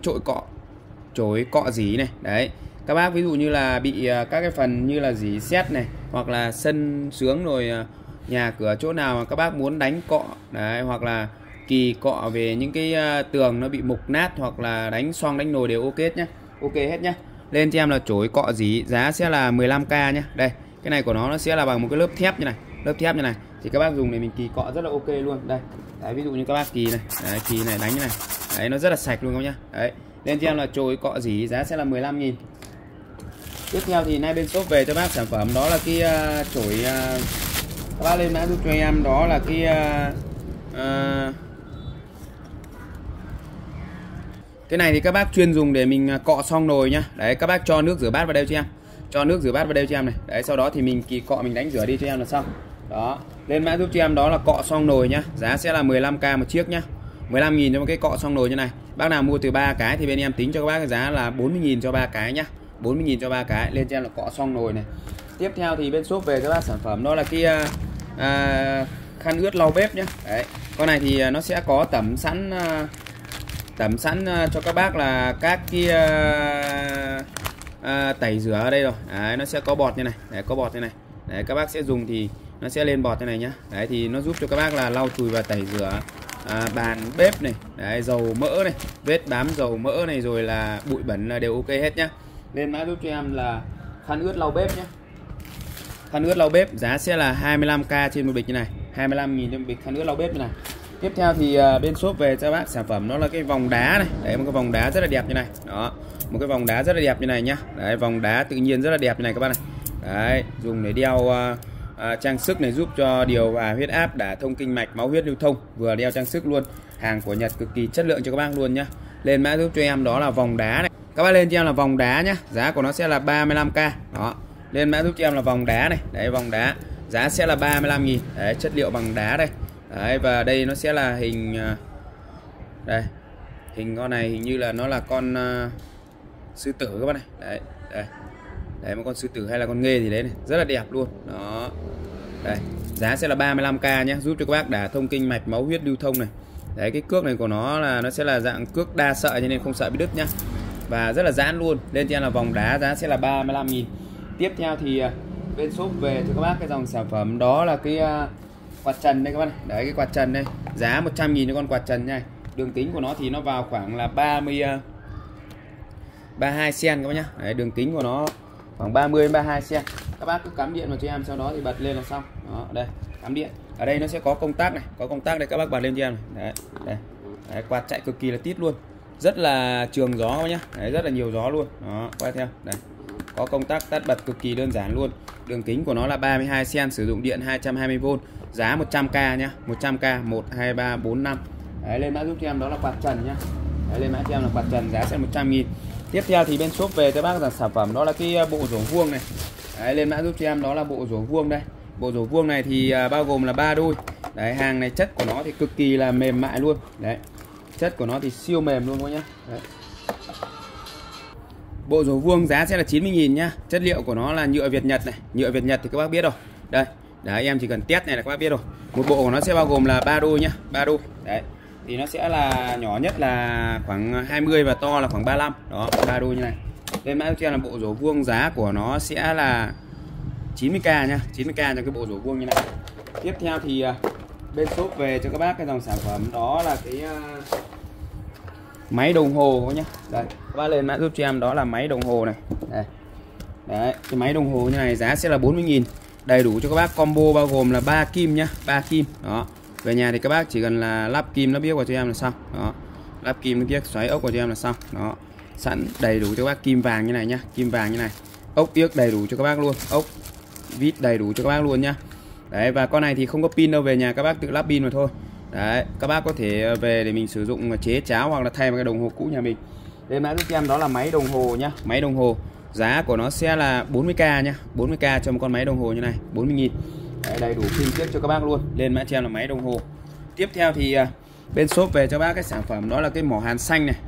chổi cọ dỉ này. Đấy, các bác ví dụ như là bị các cái phần như là dỉ sét này hoặc là sân sướng rồi nhà cửa chỗ nào mà các bác muốn đánh cọ đấy, hoặc là kỳ cọ về những cái tường nó bị mục nát hoặc là đánh xoong đánh nồi đều ok hết nhá, ok hết nhá. Lên cho em là chổi cọ dỉ, giá sẽ là 15k nhá. Đây, cái này của nó sẽ là bằng một cái lớp thép như này, lớp thép như này thì các bác dùng để mình kỳ cọ rất là ok luôn. Đây, đấy, ví dụ như các bác kỳ này, đấy, kỳ này đánh như này, đấy nó rất là sạch luôn các nhá. Đấy, lên cho em là chổi cọ dỉ, giá sẽ là 15.000. Tiếp theo thì nay bên shop về cho bác sản phẩm đó là cái chổi, các bác lên mã giúp cho em đó là cái cái này thì các bác chuyên dùng để mình cọ xong nồi nhá. Đấy, các bác cho nước rửa bát vào đây cho em, cho nước rửa bát vào đây cho em này. Đấy, sau đó thì mình kỳ cọ mình đánh rửa đi cho em là xong. Đó, lên mã giúp cho em đó là cọ xong nồi nhá, giá sẽ là 15k một chiếc nhá, 15.000 cho một cái cọ xong nồi như này. Bác nào mua từ 3 cái thì bên em tính cho các bác cái giá là 40.000 cho 3 cái nhá, 40.000 cho 3 cái. Lên cho em là cọ xong nồi này. Tiếp theo thì bên shop về cho bác sản phẩm đó là cái khăn ướt lau bếp nhá. Đấy, con này thì nó sẽ có tẩm sẵn cho các bác là các cái tẩy rửa ở đây rồi. Đấy, nó sẽ có bọt như này. Đấy, có bọt như này. Đấy, các bác sẽ dùng thì nó sẽ lên bọt như này nhá. Đấy, thì nó giúp cho các bác là lau chùi và tẩy rửa bàn bếp này. Đấy, dầu mỡ này, vết bám dầu mỡ này rồi là bụi bẩn là đều ok hết nhá. Lên mã giúp cho em là khăn ướt lau bếp nhé. Khăn ướt lau bếp giá sẽ là 25k trên một bịch như này, 25.000 trên một bịch khăn ướt lau bếp như này. Tiếp theo thì bên shop về cho bác sản phẩm nó là cái vòng đá này. Đấy, một cái vòng đá rất là đẹp như này. Đó, một cái vòng đá rất là đẹp như này nhá. Đấy, vòng đá tự nhiên rất là đẹp như này các bác này. Đấy, dùng để đeo trang sức này, giúp cho điều hòa huyết áp, đả thông kinh mạch, máu huyết lưu thông, vừa đeo trang sức luôn. Hàng của Nhật cực kỳ chất lượng cho các bác luôn nhá. Lên mã giúp cho em đó là vòng đá này. Các bác lên cho em là vòng đá nhá. Giá của nó sẽ là 35k. Đó. Lên mã giúp cho em là vòng đá này. Đấy, vòng đá. Giá sẽ là 35.000. Đấy, chất liệu bằng đá đây. Đấy, và đây nó sẽ là hình đây. Hình con này hình như là nó là con sư tử các bác này. Đấy, đây. Đấy, một con sư tử hay là con nghê gì đấy này, rất là đẹp luôn. Đó. Đây, giá sẽ là 35k nhé, giúp cho các bác đả thông kinh mạch, máu huyết lưu thông này. Đấy, cái cước này của nó là nó sẽ là dạng cước đa sợi cho nên không sợ bị đứt nhá. Và rất là giãn luôn. Lên cho em là vòng đá, giá sẽ là 35.000. Tiếp theo thì bên shop về cho các bác cái dòng sản phẩm đó là cái quạt trần đây các bác này. Đấy, cái quạt trần đây, giá 100.000 cho con quạt trần này. Đường kính của nó thì nó vào khoảng là 32 cm các bác nhá. Đấy, đường kính của nó khoảng 30 đến 32 cm. Các bác cứ cắm điện vào cho em, sau đó thì bật lên là xong. Đó, đây, cắm điện. Ở đây nó sẽ có công tắc này, có công tắc đây, các bác bật lên cho em này. Đấy, đây. Đấy, quạt chạy cực kỳ là tít luôn. Rất là trường gió các bác nhá. Đấy, rất là nhiều gió luôn. Đó, quay theo. Đây. Có công tắc tắt bật cực kỳ đơn giản luôn. Đường kính của nó là 32 cm, sử dụng điện 220V, giá 100k nhá, 100k 1 2 3 4 5. Đấy, lên mã giúp cho em đó là quạt trần nhá. Đấy, lên mã cho em là quạt trần, giá sẽ 100.000. Tiếp theo thì bên shop về cho bác là sản phẩm đó là cái bộ rổ vuông này. Đấy, lên mã giúp cho em đó là bộ rổ vuông đây. Bộ rổ vuông này thì bao gồm là 3 đôi. Đấy, hàng này chất của nó thì cực kỳ là mềm mại luôn. Đấy, chất của nó thì siêu mềm luôn các nhá. Đấy. Bộ rổ vuông giá sẽ là 90.000 nhá. Chất liệu của nó là nhựa Việt Nhật này. Nhựa Việt Nhật thì các bác biết rồi. Đây, đấy, em chỉ cần test này là các bác biết rồi. Một bộ của nó sẽ bao gồm là 3 đôi nhá, 3 đôi. Đấy. Thì nó sẽ là nhỏ nhất là khoảng 20 và to là khoảng 35. Đó, 3 đôi như này. Lên mã cho em là bộ rổ vuông, giá của nó sẽ là 90k nhá, 90k cho cái bộ rổ vuông như này. Tiếp theo thì bên shop về cho các bác cái dòng sản phẩm đó là cái máy đồng hồ nhá. Đây, các bác lên mã giúp cho em đó là máy đồng hồ này. Đây. Đấy, cái máy đồng hồ như này giá sẽ là 40.000. Đầy đủ cho các bác, combo bao gồm là 3 kim nhá, 3 kim. Đó. Về nhà thì các bác chỉ cần là lắp kim, lắp biếc vào cho em là xong. Đó. Lắp kim, lắp biếc, xoáy ốc vào cho em là xong. Đó. Sẵn đầy đủ cho các bác kim vàng như này nhá, kim vàng như này. Ốc biếc đầy đủ cho các bác luôn, ốc vít đầy đủ cho các bác luôn nhá. Đấy, và con này thì không có pin đâu, về nhà các bác tự lắp pin mà thôi. Đấy, các bác có thể về để mình sử dụng chế cháo hoặc là thay vào cái đồng hồ cũ nhà mình. Đây mã giúp em đó là máy đồng hồ nhá, máy đồng hồ. Giá của nó sẽ là 40k nhá, 40k cho một con máy đồng hồ như này, 40.000. Đấy, đầy đủ pin tiếp cho các bác luôn. Lên mã cho em là máy đồng hồ. Tiếp theo thì bên shop về cho bác cái sản phẩm đó là cái mỏ hàn xanh này.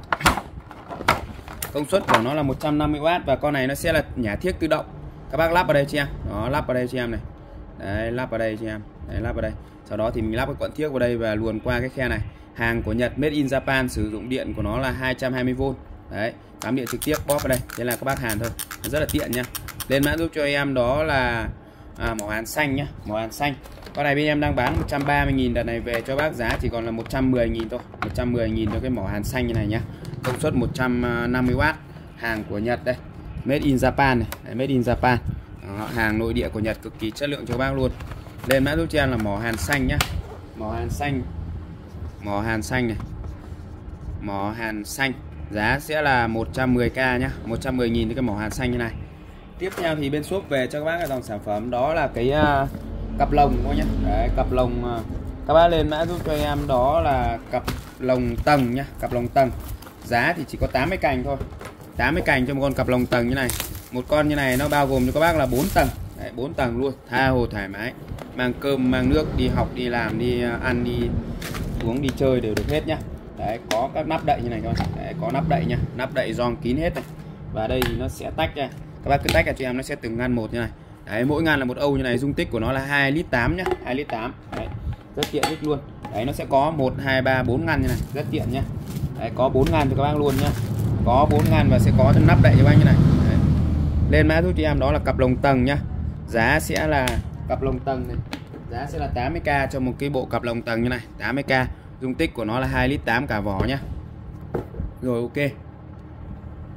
Công suất của nó là 150W và con này nó sẽ là nhả thiếc tự động. Các bác lắp vào đây cho em. Đó, lắp vào đây cho em này. Đấy, lắp vào đây cho em. Đấy, lắp vào đây. Sau đó thì mình lắp cái cuộn thiếc vào đây và luồn qua cái khe này. Hàng của Nhật, made in Japan, sử dụng điện của nó là 220V. Đấy, cắm điện trực tiếp bóp vào đây. Thế là các bác hàn thôi. Rất là tiện nhá. Lên mã giúp cho em đó là mỏ hàn xanh nhá, mỏ hàn xanh. Con này bên em đang bán 130.000, đợt này về cho bác giá chỉ còn là 110.000 thôi. 110.000 cho cái mỏ hàn xanh như này nhá. Công suất 150W, hàng của Nhật đây, made in Japan này. Đấy, made in Japan. Đó, hàng nội địa của Nhật cực kỳ chất lượng cho bác luôn. Lên mã giúp cho em là mỏ hàn xanh nhá, mỏ hàn xanh, mỏ hàn xanh này, mỏ hàn xanh, giá sẽ là 110k nhá, 110.000 cho cái mỏ hàn xanh như này. Tiếp theo thì bên shop về cho các bác cái dòng sản phẩm đó là cái cặp lồng thôi nhá. Đấy, cặp lồng, các bác lên mã giúp cho em đó là cặp lồng tầng nhá, cặp lồng tầng. Giá thì chỉ có 80 cành thôi, 80 cành cho một con cặp lồng tầng như này. Một con như này nó bao gồm cho các bác là 4 tầng. Đấy, 4 tầng luôn, tha hồ thoải mái, mang cơm mang nước, đi học đi làm đi ăn đi uống đi chơi đều được hết nhá. Đấy, có các nắp đậy như này các bạn. Đấy, có nắp đậy nhá, nắp đậy gioăng kín hết này. Và đây thì nó sẽ tách ra, các bác cứ tách ra cho em, nó sẽ từng ngăn một như này. Đấy, mỗi ngăn là một âu như này, dung tích của nó là 2,8 lít nhá, 2,8 lít. Đấy, rất tiện ích luôn. Đấy, nó sẽ có 1 2 3 4 ngăn như này, rất tiện nhá. Đấy, có 4 ngăn cho các bác luôn nhá, có 4 ngăn và sẽ có nắp đậy cho các bác như này. Đấy. Lên mã giúp cho em đó là cặp lồng tầng nhá. Giá sẽ là cặp lồng tầng này, giá sẽ là 80k cho một cái bộ cặp lồng tầng như này, 80k. Dung tích của nó là 2,8 lít cả vỏ nhá. Rồi, ok.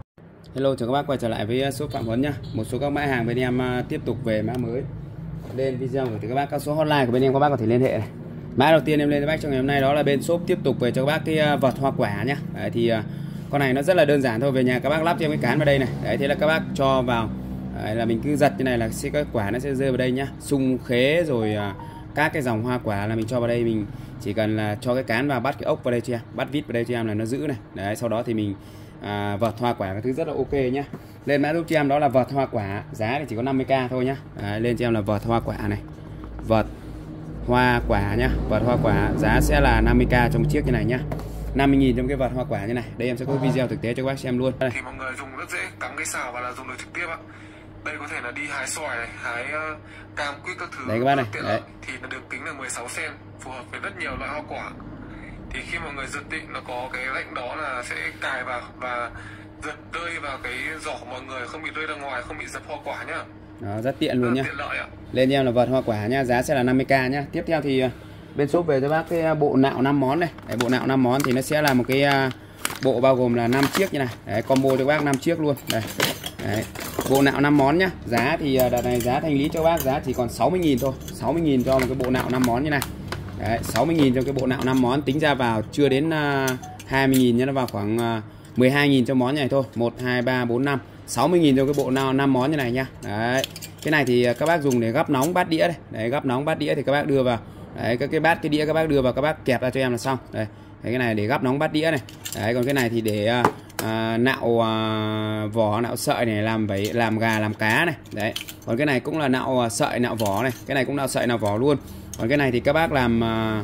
Hello, chào các bác quay trở lại với shop Phạm Huấn nhá. Một số các mã hàng bên em tiếp tục về mã mới lên video gửi tới các bác. Các số hotline của bên em các bác có thể liên hệ này. Mã đầu tiên em lên cho bác trong ngày hôm nay đó là bên shop tiếp tục về cho các bác cái vợt hoa quả nhá. Đấy, thì con này nó rất là đơn giản thôi, về nhà các bác lắp cho em cái cán vào đây này. Đấy, thế là các bác cho vào. Đấy, là mình cứ giật như này là cái quả nó sẽ rơi vào đây nhá. Sung khế rồi các cái dòng hoa quả là mình cho vào đây, mình chỉ cần là cho cái cán vào, bắt cái ốc vào đây cho em, bắt vít vào đây cho em là nó giữ này. Đấy, sau đó thì mình vợt hoa quả cái thứ rất là ok nhá. Lên mã giúp cho em đó là vợt hoa quả, giá thì chỉ có 50k thôi nhá. Đấy, lên cho em là vợt hoa quả này, vợt hoa quả nhá, vợt hoa quả giá sẽ là 50k trong chiếc như này nhá, 50.000 trong cái vợt hoa quả như này. Đây em sẽ có video thực tế cho các bác xem luôn. Đây. Thì mọi người dùng rất dễ, cắm cái xào và là dùng được trực tiếp ạ. Đây có thể là đi hái xoài này, hái cam quýt các thứ. Đấy các bác này. Đấy. Thì nó được kính là 16 cm, phù hợp với rất nhiều loại hoa quả. Thì khi mọi người giật định nó có cái lệnh đó là sẽ cài vào và giật rơi vào cái giỏ của mọi người, không bị rơi ra ngoài, không bị dập hoa quả nhá. Đó, rất tiện luôn nhá. Tiện lợi ạ. Lên em là vợt hoa quả nhá, giá sẽ là 50k nhá. Tiếp theo thì bên shop về cho bác cái bộ nạo 5 món này. Đấy, bộ nạo 5 món thì nó sẽ là một cái bộ bao gồm là 5 chiếc như này. Đấy, combo cho các bác 5 chiếc luôn. Đây. Đấy. Bộ nạo 5 món nhá. Giá thì đợt này giá thanh lý cho bác giá chỉ còn 60.000 thôi. 60.000 cho một cái bộ nạo 5 món như này. Đấy, 60.000 cho cái bộ nạo 5 món, tính ra vào chưa đến 20.000 nhá, nó vào khoảng 12.000 cho món này thôi. 1 2 3 4 5. 60.000 cho cái bộ nào 5 món như này nhá. Đấy. Cái này thì các bác dùng để gắp nóng bát đĩa đây. Đấy, gắp nóng bát đĩa thì các bác đưa vào. Đấy, các cái bát cái đĩa các bác đưa vào, các bác kẹp ra cho em là xong. Đây. Đấy, cái này để gắp nóng bát đĩa này. Đấy, còn cái này thì để nạo vỏ, nạo sợi này, làm vảy, làm gà, làm cá này. Đấy. Còn cái này cũng là nạo sợi, nạo vỏ này. Cái này cũng nạo sợi, nạo vỏ luôn. Còn cái này thì các bác làm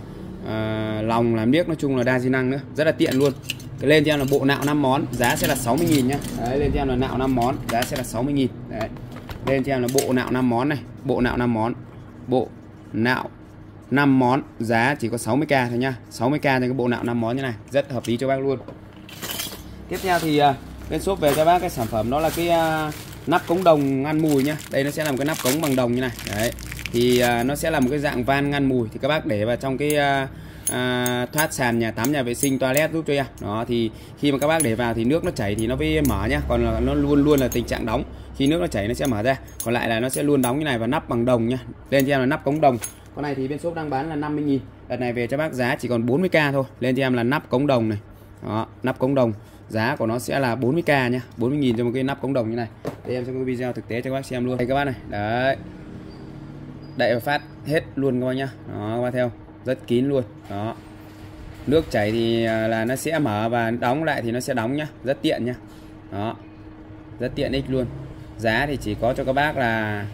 lòng, làm niếc, nói chung là đa di năng nữa, rất là tiện luôn. Lên cho em là bộ nạo 5 món, giá sẽ là 60.000 nhá. Đấy, lên cho em là nạo 5 món, giá sẽ là 60.000. Đấy. Lên cho em là bộ nạo 5 món này, bộ nạo 5 món. Bộ nạo 5 món, giá chỉ có 60k thôi nhá. 60k cho cái bộ nạo 5 món như này, rất hợp lý cho bác luôn. Tiếp theo thì bên shop về cho bác cái sản phẩm đó là cái nắp cống đồng ngăn mùi nhá. Đây nó sẽ là một cái nắp cống bằng đồng như này. Đấy. Thì nó sẽ là một cái dạng van ngăn mùi, thì các bác để vào trong cái thoát sàn, nhà tắm, nhà vệ sinh, toilet giúp cho em. Đó, thì khi mà các bác để vào thì nước nó chảy thì nó mới mở nhá, còn là nó luôn luôn là tình trạng đóng. Khi nước nó chảy nó sẽ mở ra, còn lại là nó sẽ luôn đóng như này, và nắp bằng đồng nhá. Lên cho em là nắp cống đồng. Con này thì bên shop đang bán là 50.000. Đợt này về cho bác giá chỉ còn 40k thôi. Lên cho em là nắp cống đồng này. Đó, nắp cống đồng. Giá của nó sẽ là 40k nhá. 40.000 cho một cái nắp cống đồng như này. Đây em sẽ có video thực tế cho các bác xem luôn. Đây các bác này. Đấy. Đậy và phát hết luôn các bác nhá. Đó, các bác theo. Rất kín luôn. Đó. Nước chảy thì là nó sẽ mở, và đóng lại thì nó sẽ đóng nhá. Rất tiện nhá. Đó. Rất tiện ích luôn. Giá thì chỉ có cho các bác là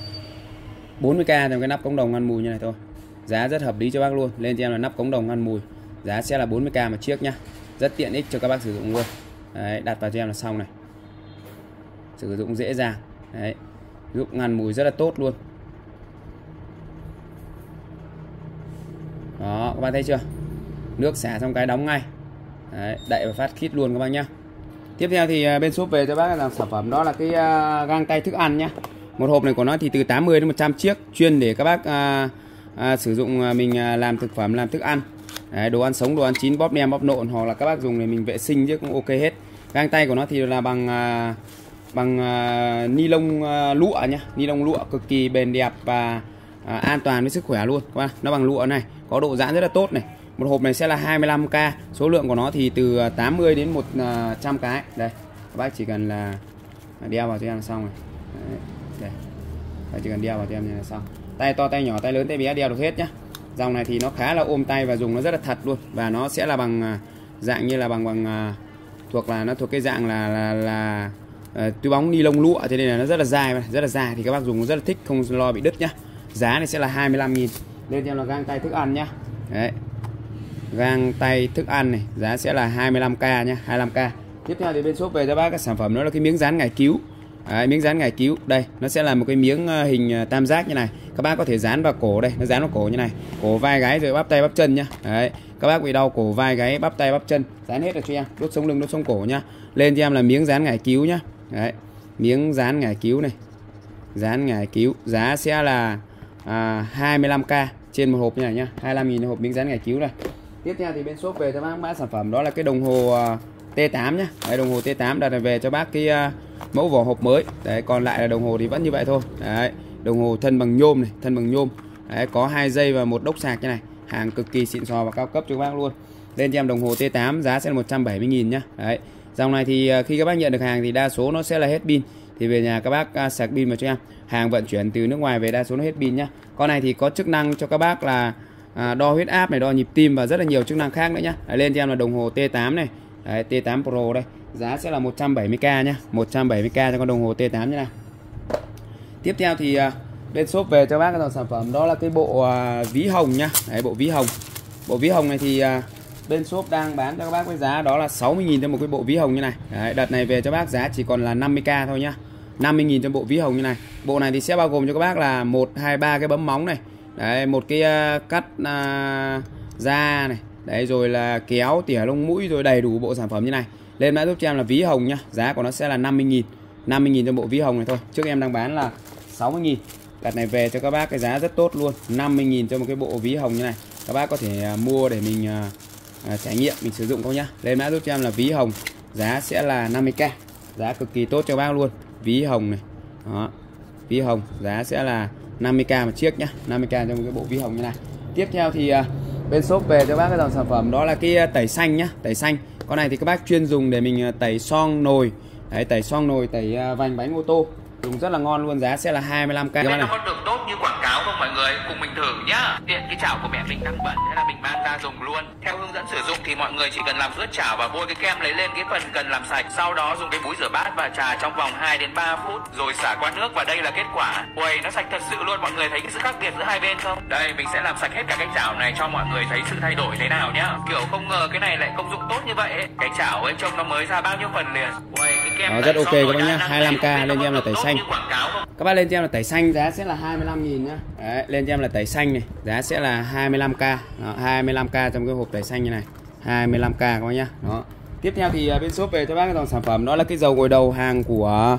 40k trong cái nắp cống đồng ngăn mùi như này thôi. Giá rất hợp lý cho bác luôn. Lên cho em là nắp cống đồng ngăn mùi. Giá sẽ là 40k một chiếc nhá. Rất tiện ích cho các bác sử dụng luôn. Đấy, đặt vào cho em là xong này. Sử dụng dễ dàng. Đấy. Giúp ngăn mùi rất là tốt luôn. Đó, các bạn thấy chưa? Nước xả xong cái đóng ngay. Đấy, đậy và phát khít luôn các bác nhá. Tiếp theo thì bên shop về cho bác là sản phẩm đó là cái găng tay thức ăn nhá. Một hộp này của nó thì từ 80 đến 100 chiếc, chuyên để các bác sử dụng mình làm thực phẩm, làm thức ăn. Đấy, đồ ăn sống, đồ ăn chín, bóp nem, bóp nộn, hoặc là các bác dùng để mình vệ sinh chứ cũng ok hết. Găng tay của nó thì là bằng ni lông lụa nhá, ni lông lụa cực kỳ bền đẹp và an toàn với sức khỏe luôn các bác. Nó bằng lụa này, có độ giãn rất là tốt này. Một hộp này sẽ là 25k, số lượng của nó thì từ 80 đến 100 cái. Đây, các bác chỉ cần là đeo vào cho em là xong rồi. Đấy, đây. Các chỉ cần đeo vào cho em là xong. Tay to, tay nhỏ, tay lớn, tay bé đeo được hết nhá. Dòng này thì nó khá là ôm tay và dùng nó rất là thật luôn, và nó sẽ là bằng dạng như là bằng thuộc là nó thuộc cái dạng là túi bóng ni lông lụa, thế nên là nó rất là dài, thì các bác dùng nó rất là thích, không lo bị đứt nhá. Giá này sẽ là 25.000. Lên cho là găng tay thức ăn nhá. Đấy. Găng tay thức ăn này, giá sẽ là 25k nhá, 25k. Tiếp theo thì bên shop về cho bác cái sản phẩm đó là cái miếng dán ngải cứu. Đấy, miếng dán ngải cứu. Đây, nó sẽ là một cái miếng hình tam giác như này. Các bác có thể dán vào cổ đây, nó dán vào cổ như này. Cổ, vai, gáy rồi bắp tay, bắp chân nhá. Đấy, các bác bị đau cổ, vai, gáy, bắp tay, bắp chân, dán hết được cho em. Đốt sống lưng, đốt sống cổ nhá. Lên cho em là miếng dán ngải cứu nhá. Đấy, miếng dán ngải cứu này. Dán ngải cứu, giá sẽ là 25k trên một hộp như này nhá. 25.000 hộp miếng dán ngải cứu này. Tiếp theo thì bên shop về cho bác mã sản phẩm đó là cái đồng hồ T8 nhá. Đấy, đồng hồ T8 đặt về cho bác cái mẫu vỏ hộp mới. Đấy, còn lại là đồng hồ thì vẫn như vậy thôi. Đấy, đồng hồ thân bằng nhôm này, thân bằng nhôm. Đấy, có 2 dây và một đốc sạc như này. Hàng cực kỳ xịn sò và cao cấp cho các bác luôn. Lên cho em đồng hồ T8 giá sẽ là 170.000 nhá. Đấy. Dòng này thì khi các bác nhận được hàng thì đa số nó sẽ là hết pin. Thì về nhà các bác sạc pin vào cho em. Hàng vận chuyển từ nước ngoài về đa số nó hết pin nhá. Con này thì có chức năng cho các bác là đo huyết áp này, đo nhịp tim và rất là nhiều chức năng khác nữa nhá. Đấy, lên cho em là đồng hồ T8 này. Đấy, T8 Pro đây. Giá sẽ là 170k nhá. 170k cho con đồng hồ T8 như này. Tiếp theo thì bên shop về cho bác cái dòng sản phẩm đó là cái bộ ví hồng nhá. Đấy, bộ ví hồng. Bộ ví hồng này thì bên shop đang bán cho các bác với giá đó là 60.000 cho một cái bộ ví hồng như này. Đấy, đợt này về cho bác giá chỉ còn là 50k thôi nhá. 50.000 cho bộ ví hồng như này. Bộ này thì sẽ bao gồm cho các bác là 1, 2, 3 cái bấm móng này. Đấy, một cái cắt da này. Đấy, rồi là kéo, tỉa lông mũi, rồi đầy đủ bộ sản phẩm như này. Lên mã giúp cho em là ví hồng nhá. Giá của nó sẽ là 50.000. 50.000 cho bộ ví hồng này thôi. Trước em đang bán là 60.000. Đợt này về cho các bác cái giá rất tốt luôn. 50.000 cho một cái bộ ví hồng như này. Các bác có thể mua để mình trải nghiệm, mình sử dụng không nhá. Lên mã giúp cho em là ví hồng. Giá sẽ là 50k. Giá cực kỳ tốt cho bác luôn. Ví hồng này. Đó. Ví hồng giá sẽ là 50k một chiếc nhá. 50k cho một cái bộ ví hồng như này. Tiếp theo thì bên shop về cho bác cái dòng sản phẩm đó là cái tẩy xanh nhá. Tẩy xanh. Con này thì các bác chuyên dùng để mình tẩy xoong nồi. Đấy, tẩy xoong nồi, tẩy vành bánh ô tô. Dùng rất là ngon luôn, giá sẽ là 25k. Cái này nó có được tốt như quảng cáo không mọi người? Cùng mình thử nhá. Tiện cái chảo của mẹ mình đang bẩn, thế là mình mang ra dùng luôn. Theo hướng dẫn sử dụng thì mọi người chỉ cần làm ướt chảo và bôi cái kem lấy lên cái phần cần làm sạch. Sau đó dùng cái búi rửa bát và chà trong vòng 2 đến 3 phút rồi xả qua nước và đây là kết quả. Ui, nó sạch thật sự luôn. Mọi người thấy cái sự khác biệt giữa hai bên không? Đây, mình sẽ làm sạch hết cả cái chảo này cho mọi người thấy sự thay đổi thế nào nhá. Kiểu không ngờ cái này lại công dụng tốt như vậy ấy. Cái chảo ấy trông nó mới ra bao nhiêu phần liền. Ui, cái kem đó, rất ok các bác nhá. 25k lên cho em là tẩy xanh. Các bác lên cho em là tẩy xanh giá sẽ là 25.000 nhá. Đấy, lên cho em là tẩy xanh này, giá sẽ là 25k. Đó, 25k trong cái hộp tẩy xanh như này. 25k các bác nhá. Đó. Tiếp theo thì bên shop về cho bác cái dòng sản phẩm đó là cái dầu gội đầu hàng của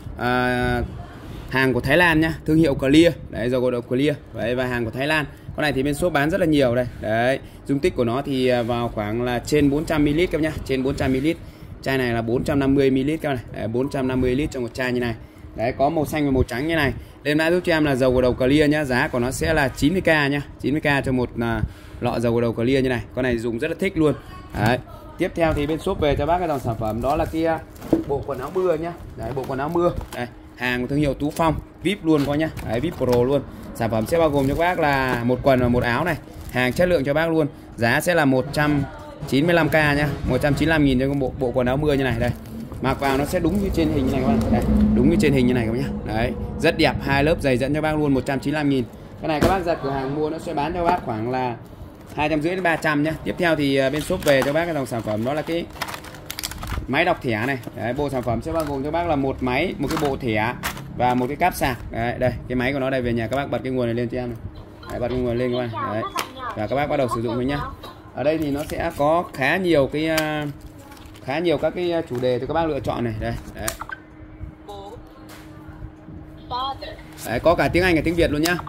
Thái Lan nhá, thương hiệu Clear. Đấy, dầu gội đầu Clear. Đấy, và hàng của Thái Lan. Con này thì bên shop bán rất là nhiều đây. Đấy, dung tích của nó thì vào khoảng là trên 400ml các nhá, trên 400ml. Chai này là 450ml các này. Đấy, 450ml trong một chai như này. Đấy, có màu xanh và màu trắng như này. Lên mã giúp cho em là dầu gội đầu Clear nhá, giá của nó sẽ là 90k nhá, 90k cho một lọ dầu gội đầu Clear như này. Con này dùng rất là thích luôn. Đấy. Tiếp theo thì bên shop về cho bác cái dòng sản phẩm đó là cái bộ quần áo mưa nhá. Đấy, bộ quần áo mưa. Đây, hàng của thương hiệu Tú Phong, VIP luôn coi nhá. Đấy, VIP Pro luôn. Sản phẩm sẽ bao gồm cho bác là một quần và một áo này. Hàng chất lượng cho bác luôn. Giá sẽ là 195k nhá, 195.000 cho bộ quần áo mưa như này đây. Mặc vào nó sẽ đúng như trên hình như này các bạn. Đây, đúng như trên hình như này các bạn nhá. Đấy, rất đẹp, 2 lớp giày dẫn cho bác luôn, 195.000. Cái này các bác ra cửa hàng mua nó sẽ bán cho bác khoảng là 250 đến 300 nhá. Tiếp theo thì bên shop về cho bác cái dòng sản phẩm đó là cái máy đọc thẻ này. Đấy, bộ sản phẩm sẽ bao gồm cho bác là một máy, một cái bộ thẻ và một cái cáp sạc. Đấy, đây, cái máy của nó đây, về nhà các bác bật cái nguồn này lên cho em này. Đấy, bật cái nguồn lên các bạn. Đấy. Và các bác bắt đầu sử dụng thôi nhá. Ở đây thì nó sẽ có khá nhiều các cái chủ đề cho các bác lựa chọn này. Đây, đấy. Đấy, có cả tiếng Anh và tiếng Việt luôn nhá.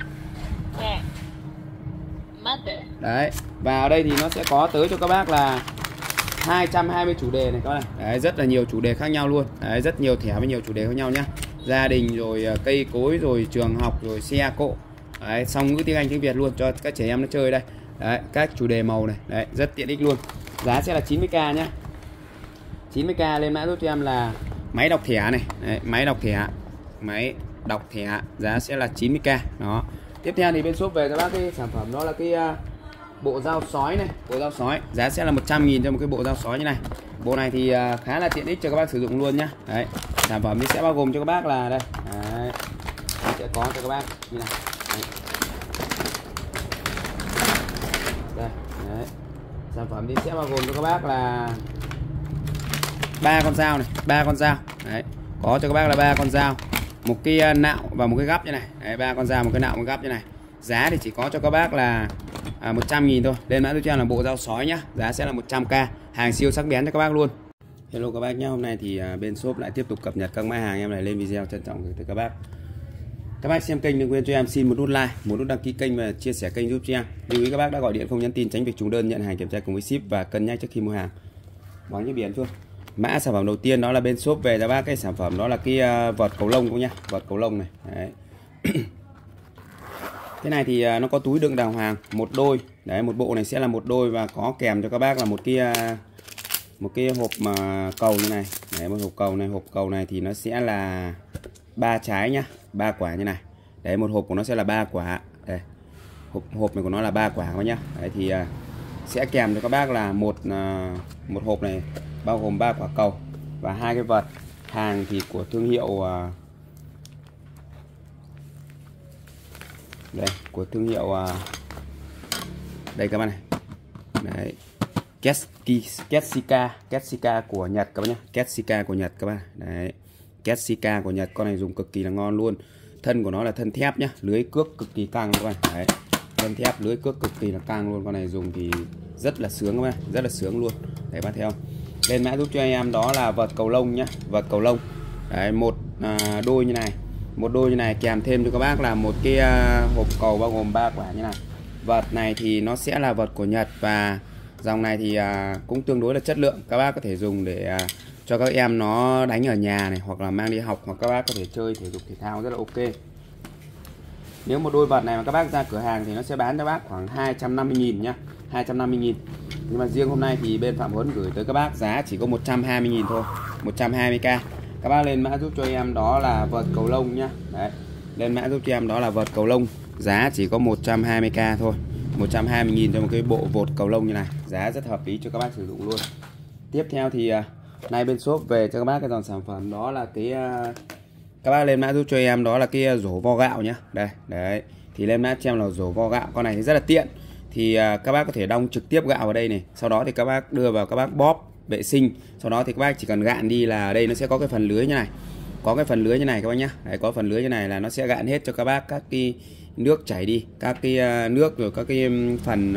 Đấy, và ở đây thì nó sẽ có tới cho các bác là 220 chủ đề này các bạn. Đấy, rất là nhiều chủ đề khác nhau luôn. Đấy, rất nhiều thẻ với nhiều chủ đề khác nhau nhá. Gia đình rồi cây cối rồi trường học rồi xe cộ. Đấy, song ngữ tiếng Anh tiếng Việt luôn cho các trẻ em nó chơi đây. Đấy, các chủ đề màu này. Đấy, rất tiện ích luôn. Giá sẽ là 90k nhá. 90k lên mã giúp cho em là máy đọc thẻ này. Đấy, máy đọc thẻ giá sẽ là 90k. Đó. Tiếp theo thì bên shop về cho bác cái sản phẩm đó là cái bộ dao sói này, bộ dao sói giá sẽ là 100.000 cho một cái bộ dao sói như này. Bộ này thì khá là tiện ích cho các bác sử dụng luôn nhá. Đấy, sản phẩm thì sẽ bao gồm cho các bác là đây. Đấy, sẽ có cho các bác như này. Đây, đấy. Sản phẩm thì sẽ bao gồm cho các bác là 3 con dao này, 3 con dao. Đấy, có cho các bác là 3 con dao, một cái nạo và một cái gắp như này. Đấy, 3 con dao, một cái nạo, một gắp như này. Giá thì chỉ có cho các bác là 100.000 thôi. Lên mã tôi cho em là bộ dao sói nhá, giá sẽ là 100k, hàng siêu sắc bén cho các bác luôn. Hello các bác nhé, hôm nay thì bên shop lại tiếp tục cập nhật các mã hàng em này lên video, trân trọng gửi tới các bác. Các bác xem kênh đừng quên cho em xin một nút like, một nút đăng ký kênh và chia sẻ kênh giúp cho em. Lưu ý các bác đã gọi điện không nhắn tin tránh việc trùng đơn, nhận hàng kiểm tra cùng với ship và cân nhắc trước khi mua hàng. Bóng như biển chưa? Mã sản phẩm đầu tiên đó là bên shop về cho bác cái sản phẩm đó là cái vợt cầu lông cũng nhá, vợt cầu lông này. Đấy. Cái này thì nó có túi đựng đàng hoàng, một đôi. Đấy, một bộ này sẽ là một đôi và có kèm cho các bác là một cái hộp mà cầu như này. Đấy, một hộp cầu này, hộp cầu này thì nó sẽ là 3 trái nhá, 3 quả như này. Đấy, một hộp của nó sẽ là 3 quả. Đây. Hộp này của nó là 3 quả các nhá. Đấy thì sẽ kèm cho các bác là một hộp này bao gồm 3 quả cầu và 2 cái vợt. Hàng thì của thương hiệu đây, của thương hiệu đây các bạn này. Đấy. Ketsika của Nhật các bác nhá. Ketsika của Nhật các bạn. Đấy. Ketsika của Nhật, con này dùng cực kỳ là ngon luôn. Thân của nó là thân thép nhá, lưới cước cực kỳ căng các bạn. Đấy. Thân thép lưới cước cực kỳ là căng luôn, con này dùng thì rất là sướng các bạn, rất là sướng luôn. Đấy bác thấy không? Lên mã giúp cho anh em đó là vợt cầu lông nhá, vợt cầu lông. Đấy, một đôi như này. Một đôi như này kèm thêm cho các bác là một cái hộp cầu bao gồm 3 quả như này. Vợt này thì nó sẽ là vợt của Nhật và dòng này thì cũng tương đối là chất lượng. Các bác có thể dùng để cho các em nó đánh ở nhà này, hoặc là mang đi học, hoặc các bác có thể chơi thể dục thể thao rất là ok. Nếu một đôi vợt này mà các bác ra cửa hàng thì nó sẽ bán cho bác khoảng 250.000 nhá, 250.000. Nhưng mà riêng hôm nay thì bên Phạm Huấn gửi tới các bác giá chỉ có 120.000 thôi, 120k. Các bác lên mã giúp cho em đó là vợt cầu lông nhá. Đấy. Lên mã giúp cho em đó là vợt cầu lông, giá chỉ có 120k thôi. 120.000 cho một cái bộ vợt cầu lông như này, giá rất hợp lý cho các bác sử dụng luôn. Tiếp theo thì nay bên shop về cho các bác cái dòng sản phẩm đó là cái các bác lên mã giúp cho em đó là cái rổ vo gạo nhá. Đây, đấy. Thì lên mã cho em là rổ vo gạo, con này thì rất là tiện. Thì các bác có thể đong trực tiếp gạo vào đây này, sau đó thì các bác đưa vào các bác bóp vệ sinh, sau đó thì các bác chỉ cần gạn đi là ở đây nó sẽ có cái phần lưới như này. Có cái phần lưới như này các bác nhá. Đấy, có phần lưới như này là nó sẽ gạn hết cho các bác các cái nước chảy đi, các cái nước rồi các cái phần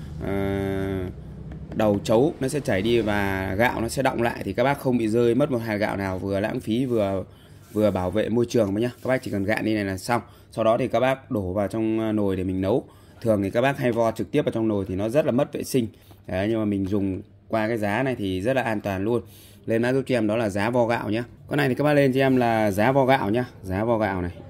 đầu chấu nó sẽ chảy đi và gạo nó sẽ đọng lại, thì các bác không bị rơi mất một hạt gạo nào, vừa lãng phí vừa bảo vệ môi trường nhá. Các bác chỉ cần gạn đi này là xong. Sau đó thì các bác đổ vào trong nồi để mình nấu. Thường thì các bác hay vo trực tiếp vào trong nồi thì nó rất là mất vệ sinh. Đấy, nhưng mà mình dùng qua cái giá này thì rất là an toàn luôn. Lên mã giúp cho em đó là giá vo gạo nhá. Con này thì các bác lên cho em là giá vo gạo nhá, giá vo gạo này.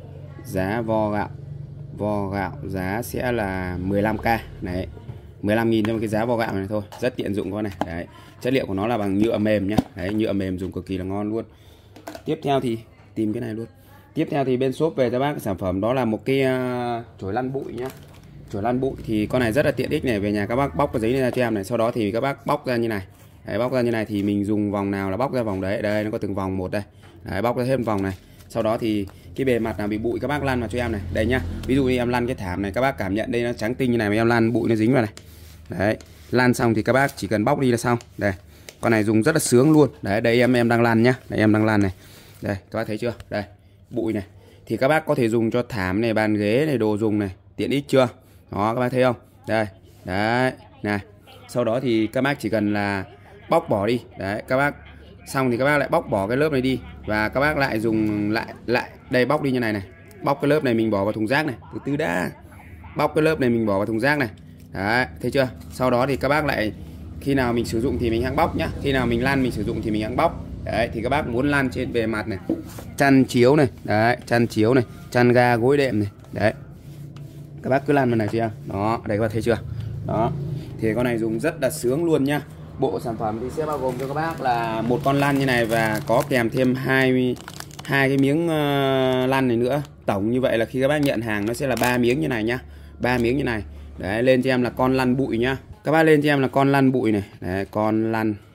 Giá vo gạo. Vo gạo giá sẽ là 15k. Đấy. 15.000 cho một cái giá vo gạo này thôi, rất tiện dụng con này. Đấy. Chất liệu của nó là bằng nhựa mềm nhá. Đấy, nhựa mềm dùng cực kỳ là ngon luôn. Tiếp theo thì tìm cái này luôn. Tiếp theo thì bên shop về cho bác cái sản phẩm đó là một cái chổi lăn bụi nhá. Chổi lăn bụi thì con này rất là tiện ích này, về nhà các bác bóc cái giấy ra cho em này, sau đó thì các bác bóc ra như này. Đấy, bóc ra như này thì mình dùng vòng nào là bóc ra vòng đấy. Đây nó có từng vòng một đây. Đấy, bóc ra thêm vòng này. Sau đó thì cái bề mặt nào bị bụi các bác lăn vào cho em này. Đây nhá. Ví dụ như em lăn cái thảm này, các bác cảm nhận đây nó trắng tinh như này mà em lăn bụi nó dính vào này. Đấy, lăn xong thì các bác chỉ cần bóc đi là xong. Đây. Con này dùng rất là sướng luôn. Đấy, đây em đang lăn nhá. Đây em đang lăn này. Đây, các bác thấy chưa? Đây, bụi này. Thì các bác có thể dùng cho thảm này, bàn ghế này, đồ dùng này, tiện ích chưa? Đó, các bác thấy không? Đây. Đấy, này. Sau đó thì các bác chỉ cần là bóc bỏ đi. Đấy, các bác xong thì các bác lại bóc bỏ cái lớp này đi và các bác lại dùng lại đây, bóc đi như này này. Bóc cái lớp này mình bỏ vào thùng rác này. Từ từ đã. Bóc cái lớp này mình bỏ vào thùng rác này. Đấy, thấy chưa? Sau đó thì các bác lại khi nào mình sử dụng thì mình hãng bóc nhá. Khi nào mình lăn mình sử dụng thì mình hãng bóc. Đấy, thì các bác muốn lăn trên bề mặt này, chăn chiếu này, đấy, chăn chiếu này, chăn ga gối đệm này. Đấy. Các bác cứ lăn vào này chưa? Đó, đây các bác thấy chưa? Đó. Thì con này dùng rất là sướng luôn nhá. Bộ sản phẩm thì sẽ bao gồm cho các bác là một con lăn như này và có kèm thêm hai cái miếng lăn này nữa. Tổng như vậy là khi các bác nhận hàng nó sẽ là 3 miếng như này nhá. 3 miếng như này. Đấy, lên cho em là con lăn bụi nhá. Các bác lên cho em là con lăn bụi này. Đấy, con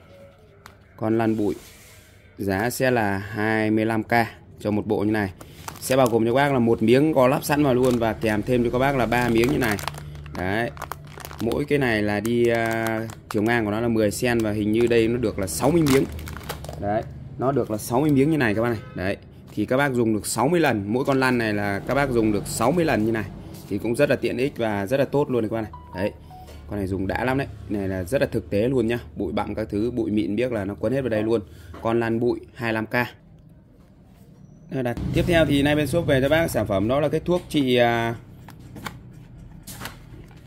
lăn bụi. Giá sẽ là 25k cho một bộ như này. Sẽ bao gồm cho các bác là một miếng có lắp sẵn vào luôn và kèm thêm cho các bác là 3 miếng như này. Đấy. Mỗi cái này là đi chiều ngang của nó là 10 cm và hình như đây nó được là 60 miếng. Đấy, nó được là 60 miếng như này các bác này. Đấy, thì các bác dùng được 60 lần. Mỗi con lăn này là các bác dùng được 60 lần như này. Thì cũng rất là tiện ích và rất là tốt luôn các bác này. Đấy. Con này dùng đã lắm đấy. Này là rất là thực tế luôn nhá. Bụi bặm các thứ, bụi mịn biết là nó quấn hết vào đây luôn. Con lăn bụi 25k. Tiếp theo thì nay bên shop về cho bác sản phẩm đó là cái thuốc trị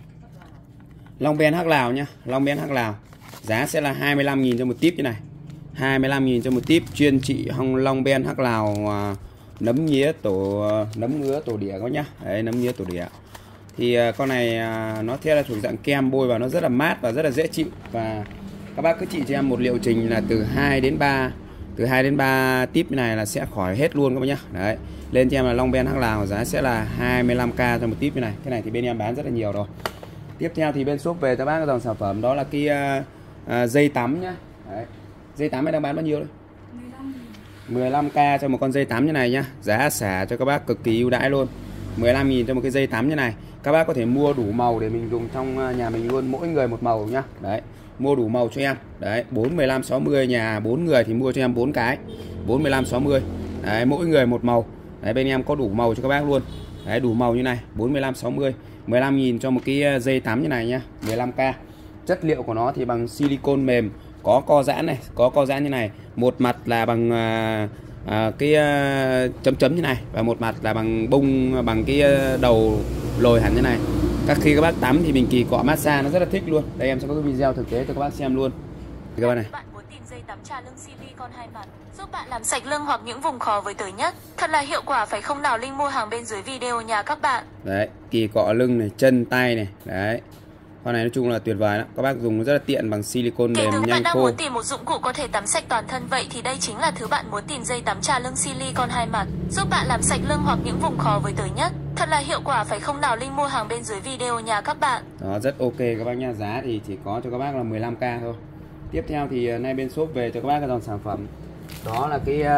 Long Ben Hắc Lào nhá. Long Ben Hắc Lào. Giá sẽ là 25.000 cho một típ như này. 25.000 cho một típ, chuyên trị hong long ben hắc lào, nấm nhía nấm ngứa tổ đĩa các nhá. Đấy, nấm nhía tổ đĩa. Thì con này nó theo là thuộc dạng kem, bôi vào nó rất là mát và rất là dễ chịu. Và các bác cứ trị cho em một liệu trình là từ 2 đến 3 típ này là sẽ khỏi hết luôn các bác nhá. Đấy, lên cho em là long ben hắc lào, giá sẽ là 25k cho một típ như này. Cái này thì bên em bán rất là nhiều rồi. Tiếp theo thì bên shop về cho bác cái dòng sản phẩm đó là cái dây tắm nhá. Đấy, dây tắm này đang bán bao nhiêu đấy? 15k cho một con dây tắm như này nhá. Giá xả cho các bác cực kỳ ưu đãi luôn. 15.000 cho một cái dây tắm như này. Các bác có thể mua đủ màu để mình dùng trong nhà mình luôn, mỗi người một màu nhá. Đấy, mua đủ màu cho em. Đấy, 4 15 60, nhà 4 người thì mua cho em 4 cái. 4 15 60. Đấy, mỗi người một màu. Đấy, bên em có đủ màu cho các bác luôn. Đấy, đủ màu như này, 4 15 60. 15.000 cho một cái dây tắm như này nhá, 15k. Chất liệu của nó thì bằng silicon mềm, có co giãn này, có co giãn như này. Một mặt là bằng cái chấm chấm như này, và một mặt là bằng bung, bằng cái đầu lồi hẳn như này. Khi các bác tắm thì mình kỳ cọ massage nó rất là thích luôn. Đây em sẽ có cái video thực tế cho các bác xem luôn. Các bác này. Bạn muốn tìm dây tắm trà lưng silicon 2 mặt giúp bạn làm sạch lưng hoặc những vùng khó với tới nhất. Thật là hiệu quả, phải không nào? Link mua hàng bên dưới video nhà các bạn. Đấy, kỳ cọ lưng này, chân tay này. Đấy, con này nói chung là tuyệt vời đó. Các bác dùng nó rất là tiện, bằng silicon mềm, nhanh khô. Bạn đang muốn tìm một dụng cụ có thể tắm sạch toàn thân, vậy thì đây chính là thứ bạn muốn tìm. Dây tắm trà lưng silicon 2 mặt giúp bạn làm sạch lưng hoặc những vùng khó với tới nhất. Thật là hiệu quả, phải không nào? Link mua hàng bên dưới video nhà các bạn. Đó, rất ok các bác nha. Giá thì chỉ có cho các bác là 15k thôi. Tiếp theo thì nay bên shop về cho các bác cái dòng sản phẩm đó là cái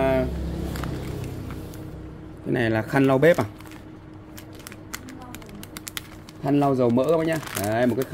này là khăn lau bếp à, khăn lau dầu mỡ các bác nhá. Đấy, một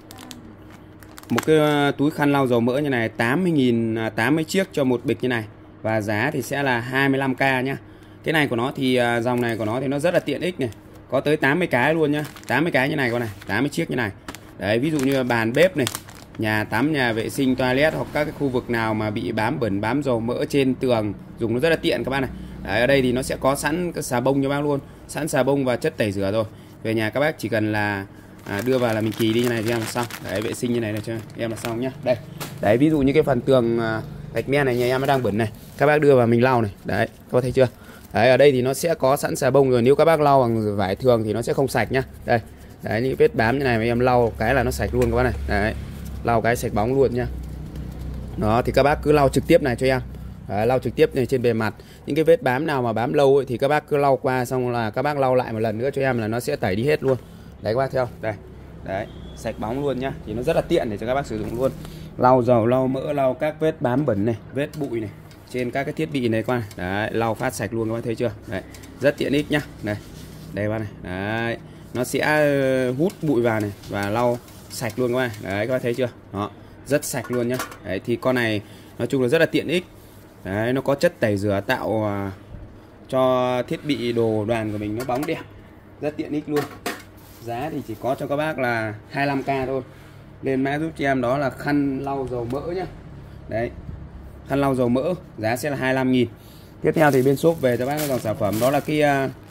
cái túi khăn lau dầu mỡ như này, 80.000, 80 chiếc cho một bịch như này, và giá thì sẽ là 25k nhá. Cái này của nó thì dòng này của nó thì nó rất là tiện ích này, có tới 80 cái luôn nhá, 80 cái như này con này, 80 chiếc như này. Đấy, ví dụ như bàn bếp này, nhà tắm, nhà vệ sinh, toilet hoặc các cái khu vực nào mà bị bám bẩn, bám dầu mỡ trên tường, dùng nó rất là tiện các bác này. Đấy, ở đây thì nó sẽ có sẵn cái xà bông cho bác luôn, sẵn xà bông và chất tẩy rửa rồi. Về nhà các bác chỉ cần là đưa vào là mình kỳ đi như này cho em là xong. Đấy, vệ sinh như này là cho em là xong nhá. Đây, đấy, ví dụ như cái phần tường gạch men này nhà em nó đang bẩn này, các bác đưa vào mình lau này. Đấy, các bác thấy chưa? Đấy, ở đây thì nó sẽ có sẵn xà bông rồi, nếu các bác lau bằng vải thường thì nó sẽ không sạch nhá. Đây, đấy, những vết bám như này mà em lau cái là nó sạch luôn các bác này. Đấy, lau cái sạch bóng luôn nhá. Đó, thì các bác cứ lau trực tiếp này cho em. Đấy, lau trực tiếp này trên bề mặt. Những cái vết bám nào mà bám lâu ấy, thì các bác cứ lau qua, xong là các bác lau lại một lần nữa cho em là nó sẽ tẩy đi hết luôn. Đấy các bác theo. Đây. Đấy, sạch bóng luôn nhá. Thì nó rất là tiện để cho các bác sử dụng luôn. Lau dầu, lau mỡ, lau các vết bám bẩn này, vết bụi này trên các cái thiết bị này qua. Đấy, lau phát sạch luôn các bác thấy chưa? Đấy, rất tiện ích nhá. Đây. Đây các bác này. Đấy, nó sẽ hút bụi vào này và lau sạch luôn các bác. Đấy, các bác thấy chưa? Đó, rất sạch luôn nhá. Đấy, thì con này nói chung là rất là tiện ích. Đấy, nó có chất tẩy rửa tạo cho thiết bị đồ đoàn của mình nó bóng đẹp, rất tiện ích luôn. Giá thì chỉ có cho các bác là 25k thôi. Lên mã giúp cho em đó là khăn lau dầu mỡ nhá. Đấy, khăn lau dầu mỡ, giá sẽ là 25.000. Tiếp theo thì bên shop về cho bác cái dòng sản phẩm đó là cái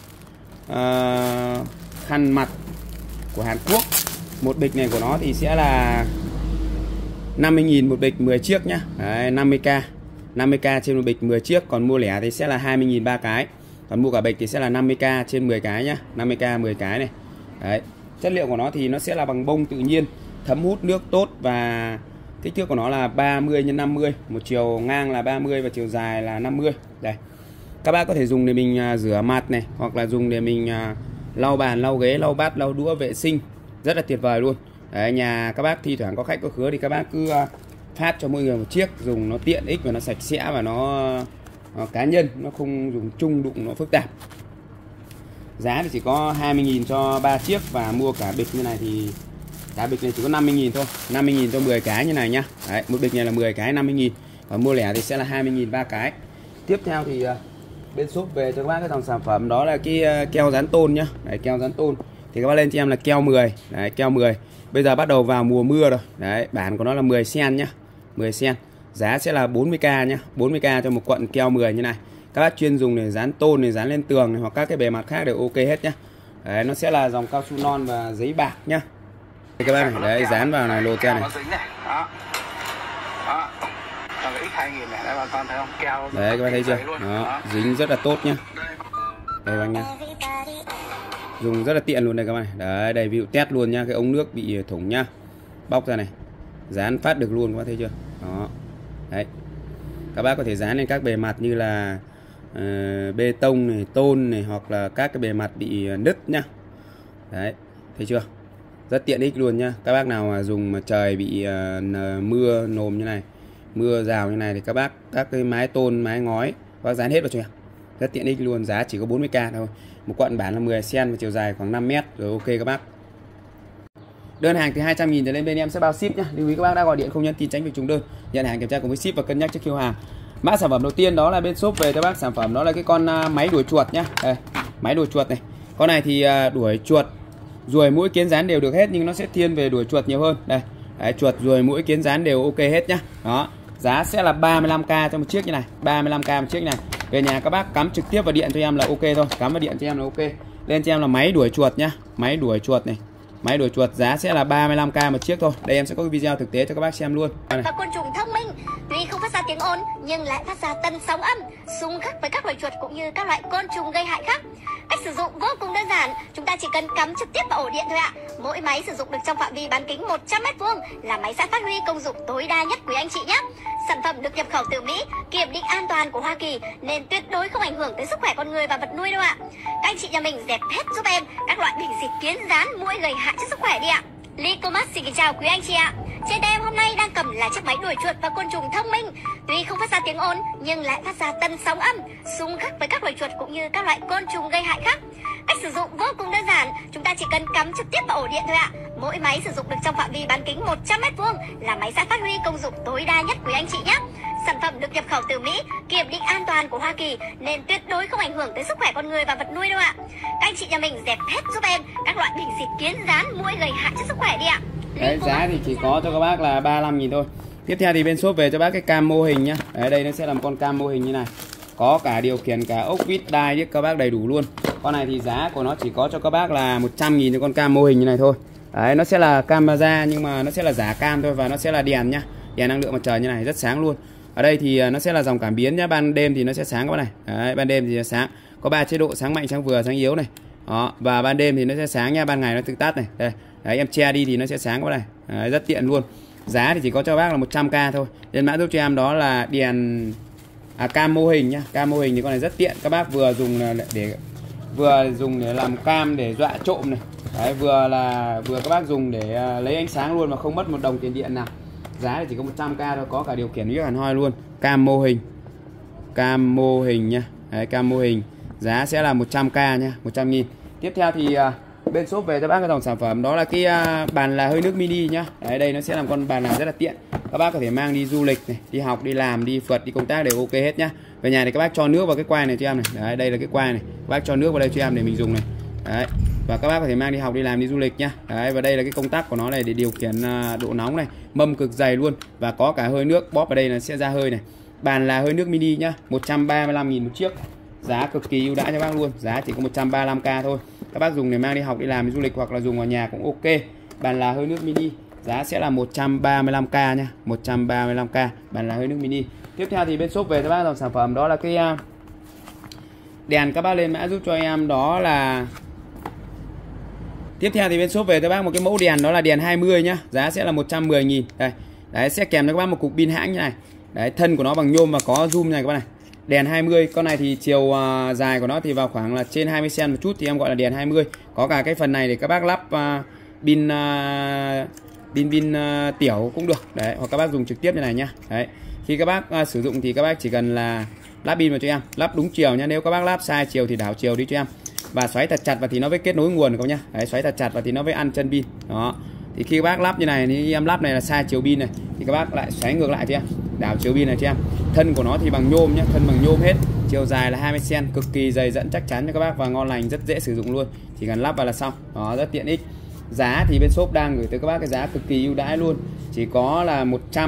khăn mặt của Hàn Quốc. Một bịch này của nó thì sẽ là 50.000 một bịch 10 chiếc nhá. Đấy, 50k. 50k trên một bịch 10 chiếc, còn mua lẻ thì sẽ là 20.000 3 cái. Còn mua cả bịch thì sẽ là 50k trên 10 cái nhá. 50k 10 cái này. Đấy. Chất liệu của nó thì nó sẽ là bằng bông tự nhiên, thấm hút nước tốt, và kích thước của nó là 30 x 50, một chiều ngang là 30 và chiều dài là 50. Đây. Các bác có thể dùng để mình rửa mặt này, hoặc là dùng để mình lau bàn, lau ghế, lau bát, lau đũa, vệ sinh. Rất là tuyệt vời luôn. Đấy, nhà các bác thi thoảng có khách có khứa thì các bác cứ phát cho mỗi người một chiếc, dùng nó tiện ích và nó sạch sẽ và nó cá nhân, nó không dùng chung đụng nó phức tạp. Giá thì chỉ có 20.000 cho 3 chiếc, và mua cả bịch như này thì cả bịch này chỉ có 50.000 thôi. 50.000 cho 10 cái như này nhá. Đấy, một bịch này là 10 cái 50.000, còn mua lẻ thì sẽ là 20.000 3 cái. Tiếp theo thì bên shop về cho các bác cái dòng sản phẩm đó là cái keo dán tôn nhá. Đấy, keo dán tôn thì các bác lên cho em là keo 10. Đấy, keo 10. Bây giờ bắt đầu vào mùa mưa rồi. Đấy, bản của nó là 10 cent nhá. 10 cent. Giá sẽ là 40k nhá. 40k cho một cuộn keo 10 như này. Các bác chuyên dùng để dán tôn này, dán lên tường này, hoặc các cái bề mặt khác đều ok hết nhá. Đấy, nó sẽ là dòng cao su non và giấy bạc nhá. Đây các bác này, đấy, dán vào này lô keo này. 2.000 này, bà con thấy không, keo đấy các bạn thấy chưa đó, dính rất là tốt nhá. Đây các bạn nhá, dùng rất là tiện luôn đây các bạn này. Đấy, đây ví dụ test luôn nhá, cái ống nước bị thủng nhá, bóc ra này, dán phát được luôn, các bạn thấy chưa đó. Đấy, các bác có thể dán lên các bề mặt như là bê tông này, tôn này, hoặc là các cái bề mặt bị nứt nhá. Đấy, thấy chưa, rất tiện ích luôn nhá. Các bác nào mà dùng mà trời bị mưa nồm như này, mưa rào như này thì các cái mái tôn, mái ngói các bác dán hết vào cho em, rất tiện ích luôn. Giá chỉ có 40k thôi, một quận bản là 10 cm và chiều dài khoảng 5 m rồi. Ok các bác, đơn hàng từ 200.000 trở lên bên em sẽ bao ship nhá. Lưu ý các bác đã gọi điện không nhắn tin tránh việc trùng đơn, nhận hàng kiểm tra cùng với ship và cân nhắc trước khi hàng. Mã sản phẩm đầu tiên đó là bên shop về cho bác sản phẩm đó là cái con máy đuổi chuột nhá. Đây, máy đuổi chuột này, con này thì đuổi chuột ruồi muỗi kiến gián đều được hết, nhưng nó sẽ thiên về đuổi chuột nhiều hơn. Đây, đấy, chuột ruồi muỗi kiến gián đều ok hết nhá. Đó, giá sẽ là 35k cho một chiếc như này, 35k một chiếc này. Về nhà các bác cắm trực tiếp vào điện cho em là ok thôi, cắm vào điện cho em là ok. Lên cho em là máy đuổi chuột nhá, máy đuổi chuột này, máy đuổi chuột, giá sẽ là 35k một chiếc thôi. Đây em sẽ có cái video thực tế cho các bác xem luôn. Và côn trùng thông minh tuy không phát ra tiếng ồn nhưng lại phát ra tần sóng âm, xung khắc với các loài chuột cũng như các loại côn trùng gây hại khác. Cách sử dụng vô cùng đơn giản, chúng ta chỉ cần cắm trực tiếp vào ổ điện thôi ạ. Mỗi máy sử dụng được trong phạm vi bán kính 100 m2 là máy sẽ phát huy công dụng tối đa nhất quý anh chị nhé. Sản phẩm được nhập khẩu từ Mỹ, kiểm định an toàn của Hoa Kỳ nên tuyệt đối không ảnh hưởng tới sức khỏe con người và vật nuôi đâu ạ. Các anh chị nhà mình dẹp hết giúp em các loại bệnh dịch kiến gián, muỗi gây hại cho sức khỏe đi ạ. Licomas xin kính chào quý anh chị ạ. Trên tay em hôm nay đang cầm là chiếc máy đuổi chuột và côn trùng thông minh. Tuy không phát ra tiếng ồn nhưng lại phát ra tần sóng âm, xung khắc với các loài chuột cũng như các loại côn trùng gây hại khác. Cách sử dụng vô cùng đơn giản, chúng ta chỉ cần cắm trực tiếp vào ổ điện thôi ạ. Mỗi máy sử dụng được trong phạm vi bán kính 100 m2 là máy sẽ phát huy công dụng tối đa nhất quý anh chị nhé. Sản phẩm được nhập khẩu từ Mỹ, kiểm định an toàn của Hoa Kỳ nên tuyệt đối không ảnh hưởng tới sức khỏe con người và vật nuôi đâu ạ. Các anh chị nhà mình dẹp hết giúp em các loại bệnh dịch kiến gián, muỗi gây hại cho sức khỏe đi ạ. Đấy, giá thì chỉ có cho các bác là 35.000 thôi. Tiếp theo thì bên shop về cho bác cái cam mô hình nhá. Đấy, đây nó sẽ là một con cam mô hình như này, có cả điều khiển, cả ốc vít đai với các bác đầy đủ luôn. Con này thì giá của nó chỉ có cho các bác là 100.000 cho con cam mô hình như này thôi. Đấy, nó sẽ là camera nhưng mà nó sẽ là giả cam thôi, và nó sẽ là đèn nhá, đèn năng lượng mặt trời như này, rất sáng luôn. Ở đây thì nó sẽ là dòng cảm biến nhá, ban đêm thì nó sẽ sáng các bác này. Đấy, ban đêm thì sáng, có 3 chế độ, sáng mạnh, sáng vừa, sáng yếu này. Đó, và ban đêm thì nó sẽ sáng nha, ban ngày nó tự tắt này. Đây. Đấy, em che đi thì nó sẽ sáng các bác này. Đấy, rất tiện luôn. Giá thì chỉ có cho bác là 100k thôi. Lên mã giúp cho em đó là đèn cam mô hình nhá. Cam mô hình thì con này rất tiện, các bác vừa dùng để làm cam để dọa trộm này. Đấy, vừa các bác dùng để lấy ánh sáng luôn mà không mất một đồng tiền điện nào. Giá thì chỉ có 100k thôi, có cả điều khiển rất hẳn hoi luôn. Cam mô hình. Cam mô hình nhá. Đấy, cam mô hình. Giá sẽ là 100k nhá, 100.000. Tiếp theo thì bên shop về cho bác cái dòng sản phẩm đó là cái bàn là hơi nước mini nhá. Đấy, đây nó sẽ làm con bàn làm rất là tiện. Các bác có thể mang đi du lịch này, đi học, đi làm, đi phượt, đi công tác đều ok hết nhá. Về nhà thì các bác cho nước vào cái quai này cho em này. Đấy, đây là cái quai này. Các bác cho nước vào đây cho em để mình dùng này. Đấy. Và các bác có thể mang đi học, đi làm, đi du lịch nhá. Đấy, và đây là cái công tắc của nó này để điều khiển độ nóng này, mâm cực dày luôn, và có cả hơi nước, bóp vào đây là sẽ ra hơi này. Bàn là hơi nước mini nhá, 135.000 một chiếc. Giá cực kỳ ưu đãi cho bác luôn, giá chỉ có 135k thôi. Các bác dùng để mang đi học, đi làm, đi du lịch hoặc là dùng ở nhà cũng ok. Bàn là hơi nước mini, giá sẽ là 135k nha, 135k, bàn là hơi nước mini. Tiếp theo thì bên shop về cho bác dòng sản phẩm đó là cái đèn, các bác lên mã giúp cho em đó là. Tiếp theo thì bên shop về cho bác một cái mẫu đèn đó là đèn 20 nhá, giá sẽ là 110.000. Đây, đấy, sẽ kèm cho các bác một cục pin hãng như này. Đấy, thân của nó bằng nhôm và có zoom này các bác này. Đèn 20, con này thì chiều dài của nó thì vào khoảng là trên 20 cm một chút thì em gọi là đèn 20. Có cả cái phần này để các bác lắp pin tiểu cũng được. Đấy, hoặc các bác dùng trực tiếp như này nhá. Đấy. Khi các bác sử dụng thì các bác chỉ cần là lắp pin vào cho em, lắp đúng chiều nhá. Nếu các bác lắp sai chiều thì đảo chiều đi cho em. Và xoáy thật chặt vào thì nó mới kết nối nguồn các nhá. Đấy, xoáy thật chặt vào thì nó mới ăn chân pin. Đó. Thì khi các bác lắp như này thì em lắp này là sai chiều pin này thì các bác lại xoáy ngược lại cho em, đảo chiều pin này cho em. Thân của nó thì bằng nhôm nhá, thân bằng nhôm hết. Chiều dài là 20 cm, cực kỳ dày dẫn chắc chắn cho các bác và ngon lành, rất dễ sử dụng luôn. Chỉ cần lắp vào là xong. Đó, rất tiện ích. Giá thì bên shop đang gửi tới các bác cái giá cực kỳ ưu đãi luôn. Chỉ có là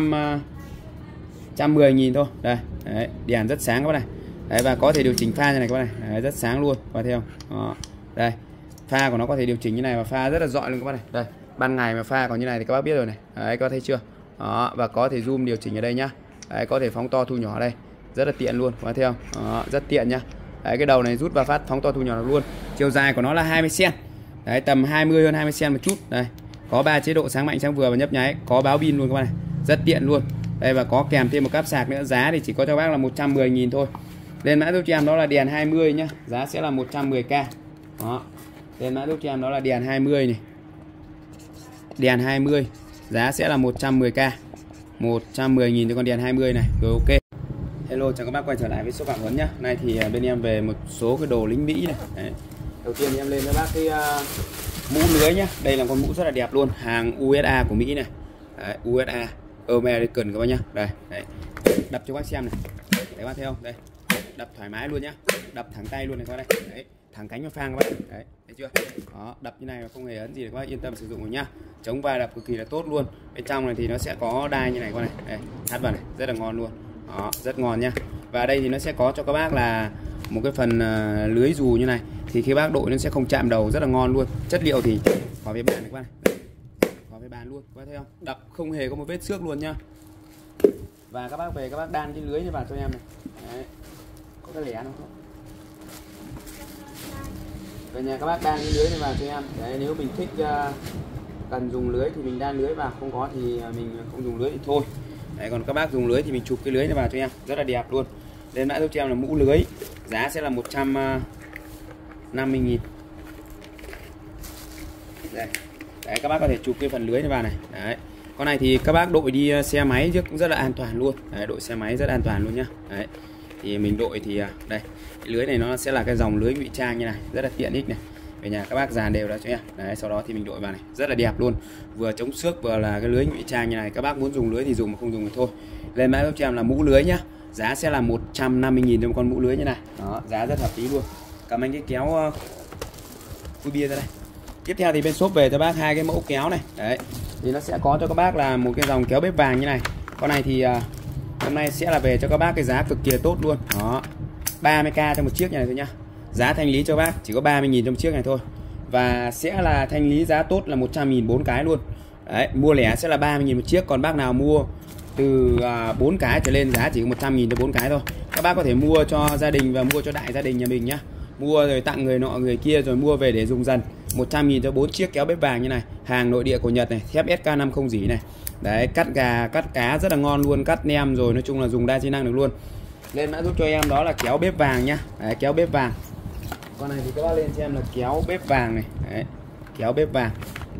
110.000 thôi. Đây, đấy, đèn rất sáng các bác này. Đấy, và có thể điều chỉnh pha như này các bác này. Đấy, rất sáng luôn. Và thấy không? Đó. Đây. Pha của nó có thể điều chỉnh như này và pha rất là rọi luôn các bác này. Đây, ban ngày mà pha còn như này thì các bác biết rồi này. Đấy, các bác thấy chưa? Đó, và có thể zoom điều chỉnh ở đây nhá. Đấy, có thể phóng to thu nhỏ đây, rất là tiện luôn, có thấy không? Đó, rất tiện nhá. Đấy, cái đầu này rút vào phát phóng to thu nhỏ được luôn. Chiều dài của nó là 20 cm. Đấy, tầm 20 hơn 20 cm một chút. Đây, có 3 chế độ sáng mạnh, sáng vừa và nhấp nháy, có báo pin luôn các bạn này, rất tiện luôn. Đây, và có kèm thêm một cáp sạc nữa. Giá thì chỉ có cho bác là 110.000 thôi. Lên mã giúp cho em đó là đèn 20 nhá, giá sẽ là 110k. Đó. Lên mã giúp cho em đó là đèn 20 này. Đèn 20, giá sẽ là 110k. 110.000 cho con đèn 20 này. Rồi, ok. Hello, chào các bác quay trở lại với shop Phạm Huấn nhá. Nay thì bên em về một số cái đồ lính Mỹ này. Đấy. Đầu tiên thì em lên cho bác cái mũ lưới nhá. Đây là con mũ rất là đẹp luôn, hàng USA của Mỹ này. Đấy, USA American các bác nhá. Đây, đấy. Đập cho bác xem này. Đấy, bác thấy không? Đây. Đập thoải mái luôn nhá. Đập thẳng tay luôn này các bác đây. Đấy, thẳng cánh và phang các bác. Đấy, thấy chưa? Đó, đập như này mà không hề ấn gì để các bác yên tâm sử dụng rồi nhá. Chống va đập cực kỳ là tốt luôn. Bên trong này thì nó sẽ có đai như này con này. Đây, thắt vào này, rất là ngon luôn. Đó, rất ngon nhá. Và đây thì nó sẽ có cho các bác là một cái phần lưới dù như này, thì khi bác đội nó sẽ không chạm đầu, rất là ngon luôn. Chất liệu thì có với bàn này các bác này. Có với bàn luôn, các bác thấy không? Đập không hề có một vết xước luôn nhá. Và các bác về các bác đan cái lưới này vào cho em này. Đấy. Có cái lẻ không? Về nhà các bác đan cái lưới này vào cho em. Đấy, nếu mình thích cần dùng lưới thì mình đan lưới vào, không có thì mình không dùng lưới thì thôi. Đấy, còn các bác dùng lưới thì mình chụp cái lưới này vào cho em, rất là đẹp luôn. Lên mã giúp cho em là mũ lưới, giá sẽ là 150.000. Đây. Đấy, các bác có thể chụp cái phần lưới này vào này. Đấy. Con này thì các bác đội đi xe máy trước cũng rất là an toàn luôn. Đấy, đội xe máy rất an toàn luôn nhá. Đấy. Thì mình đội thì đây, cái lưới này nó sẽ là cái dòng lưới ngụy trang như này, rất là tiện ích này. Về nhà các bác dàn đều ra cho em. Đấy, sau đó thì mình đội vào này, rất là đẹp luôn. Vừa chống xước vừa là cái lưới ngụy trang như này. Các bác muốn dùng lưới thì dùng, mà không dùng thì thôi. Lên mã giúp cho em là mũ lưới nhá. Giá sẽ là 150.000 cho một con mũ lưới như này. Đó, giá rất hợp lý luôn. Cầm anh cái kéo khui bia ra đây. Tiếp theo thì bên shop về cho bác hai cái mẫu kéo này. Đấy. Thì nó sẽ có cho các bác là một cái dòng kéo bếp vàng như này. Con này thì hôm nay sẽ là về cho các bác cái giá cực kỳ tốt luôn. Đó. 30k cho một chiếc này thôi nhá. Giá thanh lý cho bác chỉ có 30.000 cho một chiếc này thôi. Và sẽ là thanh lý giá tốt là 100.000 4 cái luôn. Đấy, mua lẻ sẽ là 30.000 một chiếc, còn bác nào mua từ 4 cái trở lên giá chỉ có 100.000 cho 4 cái thôi. Các bác có thể mua cho gia đình và mua cho đại gia đình nhà mình nhá. Mua rồi tặng người nọ người kia rồi mua về để dùng dần. 100.000 cho 4 chiếc kéo bếp vàng như này, hàng nội địa của Nhật này, thép SK5 không rỉ này. Đấy, cắt gà, cắt cá rất là ngon luôn, cắt nem rồi, nói chung là dùng đa chức năng được luôn. Lên mã giúp cho em đó là kéo bếp vàng nhá. Đấy, kéo bếp vàng. Con này thì các bác lên xem là kéo bếp vàng này. Đấy, kéo bếp vàng.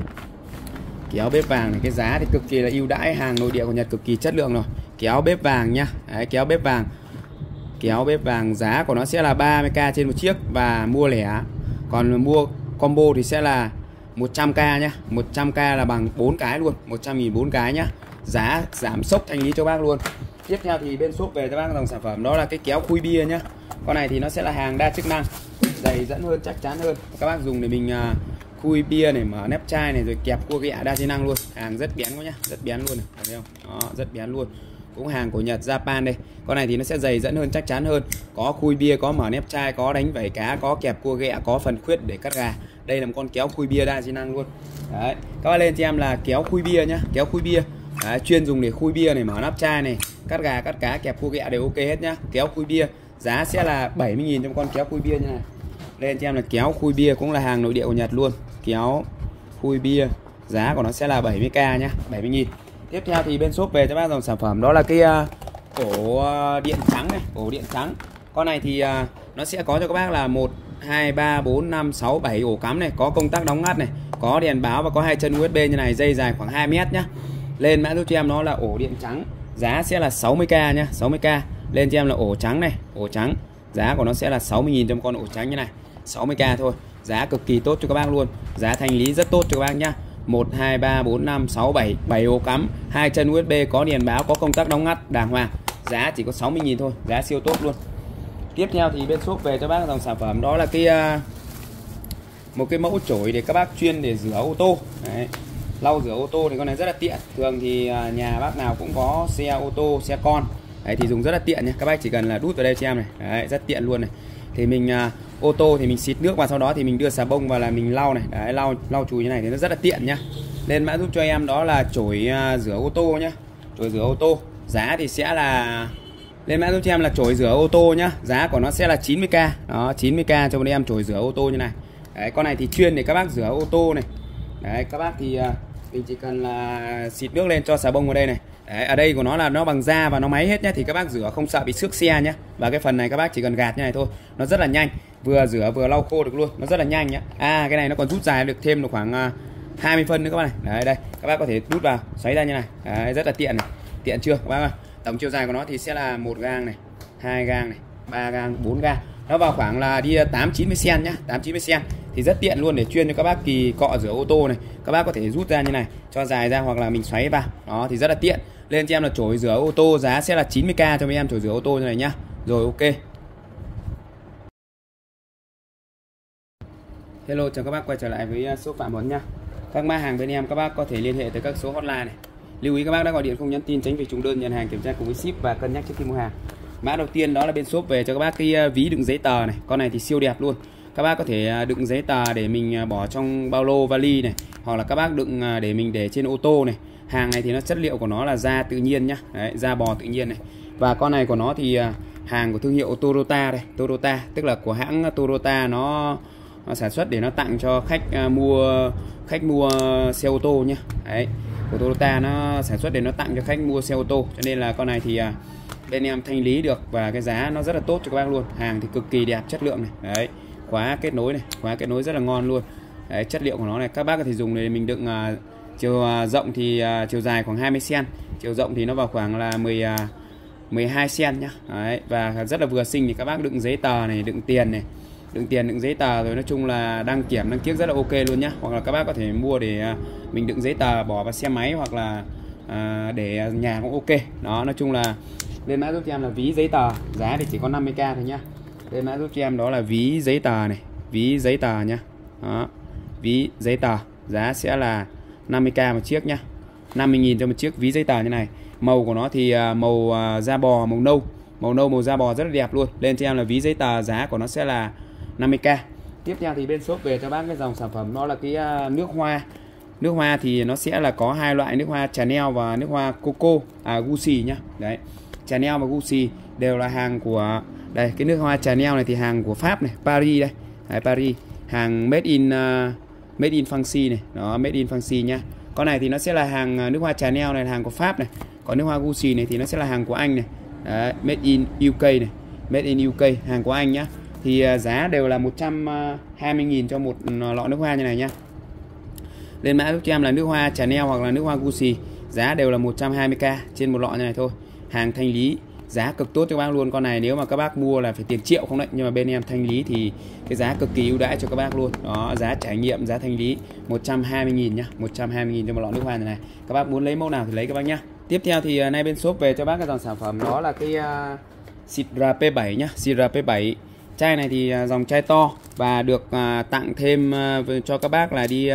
Kéo bếp vàng này, cái giá thì cực kỳ là ưu đãi, hàng nội địa của Nhật cực kỳ chất lượng rồi. Kéo bếp vàng nhá. Đấy, kéo bếp vàng. Kéo bếp vàng giá của nó sẽ là 30k trên một chiếc và mua lẻ. Còn mua combo thì sẽ là 100k nhá. 100k là bằng 4 cái luôn, 100.000 4 cái nhá. Giá giảm sốc thanh lý cho bác luôn. Tiếp theo thì bên shop về cho bác dòng sản phẩm đó là cái kéo khui bia nhá. Con này thì nó sẽ là hàng đa chức năng, dày dẫn hơn, chắc chắn hơn. Các bác dùng để mình khui bia này, mở nắp chai này, rồi kẹp cua ghẹ đa chức năng luôn. Hàng rất bén quá nhá, rất bén luôn này, thấy không? Đó, rất bén luôn. Cũng hàng của Nhật, Japan đây. Con này thì nó sẽ dày dẫn hơn, chắc chắn hơn. Có khui bia, có mở nắp chai, có đánh vảy cá, có kẹp cua ghẹ, có phần khuyết để cắt gà. Đây là một con kéo khui bia đa chức năng luôn. Đấy, các bác lên cho em là kéo khui bia nhá, kéo khui bia. Đấy, chuyên dùng để khui bia này, mở nắp chai này, cắt gà, cắt cá, kẹp cua ghẹ đều ok hết nhá. Kéo khui bia, giá sẽ là 70.000 trong con kéo khui bia như này. Lên cho em là kéo khui bia, cũng là hàng nội địa của Nhật luôn. Kéo khui bia, giá của nó sẽ là 70k nhá, 70.000. Tiếp theo thì bên shop về cho bác dòng sản phẩm đó là cái ổ điện trắng này, ổ điện trắng. Con này thì nó sẽ có cho các bác là 1, 2, 3, 4, 5, 6, 7 ổ cắm này, có công tắc đóng ngắt này, có đèn báo và có hai chân USB như này, dây dài khoảng 2 mét nhá. Lên mã giúp cho em nó là ổ điện trắng, giá sẽ là 60k nhá, 60k. Lên cho em là ổ trắng này, ổ trắng, giá của nó sẽ là 60.000 trong con ổ trắng như này, 60k thôi. Giá cực kỳ tốt cho các bác luôn, giá thanh lý rất tốt cho các bác nhá. 1, 2, 3, 4, 5, 6, 7 7 ổ cắm, hai chân USB, có đèn báo, có công tắc đóng ngắt đàng hoàng. Giá chỉ có 60.000 thôi, giá siêu tốt luôn. Tiếp theo thì bên shop về cho bác dòng sản phẩm đó là cái một cái mẫu chổi để các bác chuyên để rửa ô tô. Đấy. Lau rửa ô tô thì con này rất là tiện. Thường thì nhà bác nào cũng có xe ô tô, xe con. Đấy thì dùng rất là tiện nhé. Các bác chỉ cần là đút vào đây cho em này. Đấy, rất tiện luôn này. Thì mình ô tô thì mình xịt nước vào, sau đó thì mình đưa xà bông vào là mình lau này. Đấy, lau chùi như này thì nó rất là tiện nhá. Lên mã giúp cho em đó là chổi rửa ô tô nhá. Chổi rửa ô tô, Giá thì sẽ là lên mã giúp cho em là chổi rửa ô tô nhá. Giá của nó sẽ là 90k. Đó, 90k cho bọn em chổi rửa ô tô như này. Đấy, con này thì chuyên để các bác rửa ô tô này. Đấy, các bác thì mình chỉ cần là xịt nước lên cho xà bông vào đây này. Đấy, ở đây của nó là nó bằng da và nó máy hết nhá, thì các bác rửa không sợ bị xước xe nhá. Và cái phần này các bác chỉ cần gạt như này thôi, nó rất là nhanh, vừa rửa vừa lau khô được luôn, nó rất là nhanh nhá. À, cái này nó còn rút dài được thêm được khoảng 20 phân nữa các bác này. Đấy, đây các bác có thể đút vào xoáy ra như này. Đấy, rất là tiện này, tiện chưa các bác ơi. Tổng chiều dài của nó thì sẽ là 1 gang này, 2 gang này, 3 gang, 4 gang. Nó vào khoảng là đi 8-90 cm nhá, 8-90 cm thì rất tiện luôn để chuyên cho các bác kỳ cọ rửa ô tô này. Các bác có thể rút ra như này, cho dài ra hoặc là mình xoáy vào. Đó thì rất là tiện. Lên cho em là chổi rửa ô tô, giá sẽ là 90k cho mấy em chổi rửa ô tô như này nhá. Rồi, ok. Hello, chào các bác quay trở lại với shop Phạm Huấn nhá. Các mã hàng bên em các bác có thể liên hệ tới các số hotline này. Lưu ý các bác đã gọi điện không nhắn tin tránh việc trùng đơn, nhận hàng kiểm tra cùng với ship và cân nhắc trước khi mua hàng. Mã đầu tiên đó là bên shop về cho các bác cái ví đựng giấy tờ này. Con này thì siêu đẹp luôn. Các bác có thể đựng giấy tờ để mình bỏ trong ba lô vali này, hoặc là các bác đựng để mình để trên ô tô này. Hàng này thì nó chất liệu của nó là da tự nhiên nhá. Đấy, da bò tự nhiên này. Và con này của nó thì hàng của thương hiệu Toyota đây, Toyota, tức là của hãng Toyota nó sản xuất để nó tặng cho khách mua xe ô tô nhá. Đấy, của Toyota nó sản xuất để nó tặng cho khách mua xe ô tô, cho nên là con này thì bên em thanh lý được và cái giá nó rất là tốt cho các bác luôn. Hàng thì cực kỳ đẹp, chất lượng này. Đấy, khóa kết nối này, khóa kết nối rất là ngon luôn. Đấy, chất liệu của nó này các bác có thể dùng để mình đựng chiều rộng thì chiều dài khoảng 20 cm, chiều rộng thì nó vào khoảng là 12 cm nhá. Đấy, và rất là vừa xinh thì các bác đựng giấy tờ này, đựng tiền này, đựng giấy tờ rồi, nói chung là đăng kiểm đăng kiếc rất là ok luôn nhá. Hoặc là các bác có thể mua để mình đựng giấy tờ bỏ vào xe máy, hoặc là để nhà cũng ok. Đó, nói chung là lên mã giúp cho em là ví giấy tờ, giá thì chỉ có 50k thôi nhá. Lên mã giúp cho em đó là ví giấy tờ này, ví giấy tờ nhá. Đó, ví giấy tờ, giá sẽ là 50k một chiếc nhá. 50.000 cho một chiếc ví giấy tờ như này. Màu của nó thì màu da bò, màu nâu, màu da bò rất là đẹp luôn. Lên cho em là ví giấy tờ, giá của nó sẽ là 50k. Tiếp theo thì bên shop về cho bác cái dòng sản phẩm nó là cái nước hoa. Nước hoa thì nó sẽ là có hai loại, nước hoa Chanel và nước hoa Gucci nhá. Đấy, Chanel và Gucci đều là hàng của đây. Cái nước hoa Chanel này thì hàng của Pháp này, Paris đây. Đấy, Paris, hàng made in France này. Đó, made in France nhá. Con này thì nó sẽ là hàng nước hoa Chanel này là hàng của Pháp này. Còn nước hoa Gucci này thì nó sẽ là hàng của Anh này. Đấy, made in UK này, made in UK, hàng của Anh nhá. Thì giá đều là 120.000 cho một lọ nước hoa như này nhá. Lên mã giúp cho em là nước hoa Chanel hoặc là nước hoa Gucci, giá đều là 120k trên một lọ như này thôi. Hàng thanh lý, giá cực tốt cho các bác luôn. Con này nếu mà các bác mua là phải tiền triệu không đấy, nhưng mà bên em thanh lý thì cái giá cực kỳ ưu đãi cho các bác luôn. Đó, giá trải nghiệm, giá thanh lý 120.000 nhá, 120.000 cho một lọ nước hoa này. Các bác muốn lấy mẫu nào thì lấy các bác nhá. Tiếp theo thì nay bên shop về cho bác cái dòng sản phẩm đó là cái Sidra P7 nhá, Sidra P7. Chai này thì dòng chai to và được tặng thêm cho các bác là đi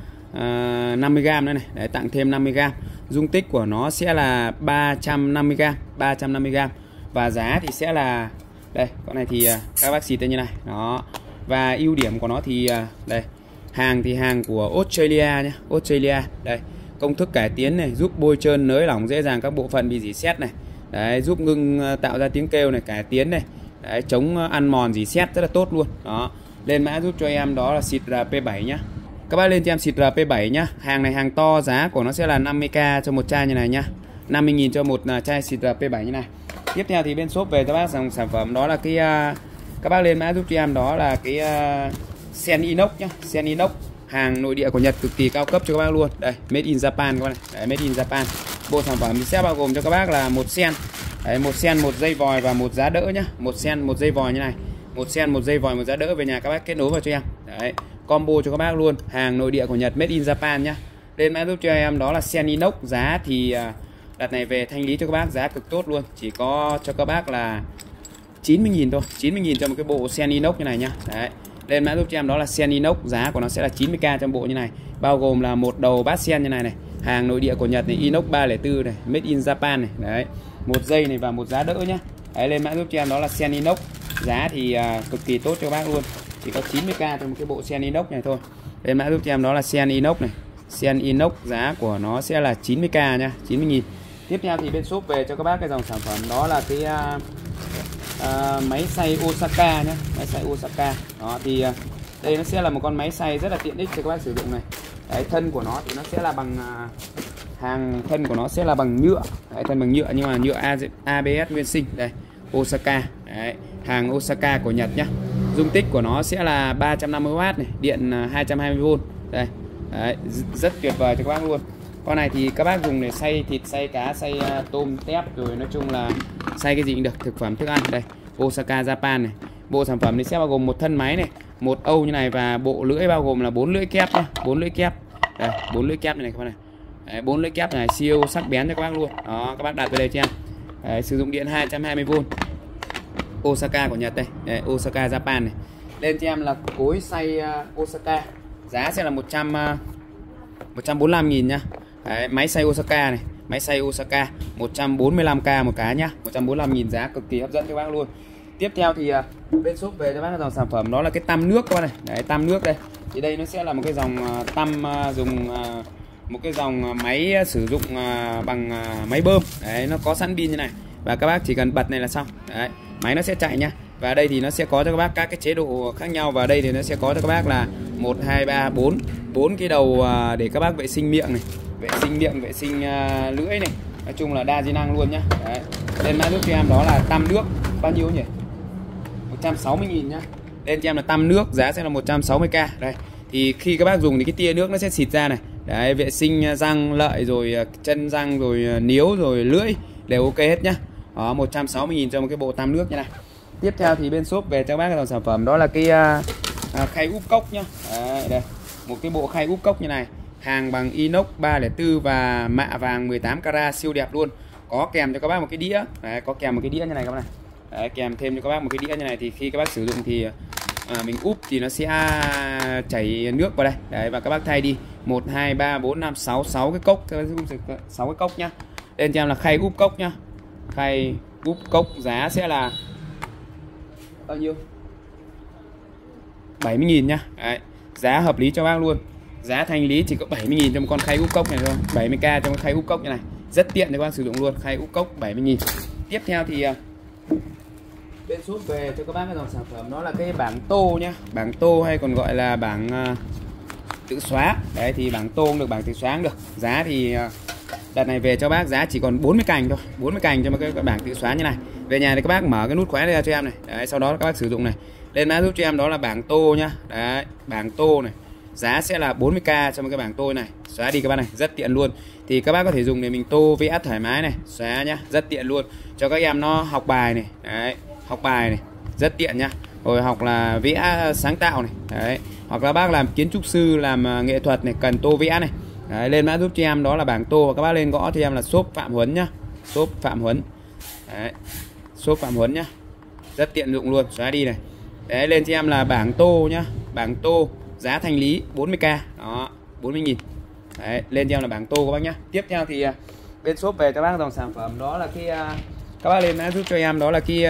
50g nữa này. Đấy, tặng thêm 50g. Dung tích của nó sẽ là 350g, 350g. Và giá thì sẽ là đây, con này thì các bác xịt như này. Đó. Và ưu điểm của nó thì đây, hàng thì hàng của Australia nhé, Australia. Đây, công thức cải tiến này, giúp bôi trơn nới lỏng dễ dàng các bộ phận bị rỉ sét này. Đấy, giúp ngưng tạo ra tiếng kêu này, cải tiến này. Đấy, chống ăn mòn rỉ sét rất là tốt luôn. Đó. Lên mã giúp cho em đó là Sidra P7 nhá. Các bác lên cho em Sidra P7 nhá. Hàng này hàng to, giá của nó sẽ là 50k cho một chai như này nhá. 50.000 cho một chai Sidra P7 như này. Tiếp theo thì bên shop về cho bác dòng sản phẩm đó là cái các bác lên mã giúp cho em đó là cái sen inox nhá, sen inox, hàng nội địa của Nhật, cực kỳ cao cấp cho các bác luôn. Đây, made in Japan các bác này. Đấy, made in Japan. Bộ sản phẩm sẽ bao gồm cho các bác là một sen. Đấy, một sen, một dây vòi và một giá đỡ nhá. Một sen, một dây vòi như này. Một sen, một dây vòi, một giá đỡ, về nhà các bác kết nối vào cho em. Đấy, combo cho các bác luôn, hàng nội địa của Nhật, made in Japan nhá. Lên mã giúp cho em đó là sen inox, giá thì đợt này về thanh lý cho các bác giá cực tốt luôn, chỉ có cho các bác là 90.000 thôi, 90.000 cho một cái bộ sen inox như này nhá. Đấy, lên mã giúp cho em đó là sen inox, giá của nó sẽ là 90k trong bộ như này, bao gồm là một đầu bát sen như này này, hàng nội địa của Nhật này, inox 304 này, made in Japan này. Đấy, một dây này và một giá đỡ nhá. Đấy, lên mã giúp cho em đó là sen inox, giá thì cực kỳ tốt cho các bác luôn, chỉ có 90k trong một cái bộ sen inox này thôi. Lên mã giúp cho em đó là sen inox này, sen inox, giá của nó sẽ là 90k nha, 90.000. Tiếp theo thì bên shop về cho các bác cái dòng sản phẩm đó là cái máy xay Osaka nhé, máy xay Osaka. Đó thì đây nó sẽ là một con máy xay rất là tiện ích cho các bác sử dụng này. Đấy, thân của nó thì nó sẽ là bằng hàng thân của nó sẽ là bằng nhựa. Đấy, thân bằng nhựa nhưng mà nhựa ABS nguyên sinh. Đây, Osaka. Đấy, hàng Osaka của Nhật nhá. Dung tích của nó sẽ là 350W này, điện 220V. Đây. Đấy, rất tuyệt vời cho các bác luôn. Con này thì các bác dùng để xay thịt, xay cá, xay tôm, tép, rồi nói chung là xay cái gì cũng được, thực phẩm, thức ăn. Đây, Osaka Japan này. Bộ sản phẩm thì sẽ bao gồm một thân máy này, một âu như này và bộ lưỡi bao gồm là 4 lưỡi kép nhá, 4 lưỡi kép. Đây, 4 lưỡi kép này các bác này. Đấy, 4 lưỡi kép này siêu sắc bén cho các bác luôn. Đó, các bác đặt về đây cho em. Đấy, sử dụng điện 220V. Osaka của Nhật đây. Đấy, Osaka Japan này. Lên cho em là cối xay Osaka. Giá sẽ là 145.000 nhá. Đấy, máy xay Osaka này, máy xay Osaka 145k một cái nhá, 145.000, giá cực kỳ hấp dẫn cho các bác luôn. Tiếp theo thì bên shop về cho bác dòng sản phẩm đó là cái tăm nước các bác này. Đấy, tăm nước đây. Thì đây nó sẽ là một cái dòng tăm dùng một cái dòng máy sử dụng bằng máy bơm. Đấy, nó có sẵn pin như này và các bác chỉ cần bật này là xong. Đấy, máy nó sẽ chạy nhá. Và đây thì nó sẽ có cho các bác các cái chế độ khác nhau, và đây thì nó sẽ có cho các bác là 1 2 3 4 cái đầu để các bác vệ sinh miệng này, vệ sinh miệng, vệ sinh lưỡi này. Nói chung là đa di năng luôn nhá. Đấy. Lên mã giúp cho em đó là tăm nước bao nhiêu nhỉ? 160.000 nhá. Lên cho em là tăm nước, giá sẽ là 160k. Đây. Thì khi các bác dùng thì cái tia nước nó sẽ xịt ra này. Đấy, vệ sinh răng lợi rồi chân răng rồi níu rồi lưỡi đều ok hết nhá. Đó, 160.000 cho một cái bộ tăm nước như này. Tiếp theo thì bên shop về cho bác cái dòng sản phẩm đó là cái khay úp cốc nhá. Đấy, đây. Một cái bộ khay úp cốc như này, hàng bằng inox 304 và mạ vàng 18K siêu đẹp luôn. Có kèm cho các bác một cái đĩa. Đấy, có kèm một cái đĩa như này các bác này. Đấy, kèm thêm cho các bác một cái đĩa như này thì khi các bác sử dụng thì mình úp thì nó sẽ chảy nước vào đây. Đấy, và các bác thay đi 1 2 3 4 5 6 cái cốc, 6 cái cốc nhá. Lên cho em là khay úp cốc nhá. Khay úp cốc giá sẽ là bao nhiêu? 70.000 nhá. Đấy, giá hợp lý cho bác luôn. Giá thanh lý chỉ có 70.000 cho một con khay úp cốc này thôi. 70k cho một khay úp cốc như này. Rất tiện cho các bác sử dụng luôn. Khay úp cốc 70.000. Tiếp theo thì bên shop về cho các bác cái dòng sản phẩm đó là cái bảng tô nhá. Bảng tô hay còn gọi là bảng tự xóa. Đấy thì bảng tô cũng được, bảng tự xóa cũng được. Giá thì đợt này về cho bác giá chỉ còn 40 cành thôi. 40 cành cho một cái bảng tự xóa như này. Về nhà thì các bác mở cái nút khóa ra cho em này. Đấy, sau đó các bác sử dụng này. Lên mã giúp cho em đó là bảng tô nhá. Đấy, bảng tô này. Giá sẽ là 40k cho một cái bảng tô này. Xóa đi các bác này, rất tiện luôn. Thì các bác có thể dùng để mình tô vẽ thoải mái này, xóa nhá, rất tiện luôn. Cho các em nó học bài này. Đấy, học bài này, rất tiện nhá. Rồi học là vẽ sáng tạo này. Đấy, hoặc là bác làm kiến trúc sư, làm nghệ thuật này, cần tô vẽ này. Đấy, lên mã giúp cho em đó là bảng tô, và các bác lên gõ cho em là shop Phạm Huấn nhá. Shop Phạm Huấn. Đấy, shop Phạm Huấn nhá. Rất tiện dụng luôn, xóa đi này. Đấy, lên cho em là bảng tô nhá. Bảng tô giá thanh lý 40k. Đó, 40.000. Đấy, lên cho em là bảng tô các bác nhá. Tiếp theo thì bên shop về các bác dòng sản phẩm đó là cái các bác lên mã giúp cho em đó là cái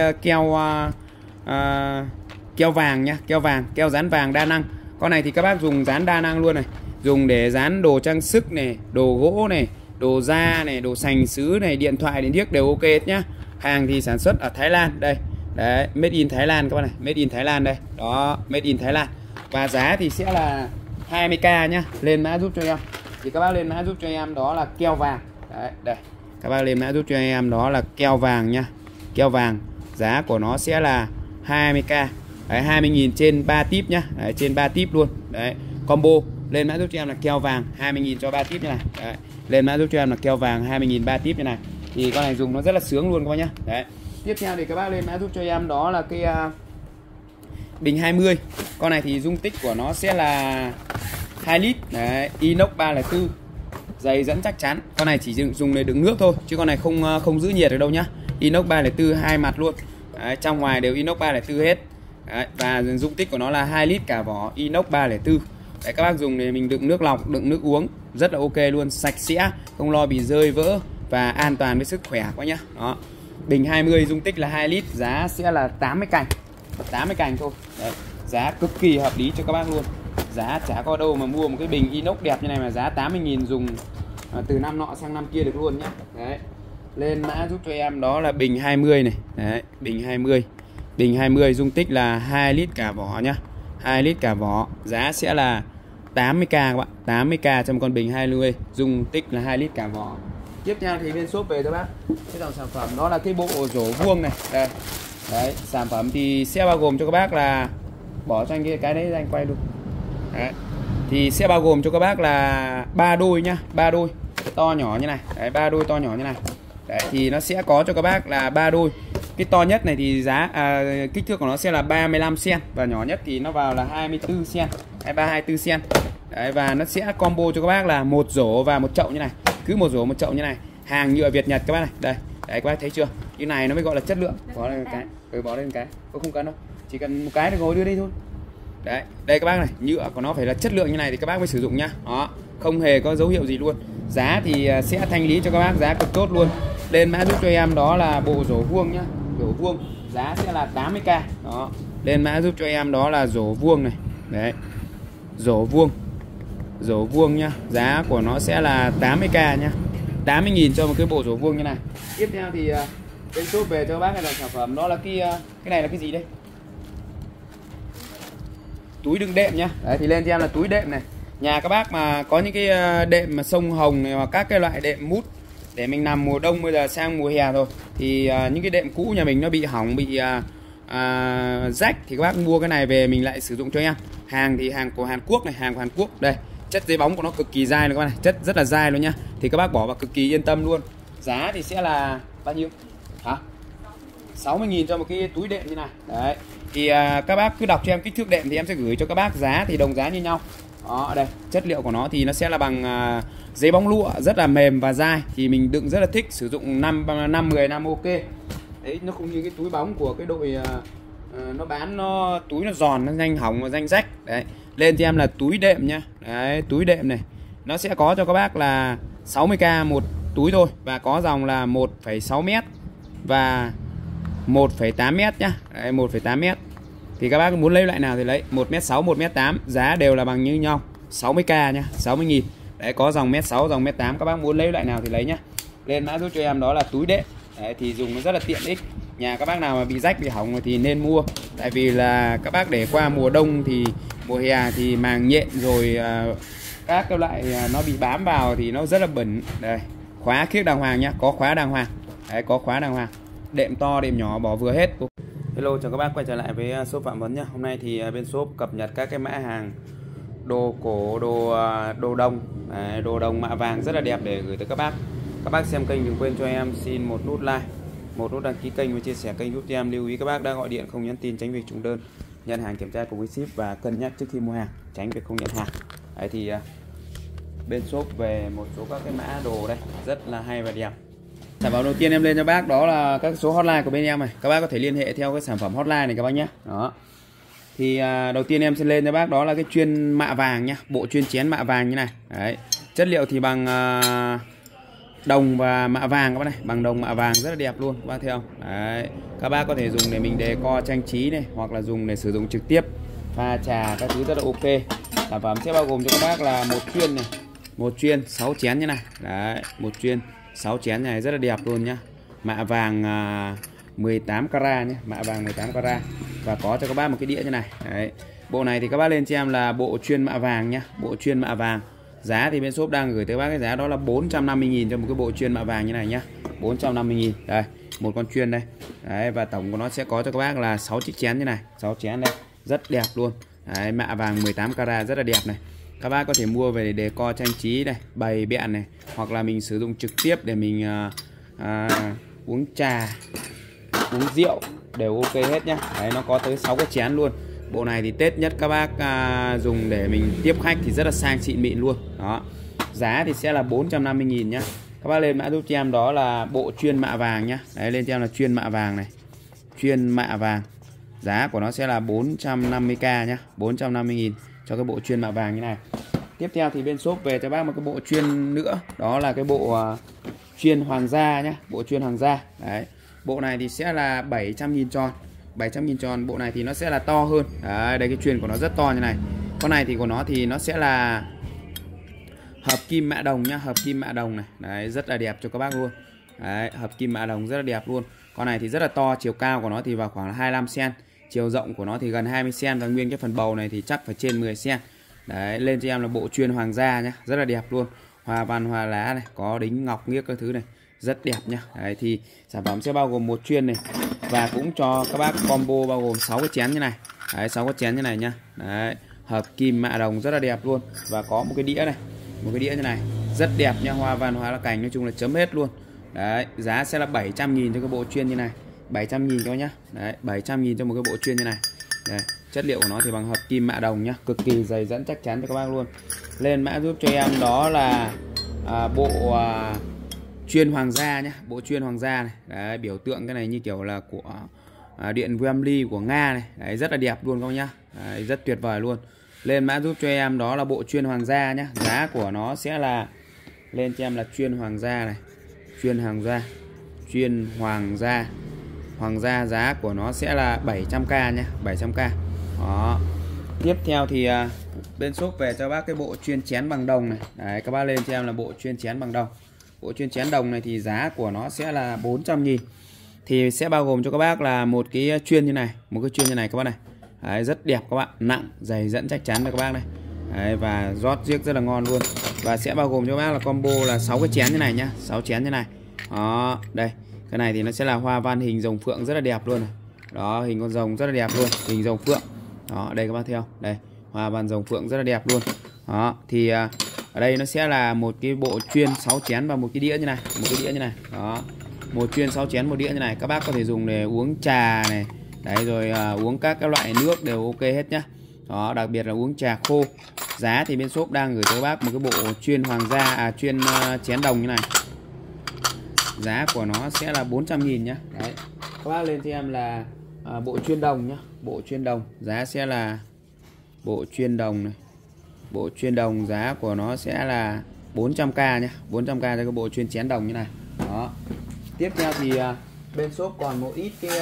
keo vàng nhá, keo vàng, keo dán vàng đa năng. Con này thì các bác dùng dán đa năng luôn này. Dùng để dán đồ trang sức này, đồ gỗ này, đồ da này, đồ sành sứ này, điện thoại, điện điếc đều ok hết nhá. Hàng thì sản xuất ở Thái Lan đây. Đấy, made in Thái Lan các bạn này, made in Thái Lan đây. Đó, made in Thái Lan. Và giá thì sẽ là 20k nhá. Lên mã giúp cho em. Thì các bác lên mã giúp cho em đó là keo vàng. Đấy, đây. Các bác lên mã giúp cho em đó là keo vàng nhá. Keo vàng, giá của nó sẽ là 20k. Đấy, 20.000 trên 3 tip nhá. Đấy, trên 3 tip luôn. Đấy, combo. Lên mã giúp cho em là keo vàng 20.000 cho 3 tip như này. Đấy, lên mã giúp cho em là keo vàng 20.000 3 tip như này. Thì con này dùng nó rất là sướng luôn các bác nhá. Đấy. Tiếp theo thì các bác lên mã giúp cho em đó là cái bình 20. Con này thì dung tích của nó sẽ là 2 lít. Đấy, inox 304. Dày dẫn chắc chắn. Con này chỉ dùng để đựng nước thôi, chứ con này không giữ nhiệt được đâu nhá. Inox 304 hai mặt luôn. Đấy, trong ngoài đều inox 304 hết. Đấy, và dung tích của nó là 2 lít cả vỏ inox 304. Đấy, các bác dùng để mình đựng nước lọc, đựng nước uống rất là ok luôn, sạch sẽ, không lo bị rơi vỡ và an toàn với sức khỏe quá nhá. Đó. Bình 20 dung tích là 2 lít, giá sẽ là 80 cành. 80 cành thôi. Đấy, giá cực kỳ hợp lý cho các bác luôn. Giá chả có đâu mà mua một cái bình inox đẹp như này mà giá 80.000 dùng từ năm nọ sang năm kia được luôn nhá. Đấy. Lên mã giúp cho em đó là bình 20 này. Đấy, bình 20. Bình 20 dung tích là 2 lít cả vỏ nhá. 2 lít cả vỏ. Giá sẽ là 80k các bạn. 80k trong con bình 20, dung tích là 2 lít cả vỏ. Tiếp theo thì bên shop về cho bác cái dòng sản phẩm đó là cái bộ rổ vuông này. Đây. Đấy, sản phẩm thì sẽ bao gồm cho các bác là bỏ cho anh cái đấy anh quay luôn. Đấy. Thì sẽ bao gồm cho các bác là 3 đôi nhá, 3 đôi to nhỏ như này. Đấy, 3 đôi to nhỏ như này. Đấy, thì nó sẽ có cho các bác là 3 đôi. Cái to nhất này thì kích thước của nó sẽ là 35 cm và nhỏ nhất thì nó vào là 24 cm, 24 cm. Đấy, và nó sẽ combo cho các bác là một rổ và một chậu như này. Cứ một rổ một chậu như này. Hàng nhựa Việt Nhật các bác này. Đây, đấy các bác thấy chưa? Cái này nó mới gọi là chất lượng. Bỏ lên một cái, bỏ lên một cái. Không cần đâu. Chỉ cần một cái thì ngồi đưa đi thôi. Đấy, đây các bác này, nhựa của nó phải là chất lượng như này thì các bác mới sử dụng nhá. Đó, không hề có dấu hiệu gì luôn. Giá thì sẽ thanh lý cho các bác giá cực tốt luôn. Lên mã giúp cho em đó là bộ rổ vuông nhá. Rổ vuông giá sẽ là 80k. Đó. Lên mã giúp cho em đó là rổ vuông này. Đấy. Rổ vuông. Rổ vuông nhá. Giá của nó sẽ là 80k nhá. 80.000 cho một cái bộ rổ vuông như này. Tiếp theo thì bên shop về cho các bác cái dòng sản phẩm đó là cái này là cái gì đây? Túi đựng đệm nhá. Đấy, thì lên cho em là túi đệm này. Nhà các bác mà có những cái đệm mà sông Hồng này hoặc các cái loại đệm mút để mình nằm mùa đông, bây giờ sang mùa hè rồi thì những cái đệm cũ nhà mình nó bị hỏng, bị rách thì các bác mua cái này về mình lại sử dụng cho em. Hàng thì hàng của Hàn Quốc này, hàng của Hàn Quốc. Đây, chất giấy bóng của nó cực kỳ dai luôn các bác này, chất rất là dai luôn nhá. Thì các bác bỏ vào cực kỳ yên tâm luôn. Giá thì sẽ là bao nhiêu? Hả? 60.000 cho một cái túi đệm như này. Đấy. Thì các bác cứ đọc cho em kích thước đệm thì em sẽ gửi cho các bác, giá thì đồng giá như nhau. Đó, đây, chất liệu của nó thì nó sẽ là bằng giấy bóng lụa, rất là mềm và dai. Thì mình đựng rất là thích, sử dụng 10 năm ok. Đấy, nó không như cái túi bóng của cái đội nó bán túi nó giòn, nó nhanh hỏng và nhanh rách. Đấy, lên cho em là túi đệm nhá. Đấy, túi đệm này nó sẽ có cho các bác là 60k một túi thôi, và có dòng là 1,6 m và 1,8 m nhá. Đấy, 1,8 m. Thì các bác muốn lấy loại nào thì lấy, 1m6, 1m8 giá đều là bằng như nhau, 60k nhá, 60.000. Đấy, có dòng 1m6, dòng 1m8, các bác muốn lấy loại nào thì lấy nhá. Lên mã giúp cho em đó là túi đệm. Đấy, thì dùng nó rất là tiện ích. Nhà các bác nào mà bị rách bị hỏng thì nên mua. Tại vì là các bác để qua mùa đông thì mùa hè thì màng nhện rồi các cái loại nó bị bám vào thì nó rất là bẩn. Đây, khóa khiếc đàng hoàng nhá, có khóa đàng hoàng. Đấy, có khóa đàng hoàng. Đệm to đệm nhỏ bỏ vừa hết. Hello, chào các bác quay trở lại với shop Phạm Vấn nhá. Hôm nay thì bên shop cập nhật các cái mã hàng đồ cổ, đồ đồng, đồ đồng mạ vàng rất là đẹp để gửi tới các bác. Các bác xem kênh đừng quên cho em xin một nút like, một nút đăng ký kênh và chia sẻ kênh giúp cho em. Lưu ý các bác đã gọi điện không nhắn tin tránh việc trùng đơn, nhận hàng kiểm tra cùng với ship và cân nhắc trước khi mua hàng, tránh việc không nhận hàng. Đấy thì bên shop về một số các cái mã đồ đây rất là hay và đẹp. Sản phẩm đầu tiên em lên cho bác đó là các số hotline của bên em này. Các bác có thể liên hệ theo cái sản phẩm hotline này các bác nhé. Đó. Thì đầu tiên em sẽ lên cho bác đó là cái chuyên mạ vàng nhá, bộ chuyên chén mạ vàng như này. Đấy. Chất liệu thì bằng đồng và mạ vàng các bác này, bằng đồng mạ vàng rất là đẹp luôn, các bác thấy không? Đấy. Các bác có thể dùng để mình decor trang trí này, hoặc là dùng để sử dụng trực tiếp, pha trà các thứ rất là ok. Sản phẩm sẽ bao gồm cho các bác là một chuyên này, một chuyên 6 chén như này. Đấy, một chuyên 6 chén này rất là đẹp luôn nhá. Mạ vàng 18 carat nhé, mạ vàng 18 carat. Và có cho các bác một cái đĩa như này. Đấy. Bộ này thì các bác lên cho em là bộ chuyên mạ vàng nhá, bộ chuyên mạ vàng. Giá thì bên shop đang gửi tới bác cái giá đó là 450.000 cho một cái bộ chuyên mạ vàng như này nhá. 450.000. Đây, một con chuyên đây. Đấy, và tổng của nó sẽ có cho các bác là 6 chiếc chén như này, 6 chén đây. Rất đẹp luôn. Đấy, mạ vàng 18 carat rất là đẹp này. Các bác có thể mua về để decor trang trí này, bày biện này, hoặc là mình sử dụng trực tiếp để mình uống trà, uống rượu đều ok hết nhá. Đấy, nó có tới 6 cái chén luôn. Bộ này thì Tết nhất các bác dùng để mình tiếp khách thì rất là sang xịn mịn luôn. Đó. Giá thì sẽ là 450.000 nhá. Các bác lên mã giúp cho em đó là bộ chuyên mạ vàng nhá. Đấy, lên cho em là chuyên mạ vàng này. Chuyên mạ vàng. Giá của nó sẽ là 450k nhá, 450.000 cho cái bộ chuyên mạ vàng như này. Tiếp theo thì bên shop về cho bác một cái bộ chuyên nữa, đó là cái bộ chuyên hoàng gia nhá, bộ chuyên hoàng gia. Đấy. Bộ này thì sẽ là 700.000 tròn. 700.000 tròn, bộ này thì nó sẽ là to hơn. Đấy, đây cái chuyên của nó rất to như này. Con này thì của nó thì nó sẽ là hợp kim mạ đồng nhá, hợp kim mạ đồng này. Đấy, rất là đẹp cho các bác luôn. Đấy, hợp kim mạ đồng rất là đẹp luôn. Con này thì rất là to, chiều cao của nó thì vào khoảng 25 cm, chiều rộng của nó thì gần 20 cm và nguyên cái phần bầu này thì chắc phải trên 10 cm. Đấy, lên cho em là bộ chuyên hoàng gia nhá, rất là đẹp luôn. Hoa văn hoa lá này, có đính ngọc nghiếc các thứ này, rất đẹp nhá. Đấy thì sản phẩm sẽ bao gồm một chuyên này và cũng cho các bác combo bao gồm 6 cái chén như này. Đấy, 6 cái chén như này nhá. Đấy, hợp kim mạ đồng rất là đẹp luôn và có một cái đĩa này, một cái đĩa như này, rất đẹp nha, hoa văn hoa lá cành nói chung là chấm hết luôn. Đấy, giá sẽ là 700.000 cho cái bộ chuyên như này. 700.000 cho nhá. Đấy, 700.000 cho một cái bộ chuyên như này. Đây, chất liệu của nó thì bằng hợp kim mạ đồng nhá, cực kỳ dày dẫn chắc chắn cho các bác luôn. Lên mã giúp cho em đó là bộ chuyên hoàng gia nhá, bộ chuyên hoàng gia này. Đấy, biểu tượng cái này như kiểu là của điện Wembley của Nga này. Đấy, rất là đẹp luôn các bác nhá. Đấy, rất tuyệt vời luôn. Lên mã giúp cho em đó là bộ chuyên hoàng gia nhá. Giá của nó sẽ là, lên cho em là chuyên hoàng gia này, chuyên hoàng gia, chuyên hoàng gia. Hoàng gia giá của nó sẽ là 700k nhé, 700k. Đó. Tiếp theo thì bên shop về cho bác cái bộ chuyên chén bằng đồng này. Đấy, các bác lên cho em là bộ chuyên chén bằng đồng. Bộ chuyên chén đồng này thì giá của nó sẽ là 400.000. Thì sẽ bao gồm cho các bác là một cái chuyên như này, một cái chuyên như này các bác này. Đấy, rất đẹp các bạn, nặng, dày dẫn chắc chắn cho các bác này. Đấy, và rót riếc rất là ngon luôn. Và sẽ bao gồm cho các bác là combo là 6 cái chén như này nhá, 6 chén như này. Đó, đây. Cái này thì nó sẽ là hoa văn hình rồng phượng rất là đẹp luôn này. Đó, hình con rồng rất là đẹp luôn, hình rồng phượng. Đó, đây các bác theo. Đây, hoa văn rồng phượng rất là đẹp luôn. Đó, thì ở đây nó sẽ là một cái bộ chuyên 6 chén và một cái đĩa như này, một cái đĩa như này. Đó. Một chuyên 6 chén một đĩa như này, các bác có thể dùng để uống trà này. Đấy, rồi uống các loại nước đều ok hết nhá. Đó, đặc biệt là uống trà khô. Giá thì bên shop đang gửi cho các bác một cái bộ chuyên hoàng gia chuyên chén đồng như này. Giá của nó sẽ là 400.000 nhá. Đấy. Các bác lên cho em là bộ chuyên đồng nhá, bộ chuyên đồng. Giá sẽ là bộ chuyên đồng này. Bộ chuyên đồng giá của nó sẽ là 400k nhá, 400k cho cái bộ chuyên chén đồng như này. Đó. Tiếp theo thì bên shop còn một ít cái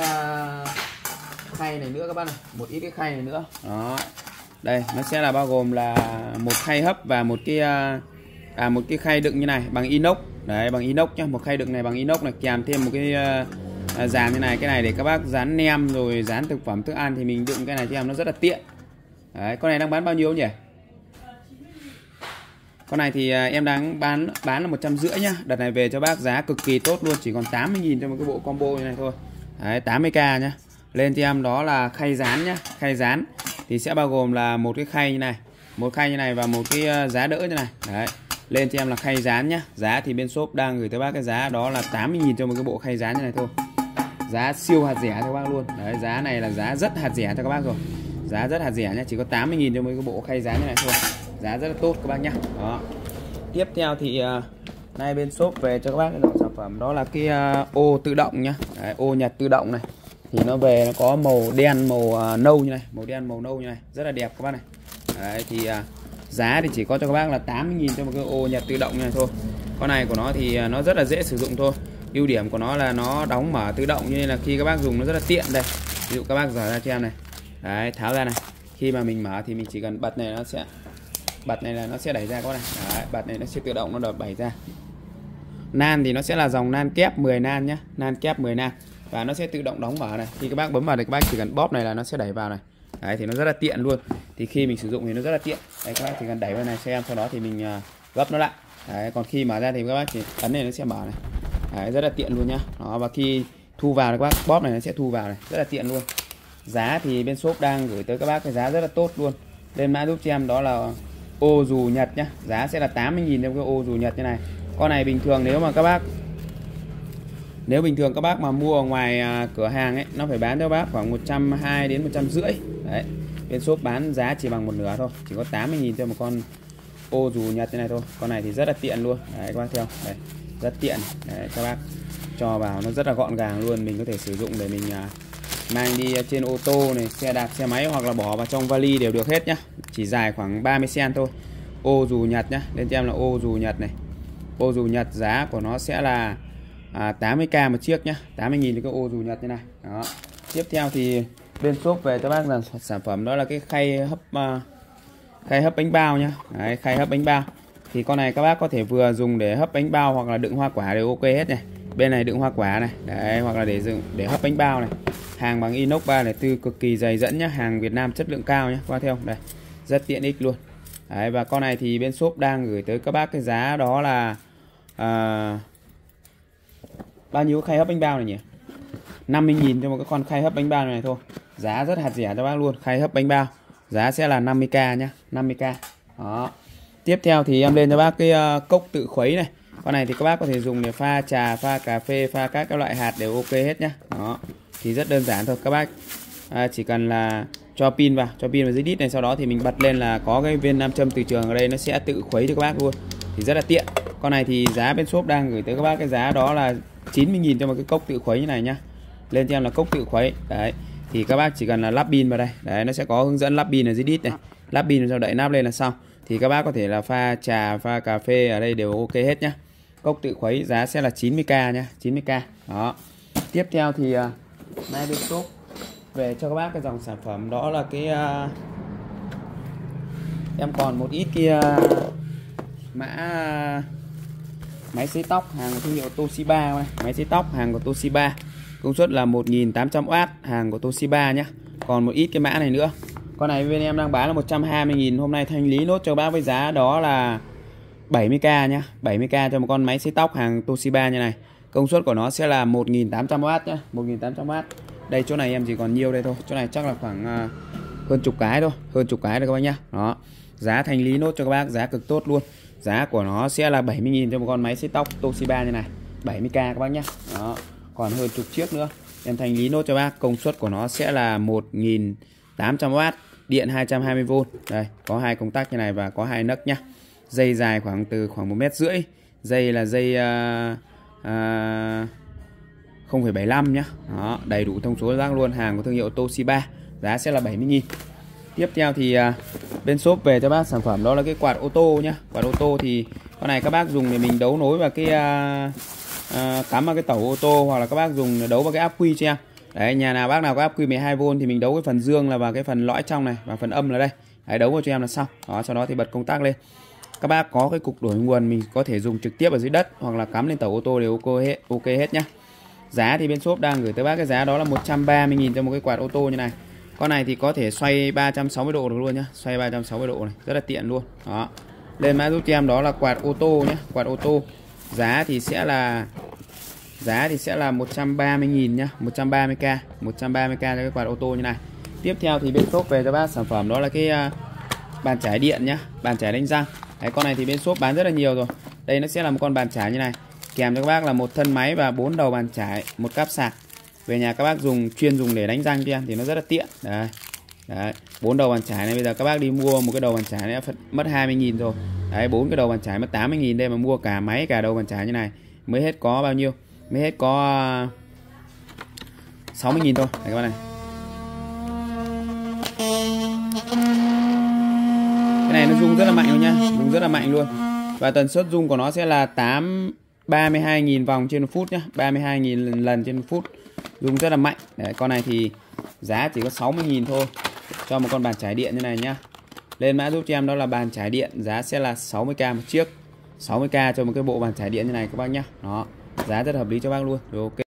khay này nữa các bác này, một ít cái khay này nữa. Đó. Đây, nó sẽ là bao gồm là một khay hấp và một cái khay đựng như này bằng inox. Đấy, bằng inox nhá, một khay đựng này bằng inox này, kèm thêm một cái dàn như này, cái này để các bác dán nem rồi dán thực phẩm thức ăn thì mình đựng cái này cho em nó rất là tiện. Đấy, con này đang bán bao nhiêu nhỉ? Con này thì em đang bán là 150 nhá. Đợt này về cho bác giá cực kỳ tốt luôn, chỉ còn 80.000 cho một cái bộ combo như này thôi. Đấy, 80k nhá. Lên cho em đó là khay dán nhá, khay dán thì sẽ bao gồm là một cái khay như này, một khay như này và một cái giá đỡ như này. Đấy. Lên cho em là khay dán nhá. Giá thì bên shop đang gửi tới bác cái giá đó là 80.000 cho một cái bộ khay dán như này thôi. Giá siêu hạt rẻ cho các bác luôn. Đấy, giá này là giá rất hạt rẻ cho các bác rồi. Giá rất hạt rẻ nhá, chỉ có 80.000 cho một cái bộ khay dán như này thôi. Giá rất là tốt các bác nhá. Đó. Tiếp theo thì nay bên shop về cho các bác cái dòng sản phẩm đó là cái ô tự động nhá. Đấy, ô nhặt tự động này. Thì nó về nó có màu đen màu nâu như này, màu đen màu nâu như này, rất là đẹp các bác này. Đấy, thì giá thì chỉ có cho các bác là 80.000 cho một cái ô nhặt tự động như này thôi. Con này của nó thì nó rất là dễ sử dụng thôi. Ưu điểm của nó là nó đóng mở tự động, như là khi các bác dùng nó rất là tiện đây. Ví dụ các bác dở ra cho em này. Đấy, tháo ra này. Khi mà mình mở thì mình chỉ cần bật này, bật này là nó sẽ đẩy ra các bác này. Đấy, bật này nó sẽ tự động nó đẩy ra. Nan thì nó sẽ là dòng nan kép 10 nan nhá, nan kép 10 nan và nó sẽ tự động đóng mở này. Khi các bác bấm vào thì các bác chỉ cần bóp này là nó sẽ đẩy vào này. Đấy, thì nó rất là tiện luôn. Thì khi mình sử dụng thì nó rất là tiện. Đấy, các bác chỉ cần đẩy vào này xem, sau đó thì mình gấp nó lại. Đấy, còn khi mở ra thì các bác chỉ ấn này nó sẽ mở này. Đấy, rất là tiện luôn nhá. Đó, và khi thu vào thì các bác bóp này nó sẽ thu vào này, rất là tiện luôn. Giá thì bên shop đang gửi tới các bác cái giá rất là tốt luôn. Lên mã giúp cho em đó là ô dù Nhật nhá. Giá sẽ là 80.000 cho cái ô dù Nhật như này. Con này bình thường nếu bình thường các bác mà mua ở ngoài cửa hàng ấy, nó phải bán cho bác khoảng 120 đến 150. Đấy. Bên shop bán giá chỉ bằng một nửa thôi, chỉ có 80.000 cho một con ô dù Nhật như này thôi. Con này thì rất là tiện luôn. Đấy, các bác theo. Đấy, rất tiện. Đấy, các bác cho vào nó rất là gọn gàng luôn. Mình có thể sử dụng để mình mang đi trên ô tô này, xe đạp, xe máy hoặc là bỏ vào trong vali đều được hết nhá. Chỉ dài khoảng 30 cm thôi. Ô dù Nhật nhá. Lên cho em là ô dù Nhật này. Ô dù Nhật giá của nó sẽ là 80k một chiếc nhá, 80.000 cái ô dù Nhật như này. Đó. Tiếp theo thì bên shop về cho bác là sản phẩm đó là cái khay hấp bánh bao nhá. Đấy, khay hấp bánh bao. Thì con này các bác có thể vừa dùng để hấp bánh bao hoặc là đựng hoa quả đều ok hết này. Bên này đựng hoa quả này. Đấy, hoặc là để hấp bánh bao này. Hàng bằng inox 304 cực kỳ dày dẫn nhá, hàng Việt Nam chất lượng cao nhá. Qua theo đây. Rất tiện ích luôn. Đấy, và con này thì bên shop đang gửi tới các bác cái giá đó là bao nhiêu khay hấp bánh bao này nhỉ? 50.000 cho một cái con khay hấp bánh bao này thôi. Giá rất hạt rẻ cho bác luôn. Khay hấp bánh bao giá sẽ là 50k nhá, 50k. Đó. Tiếp theo thì em lên cho bác cái cốc tự khuấy này. Con này thì các bác có thể dùng để pha trà, pha cà phê, pha các loại hạt đều ok hết nhá. Đó. Thì rất đơn giản thôi. Các bác chỉ cần là cho pin vào dưới đít này, sau đó thì mình bật lên là có cái viên nam châm từ trường ở đây, nó sẽ tự khuấy cho các bác luôn. Thì rất là tiện. Con này thì giá bên shop đang gửi tới các bác cái giá đó là 90.000 cho một cái cốc tự khuấy như này nhá. Lên cho em là cốc tự khuấy. Đấy. Thì các bác chỉ cần là lắp pin vào đây. Đấy, nó sẽ có hướng dẫn lắp pin ở dưới đít này. Lắp pin sau đậy nắp lên là xong. Thì các bác có thể là pha trà, pha cà phê ở đây đều ok hết nhá. Cốc tự khuấy giá sẽ là 90k nhá, 90k. Đó. Tiếp theo thì nay bên shop về cho các bác cái dòng sản phẩm đó là cái em còn một ít kia mã máy sấy tóc hàng thương hiệu Toshiba này. Máy sấy tóc hàng của Toshiba, công suất là 1800W, hàng của Toshiba nhá. Còn một ít cái mã này nữa. Con này bên em đang bán là 120.000, hôm nay thanh lý nốt cho bác với giá đó là 70k nhá, 70k cho một con máy sấy tóc hàng Toshiba như này. Công suất của nó sẽ là 1800W nhá, 1800W. Đây chỗ này em chỉ còn nhiêu đây thôi, chỗ này chắc là khoảng hơn chục cái thôi, hơn chục cái rồi các bác nhá. Đó. Giá thanh lý nốt cho các bác, giá cực tốt luôn. Giá của nó sẽ là 70.000 cho một con máy sấy tóc Toshiba như này, 70k các bác nhá. Đó. Còn hơn chục chiếc nữa. Em thanh lý nốt cho bác, công suất của nó sẽ là 1800W, điện 220V. Đây, có hai công tắc như này và có hai nấc nhá. Dây dài khoảng 1,5 m. Dây là dây 0,75 nhá. Đó, đầy đủ thông số cho bác luôn, hàng của thương hiệu Toshiba, giá sẽ là 70.000. Tiếp theo thì bên shop về cho bác sản phẩm đó là cái quạt ô tô nhá. Quạt ô tô thì con này các bác dùng để mình đấu nối vào cái cắm vào cái tẩu ô tô, hoặc là các bác dùng để đấu vào cái áp quy cho em. Đấy, nhà nào bác nào có áp quy 12V thì mình đấu cái phần dương là vào cái phần lõi trong này, và phần âm là đây. Đấy, đấu vào cho em là xong. Đó, sau đó thì bật công tắc lên. Các bác có cái cục đổi nguồn mình có thể dùng trực tiếp ở dưới đất hoặc là cắm lên tàu ô tô đều ok hết nhá. Giá thì bên shop đang gửi tới bác cái giá đó là 130.000 cho một cái quạt ô tô như này. Con này thì có thể xoay 360 độ được luôn nhá, xoay 360 độ này, rất là tiện luôn. Đó. Lên mã giúp cho em đó là quạt ô tô nhá, quạt ô tô. Giá thì sẽ là 130.000 nhá, 130k, 130k cho cái quạt ô tô như này. Tiếp theo thì bên shop về cho bác sản phẩm đó là cái bàn chải điện nhá, bàn chải đánh răng. Đấy, con này thì bên shop bán rất là nhiều rồi. Đây nó sẽ là một con bàn chải như này, kèm cho các bác là một thân máy và 4 đầu bàn chải, một cáp sạc. Về nhà các bác chuyên dùng để đánh răng cho em thì nó rất là tiện. Đấy. Đấy, 4 đầu bàn chải này bây giờ các bác đi mua một cái đầu bàn chải này mất 20.000 rồi. Đấy, 4 cái đầu bàn chải mất 80.000, đây mà mua cả máy cả đầu bàn chải như này mới hết có bao nhiêu? Mới hết có 60.000 thôi. Đấy các bác này. Cái này nó rung rất là mạnh luôn nhá, rung rất là mạnh luôn. Và tần suất rung của nó sẽ là 32.000 vòng trên 1 phút nhá, 32.000 lần trên 1 phút. Rung rất là mạnh. Đấy, con này thì giá chỉ có 60.000 thôi cho một con bàn chải điện như này nhá. Lên mã giúp cho em đó là bàn chải điện, giá sẽ là 60k một chiếc. 60k cho một cái bộ bàn chải điện như này các bác nhá. Đó, giá rất hợp lý cho bác luôn. Rồi ok.